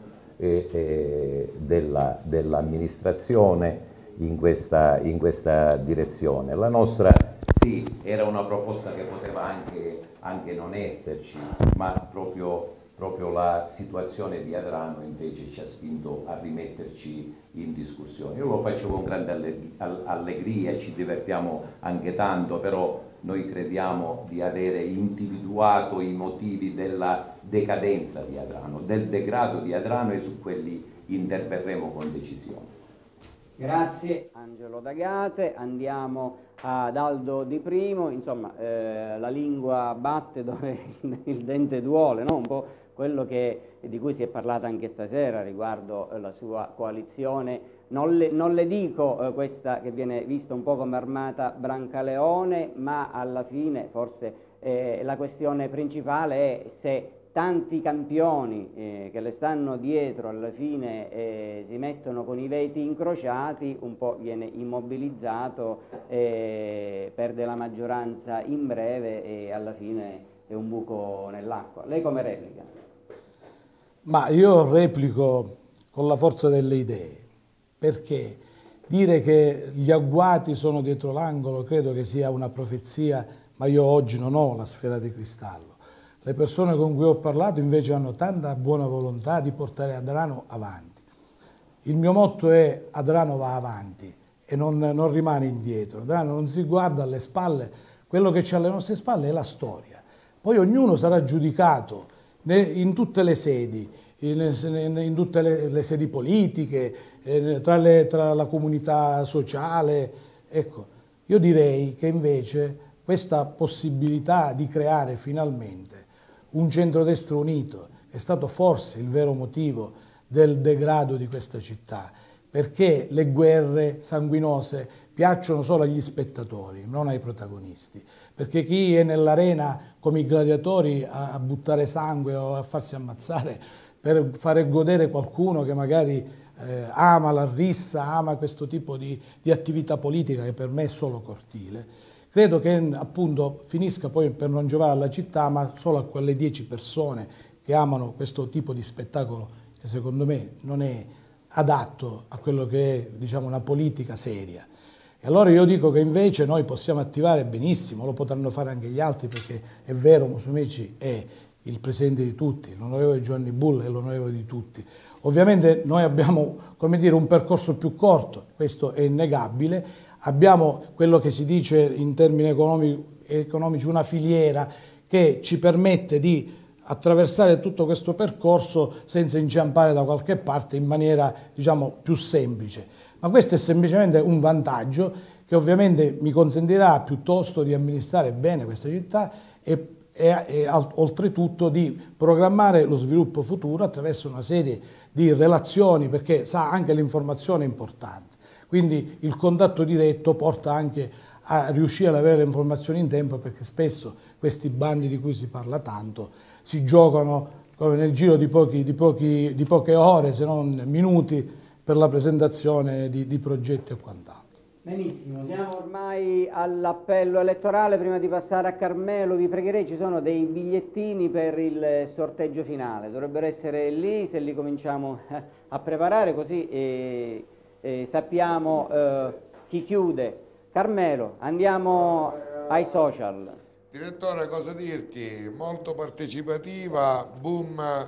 Speaker 5: dell'amministrazione in questa direzione. La nostra, sì, era una proposta che poteva anche non esserci, ma proprio la situazione di Adrano invece ci ha spinto a rimetterci in discussione. Io lo faccio con grande allegria, ci divertiamo anche tanto, però noi crediamo di avere individuato i motivi della decadenza di Adrano, del degrado di Adrano, e su quelli interverremo con decisione.
Speaker 1: Grazie Angelo D'Agate, andiamo ad Aldo Di Primo. Insomma, la lingua batte dove il dente duole, no? Un po' quello di cui si è parlato anche stasera riguardo la sua coalizione. Non le dico questa che viene vista un po' come armata Brancaleone, ma alla fine forse la questione principale è se tanti campioni che le stanno dietro alla fine si mettono con i veti incrociati, un po' viene immobilizzato, perde la maggioranza in breve e alla fine è un buco nell'acqua. Lei come replica? Ma
Speaker 6: io replico con la forza delle idee, perché Dire che gli agguati sono dietro l'angolo credo che sia una profezia, ma io oggi non ho la sfera di cristallo. Le persone con cui ho parlato invece hanno tanta buona volontà di portare Adrano avanti. Il mio motto è: Adrano va avanti e non rimane indietro. Adrano non si guarda alle spalle, quello che c'è alle nostre spalle è la storia. Poi ognuno sarà giudicato in tutte le sedi, in tutte le sedi politiche, tra la comunità sociale. Ecco, io direi che invece questa possibilità di creare finalmente un centrodestra unito è stato forse il vero motivo del degrado di questa città, perché le guerre sanguinose piacciono solo agli spettatori, non ai protagonisti, perché chi è nell'arena come i gladiatori a buttare sangue o a farsi ammazzare per fare godere qualcuno che magari ama la rissa, ama questo tipo di attività politica che per me è solo cortile, credo che appunto finisca poi per non giovare alla città, ma solo a quelle 10 persone che amano questo tipo di spettacolo che secondo me non è adatto a quello che è, diciamo, una politica seria. E allora io dico che invece noi possiamo attivare benissimo, lo potranno fare anche gli altri, perché è vero, Musumeci è il presidente di tutti, l'onorevole Giovanni Bulla è l'onorevole di tutti. Ovviamente noi abbiamo, come dire, un percorso più corto, questo è innegabile. Abbiamo quello che si dice in termini economici una filiera che ci permette di attraversare tutto questo percorso senza inciampare da qualche parte in maniera, diciamo, più semplice. Ma questo è semplicemente un vantaggio che ovviamente mi consentirà piuttosto di amministrare bene questa città e oltretutto di programmare lo sviluppo futuro attraverso una serie di relazioni, perché sa, anche l'informazione è importante. Quindi il contatto diretto porta anche a riuscire ad avere le informazioni in tempo, perché spesso questi bandi di cui si parla tanto si giocano nel giro di poche ore, se non minuti, per la presentazione di progetti e quant'altro.
Speaker 1: Benissimo, siamo ormai all'appello elettorale. Prima di passare a Carmelo vi pregherei, ci sono dei bigliettini per il sorteggio finale, dovrebbero essere lì, se li cominciamo a preparare così sappiamo chi chiude. Carmelo, andiamo ai social.
Speaker 3: Direttore, cosa dirti? Molto partecipativa, boom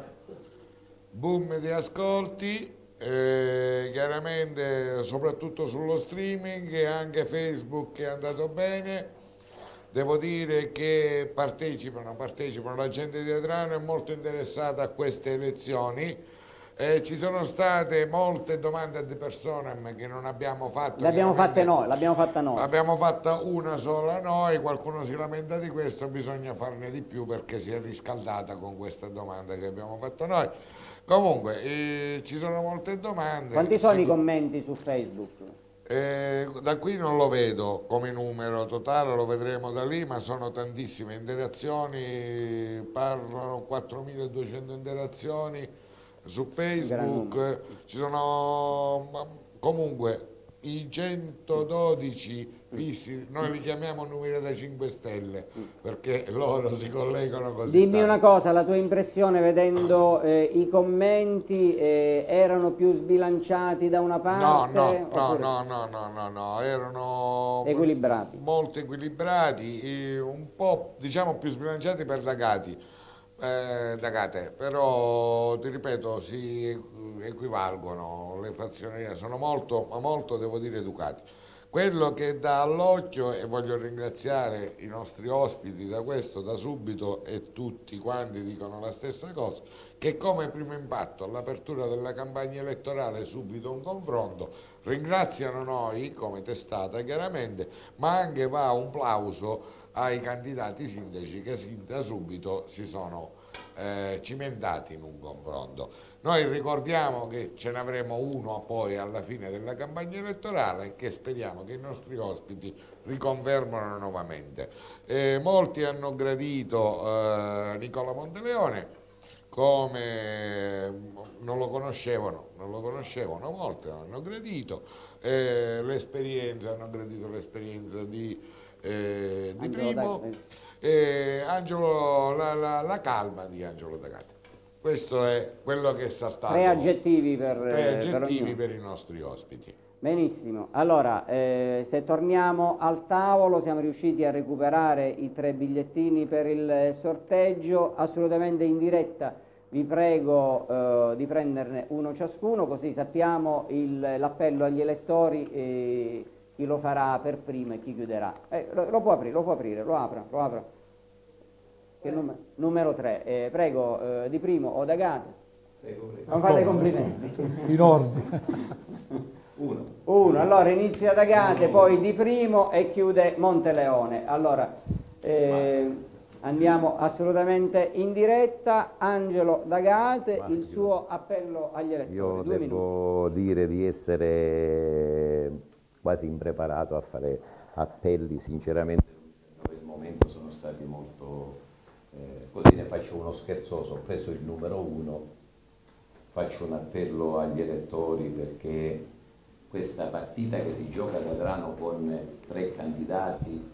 Speaker 3: di ascolti, chiaramente soprattutto sullo streaming, e anche Facebook è andato bene. Devo dire che partecipano, la gente di Adrano è molto interessata a queste elezioni. Ci sono state molte domande ad personam che non abbiamo fatto.
Speaker 1: L'abbiamo fatta noi.
Speaker 3: L'abbiamo fatta una sola noi, qualcuno si lamenta di questo, bisogna farne di più perché si è riscaldata con questa domanda che abbiamo fatto noi. Comunque, ci sono molte domande.
Speaker 1: Quanti sono i commenti su Facebook?
Speaker 3: Da qui non lo vedo come numero totale, lo vedremo da lì, ma sono tantissime interazioni, parlano 4.200 interazioni su Facebook, ci sono comunque i 112 fissi, noi li chiamiamo numeri da 5 stelle perché loro si collegano così.
Speaker 1: Dimmi una cosa, la tua impressione vedendo i commenti, erano più sbilanciati da una parte?
Speaker 3: No, erano
Speaker 1: equilibrati,
Speaker 3: molto equilibrati, un po' diciamo più sbilanciati per D'Agate, però ti ripeto si equivalgono, le fazioni sono molto devo dire educati. Quello che dà all'occhio, e voglio ringraziare i nostri ospiti da questo da subito, e tutti quanti dicono la stessa cosa, che come primo impatto all'apertura della campagna elettorale subito un confronto, ringraziano noi come testata chiaramente, ma anche va un plauso ai candidati sindaci che da subito si sono cimentati in un confronto. Noi ricordiamo che ce ne avremo uno poi alla fine della campagna elettorale, che speriamo che i nostri ospiti riconfermano nuovamente. Molti hanno gradito Nicola Monteleone, come non lo conoscevano, molti hanno gradito l'esperienza, hanno gradito l'esperienza di Primo, Angelo, la calma di Angelo D'Agate. Questo è quello che è saltato.
Speaker 1: 3 aggettivi
Speaker 3: per i nostri ospiti.
Speaker 1: Benissimo, allora se torniamo al tavolo, siamo riusciti a recuperare i 3 bigliettini per il sorteggio, assolutamente in diretta. Vi prego di prenderne uno ciascuno, così sappiamo l'appello agli elettori, chi lo farà per primo e chi chiuderà. Lo può aprire, lo apra. Che numero 3. Prego, Di Primo o D'Agata. Non fate complimenti.
Speaker 6: In ordine.
Speaker 1: Uno, allora inizia D'Agate, poi Di Primo e chiude Monteleone. Allora, andiamo assolutamente in diretta. Angelo D'Agate, il suo appello agli elettori.
Speaker 5: Io devo dire di essere quasi impreparato a fare appelli, sinceramente per il momento sono stati molto... così ne faccio uno scherzoso, ho preso il numero 1, faccio un appello agli elettori perché questa partita che si gioca ad Adrano con 3 candidati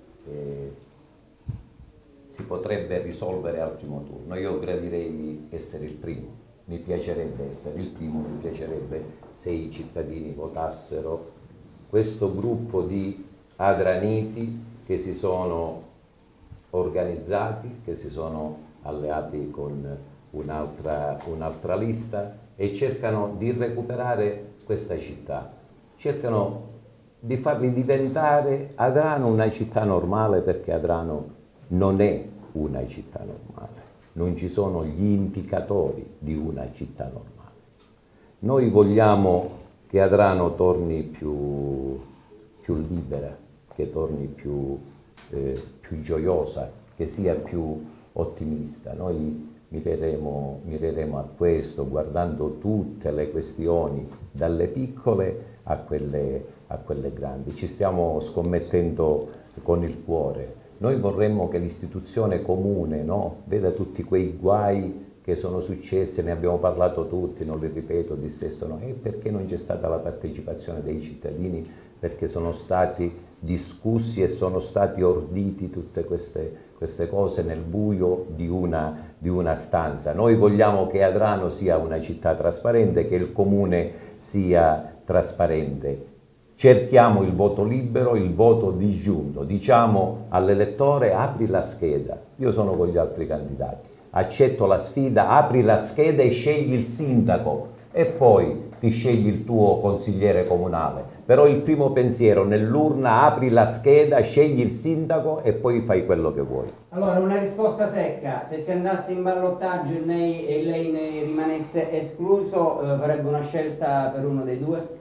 Speaker 5: si potrebbe risolvere al primo turno. Io gradirei essere il primo, mi piacerebbe essere il primo, mi piacerebbe se i cittadini votassero questo gruppo di adraniti che si sono organizzati, che si sono alleati con un'altra lista e cercano di recuperare questa città. Cercano di farvi diventare Adrano una città normale, perché Adrano non è una città normale, non ci sono gli indicatori di una città normale. Noi vogliamo che Adrano torni più libera, che torni più gioiosa, che sia più ottimista. Noi mireremo a questo, guardando tutte le questioni, dalle piccole a quelle grandi. Ci stiamo scommettendo con il cuore. Noi vorremmo che l'istituzione comune, no, veda tutti quei guai che sono successi, ne abbiamo parlato tutti, non li ripeto, dissesto, e perché non c'è stata la partecipazione dei cittadini, perché sono stati discussi e sono stati orditi tutte queste cose nel buio di una stanza. Noi vogliamo che Adrano sia una città trasparente, che il comune sia trasparente. Cerchiamo il voto libero, il voto disgiunto. Diciamo all'elettore: apri la scheda, io sono con gli altri candidati, accetto la sfida, apri la scheda e scegli il sindaco e poi ti scegli il tuo consigliere comunale. Però il primo pensiero nell'urna: apri la scheda, scegli il sindaco e poi fai quello che vuoi.
Speaker 1: Allora, una risposta secca: se si andasse in ballottaggio e lei ne rimanesse escluso, farebbe una scelta per uno dei due?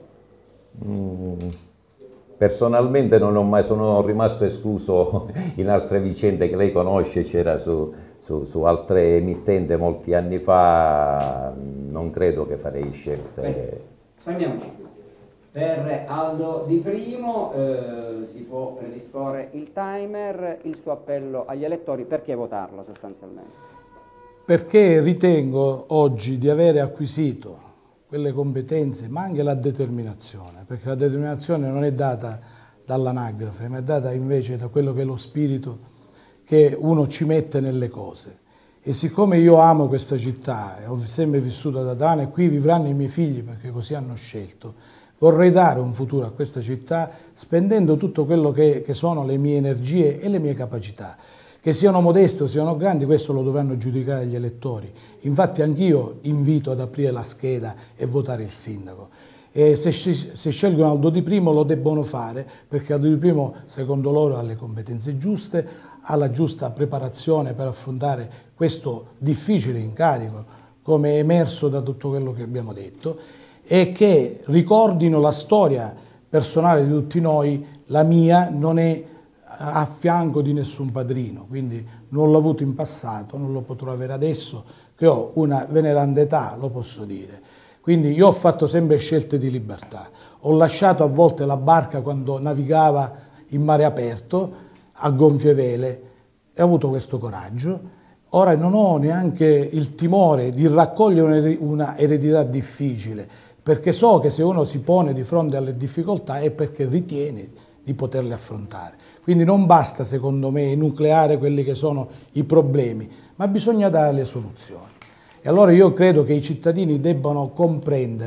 Speaker 5: Personalmente sono rimasto escluso in altre vicende che lei conosce, c'era su altre emittenti molti anni fa, non credo che farei scelte.
Speaker 1: Bene, fermiamoci. Per Aldo Di Primo si può predisporre il timer, il suo appello agli elettori: perché votarlo sostanzialmente?
Speaker 6: Perché ritengo oggi di avere acquisito quelle competenze, ma anche la determinazione, perché la determinazione non è data dall'anagrafe, ma è data invece da quello che è lo spirito che uno ci mette nelle cose. E siccome io amo questa città e ho sempre vissuto ad Adrano, e qui vivranno i miei figli perché così hanno scelto, vorrei dare un futuro a questa città spendendo tutto quello che sono le mie energie e le mie capacità. Che siano modeste o siano grandi, questo lo dovranno giudicare gli elettori. Infatti anch'io invito ad aprire la scheda e votare il sindaco. E se scelgono Aldo Di Primo lo debbono fare, perché Aldo Di Primo, secondo loro, ha le competenze giuste, ha la giusta preparazione per affrontare questo difficile incarico, come è emerso da tutto quello che abbiamo detto, e che ricordino la storia personale di tutti noi. La mia non è a fianco di nessun padrino, quindi non l'ho avuto in passato, non lo potrò avere adesso che ho una veneranda età, lo posso dire. Quindi io ho fatto sempre scelte di libertà, ho lasciato a volte la barca quando navigava in mare aperto, a gonfie vele, e ho avuto questo coraggio. Ora non ho neanche il timore di raccogliere una eredità difficile, perché so che se uno si pone di fronte alle difficoltà è perché ritiene di poterle affrontare. Quindi non basta, secondo me, enucleare quelli che sono i problemi, ma bisogna dare le soluzioni. E allora io credo che i cittadini debbano comprendere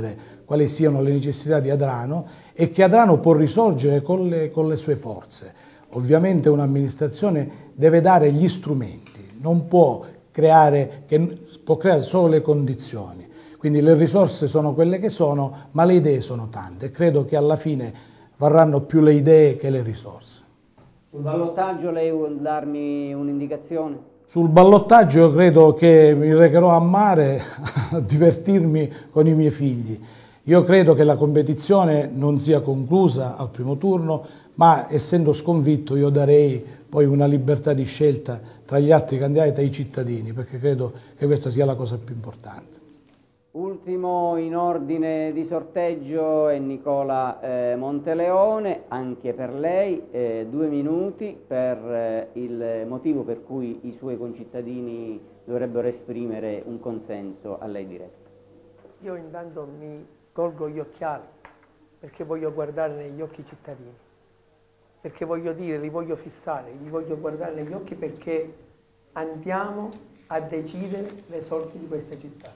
Speaker 6: quali siano le necessità di Adrano e che Adrano può risorgere con le sue forze. Ovviamente un'amministrazione deve dare gli strumenti, non può creare solo le condizioni. Quindi le risorse sono quelle che sono, ma le idee sono tante. Credo che alla fine varranno più le idee che le risorse.
Speaker 1: Sul ballottaggio lei vuol darmi un'indicazione?
Speaker 6: Sul ballottaggio io credo che mi recherò a mare a divertirmi con i miei figli. Io credo che la competizione non sia conclusa al primo turno, ma essendo sconfitto io darei poi una libertà di scelta tra gli altri candidati ai cittadini, perché credo che questa sia la cosa più importante.
Speaker 1: Ultimo in ordine di sorteggio è Nicola Monteleone, anche per lei 2 minuti per il motivo per cui i suoi concittadini dovrebbero esprimere un consenso a lei diretto.
Speaker 4: Io intanto mi tolgo gli occhiali perché voglio guardare negli occhi i cittadini, perché voglio dire, li voglio fissare, li voglio guardare negli occhi perché andiamo a decidere le sorti di questa città.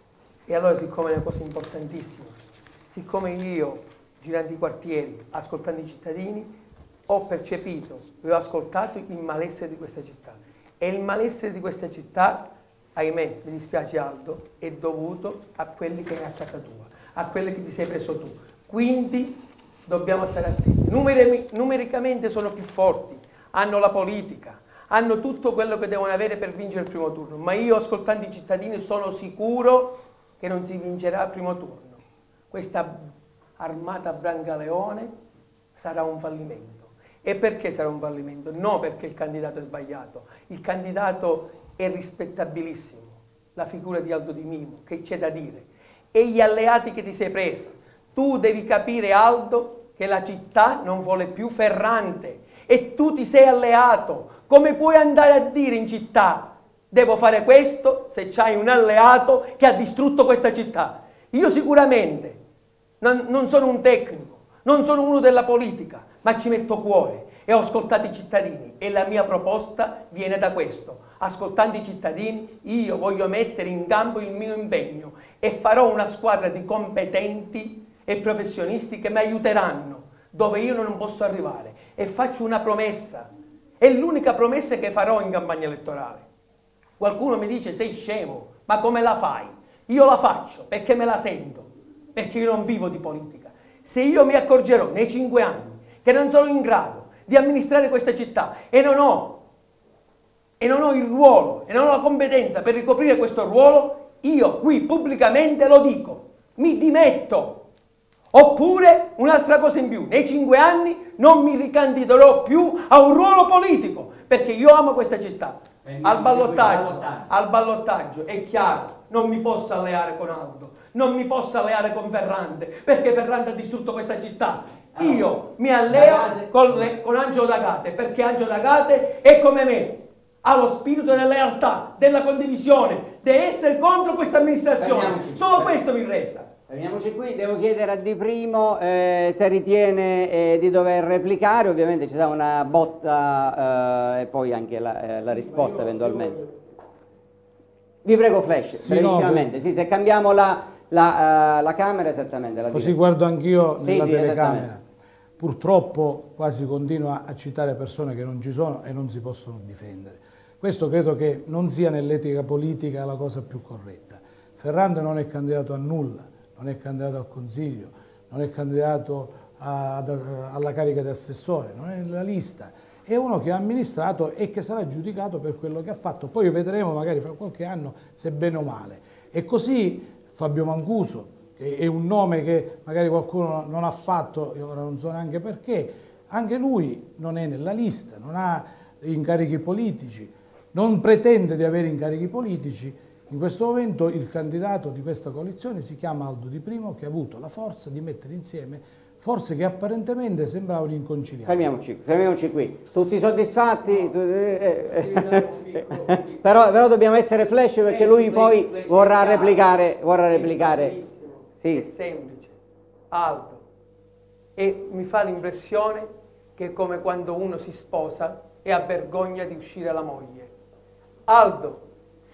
Speaker 4: E allora, siccome è una cosa importantissima, siccome io, girando i quartieri, ascoltando i cittadini, ho percepito e ho ascoltato il malessere di questa città. E il malessere di questa città, ahimè, mi dispiace Aldo, è dovuto a quelli che hai a casa tua, a quelli che ti sei preso tu. Quindi dobbiamo stare attenti. Numericamente sono più forti, hanno la politica, hanno tutto quello che devono avere per vincere il primo turno, ma io, ascoltando i cittadini, sono sicuro che non si vincerà al primo turno. Questa armata Brancaleone sarà un fallimento. E perché sarà un fallimento? No perché il candidato è sbagliato, il candidato è rispettabilissimo, la figura di Aldo Di Mimo, che c'è da dire, e gli alleati che ti sei preso. Tu devi capire, Aldo, che la città non vuole più Ferrante e tu ti sei alleato. Come puoi andare a dire in città devo fare questo se c'hai un alleato che ha distrutto questa città? Io sicuramente non sono un tecnico, non sono uno della politica, ma ci metto cuore e ho ascoltato i cittadini e la mia proposta viene da questo. Ascoltando i cittadini io voglio mettere in campo il mio impegno e farò una squadra di competenti e professionisti che mi aiuteranno dove io non posso arrivare, e faccio una promessa, è l'unica promessa che farò in campagna elettorale. Qualcuno mi dice sei scemo, ma come la fai? Io la faccio perché me la sento, perché io non vivo di politica. Se io mi accorgerò nei 5 anni che non sono in grado di amministrare questa città e non ho il ruolo e non ho la competenza per ricoprire questo ruolo, io qui pubblicamente lo dico, mi dimetto. Oppure, un'altra cosa in più, nei 5 anni non mi ricandiderò più a un ruolo politico, perché io amo questa città. Al ballottaggio è chiaro, non mi posso alleare con Aldo, non mi posso alleare con Ferrante, perché Ferrante ha distrutto questa città. Io mi alleo con Angelo D'Agate, perché Angelo D'Agate è come me, ha lo spirito della lealtà, della condivisione, deve essere contro questa amministrazione. Solo questo mi resta.
Speaker 1: Fermiamoci qui, devo chiedere a Di Primo se ritiene di dover replicare, ovviamente ci dà una botta e poi anche la risposta eventualmente. Vi prego Flash,
Speaker 6: sì,
Speaker 1: brevissimamente,
Speaker 6: no,
Speaker 1: sì, se cambiamo la camera esattamente.
Speaker 6: Così guardo anch'io nella
Speaker 1: sì,
Speaker 6: telecamera. Purtroppo quasi continua a citare persone che non ci sono e non si possono difendere. Questo credo che non sia nell'etica politica la cosa più corretta. Ferrante non è candidato a nulla. Non è candidato al Consiglio, non è candidato alla carica di assessore, non è nella lista. È uno che ha amministrato e che sarà giudicato per quello che ha fatto. Poi vedremo magari fra qualche anno se bene o male. E così Fabio Mancuso, che è un nome che magari qualcuno non ha fatto, io ora non so neanche perché, anche lui non è nella lista, non ha incarichi politici, non pretende di avere incarichi politici. In questo momento il candidato di questa coalizione si chiama Aldo Di Primo, che ha avuto la forza di mettere insieme forze che apparentemente sembravano inconciliabili.
Speaker 1: Fermiamoci qui. Tutti soddisfatti? però dobbiamo essere Flash perché lui poi vorrà replicare. Sì.
Speaker 4: È semplice, Aldo, e mi fa l'impressione che è come quando uno si sposa e ha vergogna di uscire alla moglie. Aldo,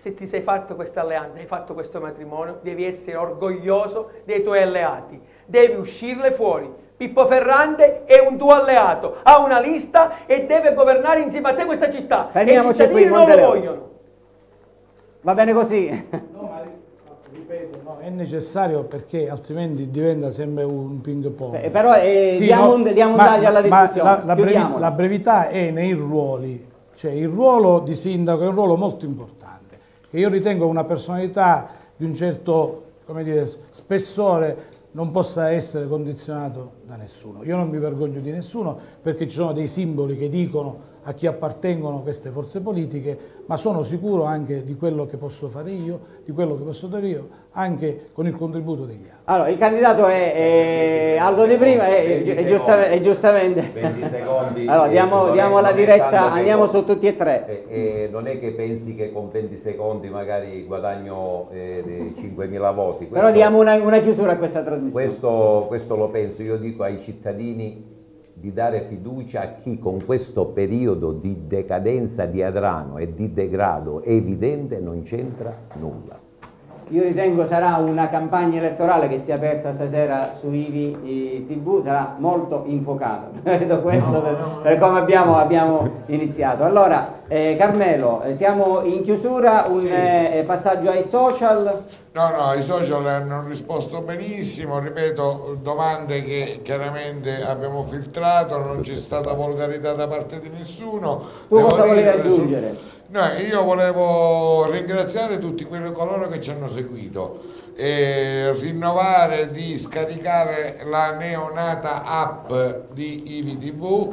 Speaker 4: se ti sei fatto questa alleanza, hai fatto questo matrimonio, devi essere orgoglioso dei tuoi alleati, devi uscirle fuori. Pippo Ferrante è un tuo alleato, ha una lista e deve governare insieme a te questa città.
Speaker 1: Fermiamoci
Speaker 4: e i cittadini
Speaker 1: qui,
Speaker 4: non lo vogliono.
Speaker 1: Va bene così?
Speaker 6: No, ma ripeto, no, è necessario perché altrimenti diventa sempre un ping pong.
Speaker 1: Però
Speaker 6: Sì,
Speaker 1: diamo
Speaker 6: no,
Speaker 1: un taglio alla discussione.
Speaker 6: La brevità è nei ruoli, cioè il ruolo di sindaco è un ruolo molto importante, che io ritengo una personalità di un certo, come dire, spessore non possa essere condizionato da nessuno. Io non mi vergogno di nessuno perché ci sono dei simboli che dicono a chi appartengono queste forze politiche, ma sono sicuro anche di quello che posso fare io, di quello che posso dare io, anche con il contributo degli altri.
Speaker 1: Allora, il candidato è Aldo Di Prima e giustamente...
Speaker 5: 20 secondi.
Speaker 1: Allora, diamo la diretta, andiamo su tutti e tre.
Speaker 5: Non è che pensi che con 20 secondi magari guadagno 5.000 voti.
Speaker 1: Però diamo una chiusura a questa trasmissione.
Speaker 5: Questo lo penso, io dico ai cittadini di dare fiducia a chi con questo periodo di decadenza di Adrano e di degrado evidente non c'entra nulla.
Speaker 1: Io ritengo sarà una campagna elettorale che si è aperta stasera su IVI TV, sarà molto infuocata, vedo questo per come abbiamo iniziato. Allora, Carmelo, siamo in chiusura, un passaggio ai social.
Speaker 3: No, i social hanno risposto benissimo, ripeto, domande che chiaramente abbiamo filtrato, non c'è stata volgarità da parte di nessuno.
Speaker 1: Tu cosa volevi aggiungere?
Speaker 3: No, io volevo ringraziare tutti coloro che ci hanno seguito e rinnovare di scaricare la neonata app di IVI TV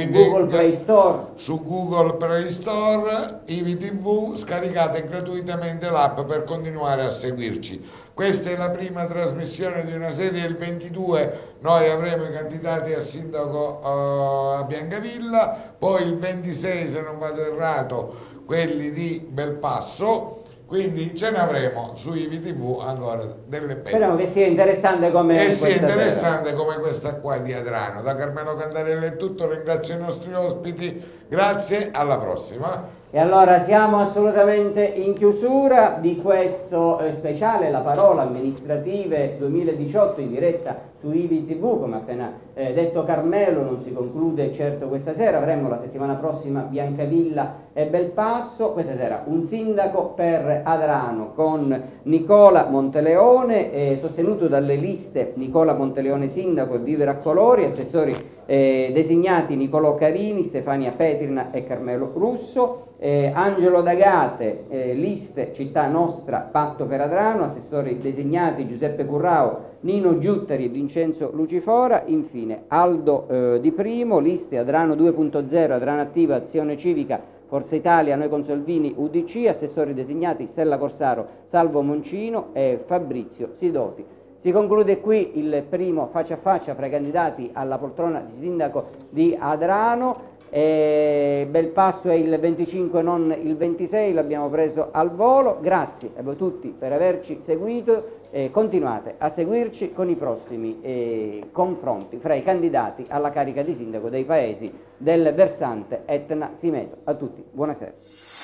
Speaker 3: su Google Play Store, IVI TV, scaricate gratuitamente l'app per continuare a seguirci. Questa è la prima trasmissione di una serie, il 22 noi avremo i candidati a sindaco a Biancavilla, poi il 26, se non vado errato, quelli di Belpasso, quindi ce ne avremo su IVI TV ancora delle belle.
Speaker 1: Speriamo che sia interessante come
Speaker 3: questa qua di Adrano. Da Carmelo Cantarella è tutto, ringrazio i nostri ospiti, grazie, alla prossima.
Speaker 1: E allora siamo assolutamente in chiusura di questo speciale La Parola Amministrative 2018 in diretta su IVI TV, come appena detto Carmelo. Non si conclude certo questa sera, avremo la settimana prossima Biancavilla e Belpasso, questa sera un sindaco per Adrano con Nicola Monteleone, sostenuto dalle liste Nicola Monteleone sindaco e Vivere a Colori, assessori designati Nicolò Carini, Stefania Petrina e Carmelo Russo, Angelo D'Agate, liste Città Nostra, Patto per Adrano, assessori designati Giuseppe Currao, Nino Giuttari e Vincenzo Lucifora, infine Aldo Di Primo, liste Adrano 2.0, Adrano Attiva, Azione Civica, Forza Italia, Noi Consolvini, UDC, assessori designati Stella Corsaro, Salvo Moncino e Fabrizio Sidoti. Si conclude qui il primo faccia a faccia fra i candidati alla poltrona di sindaco di Adrano. Belpasso è il 25, non il 26, l'abbiamo preso al volo. Grazie a voi tutti per averci seguito. Continuate a seguirci con i prossimi confronti fra i candidati alla carica di sindaco dei paesi del versante Etna-Simeto. A tutti, buonasera.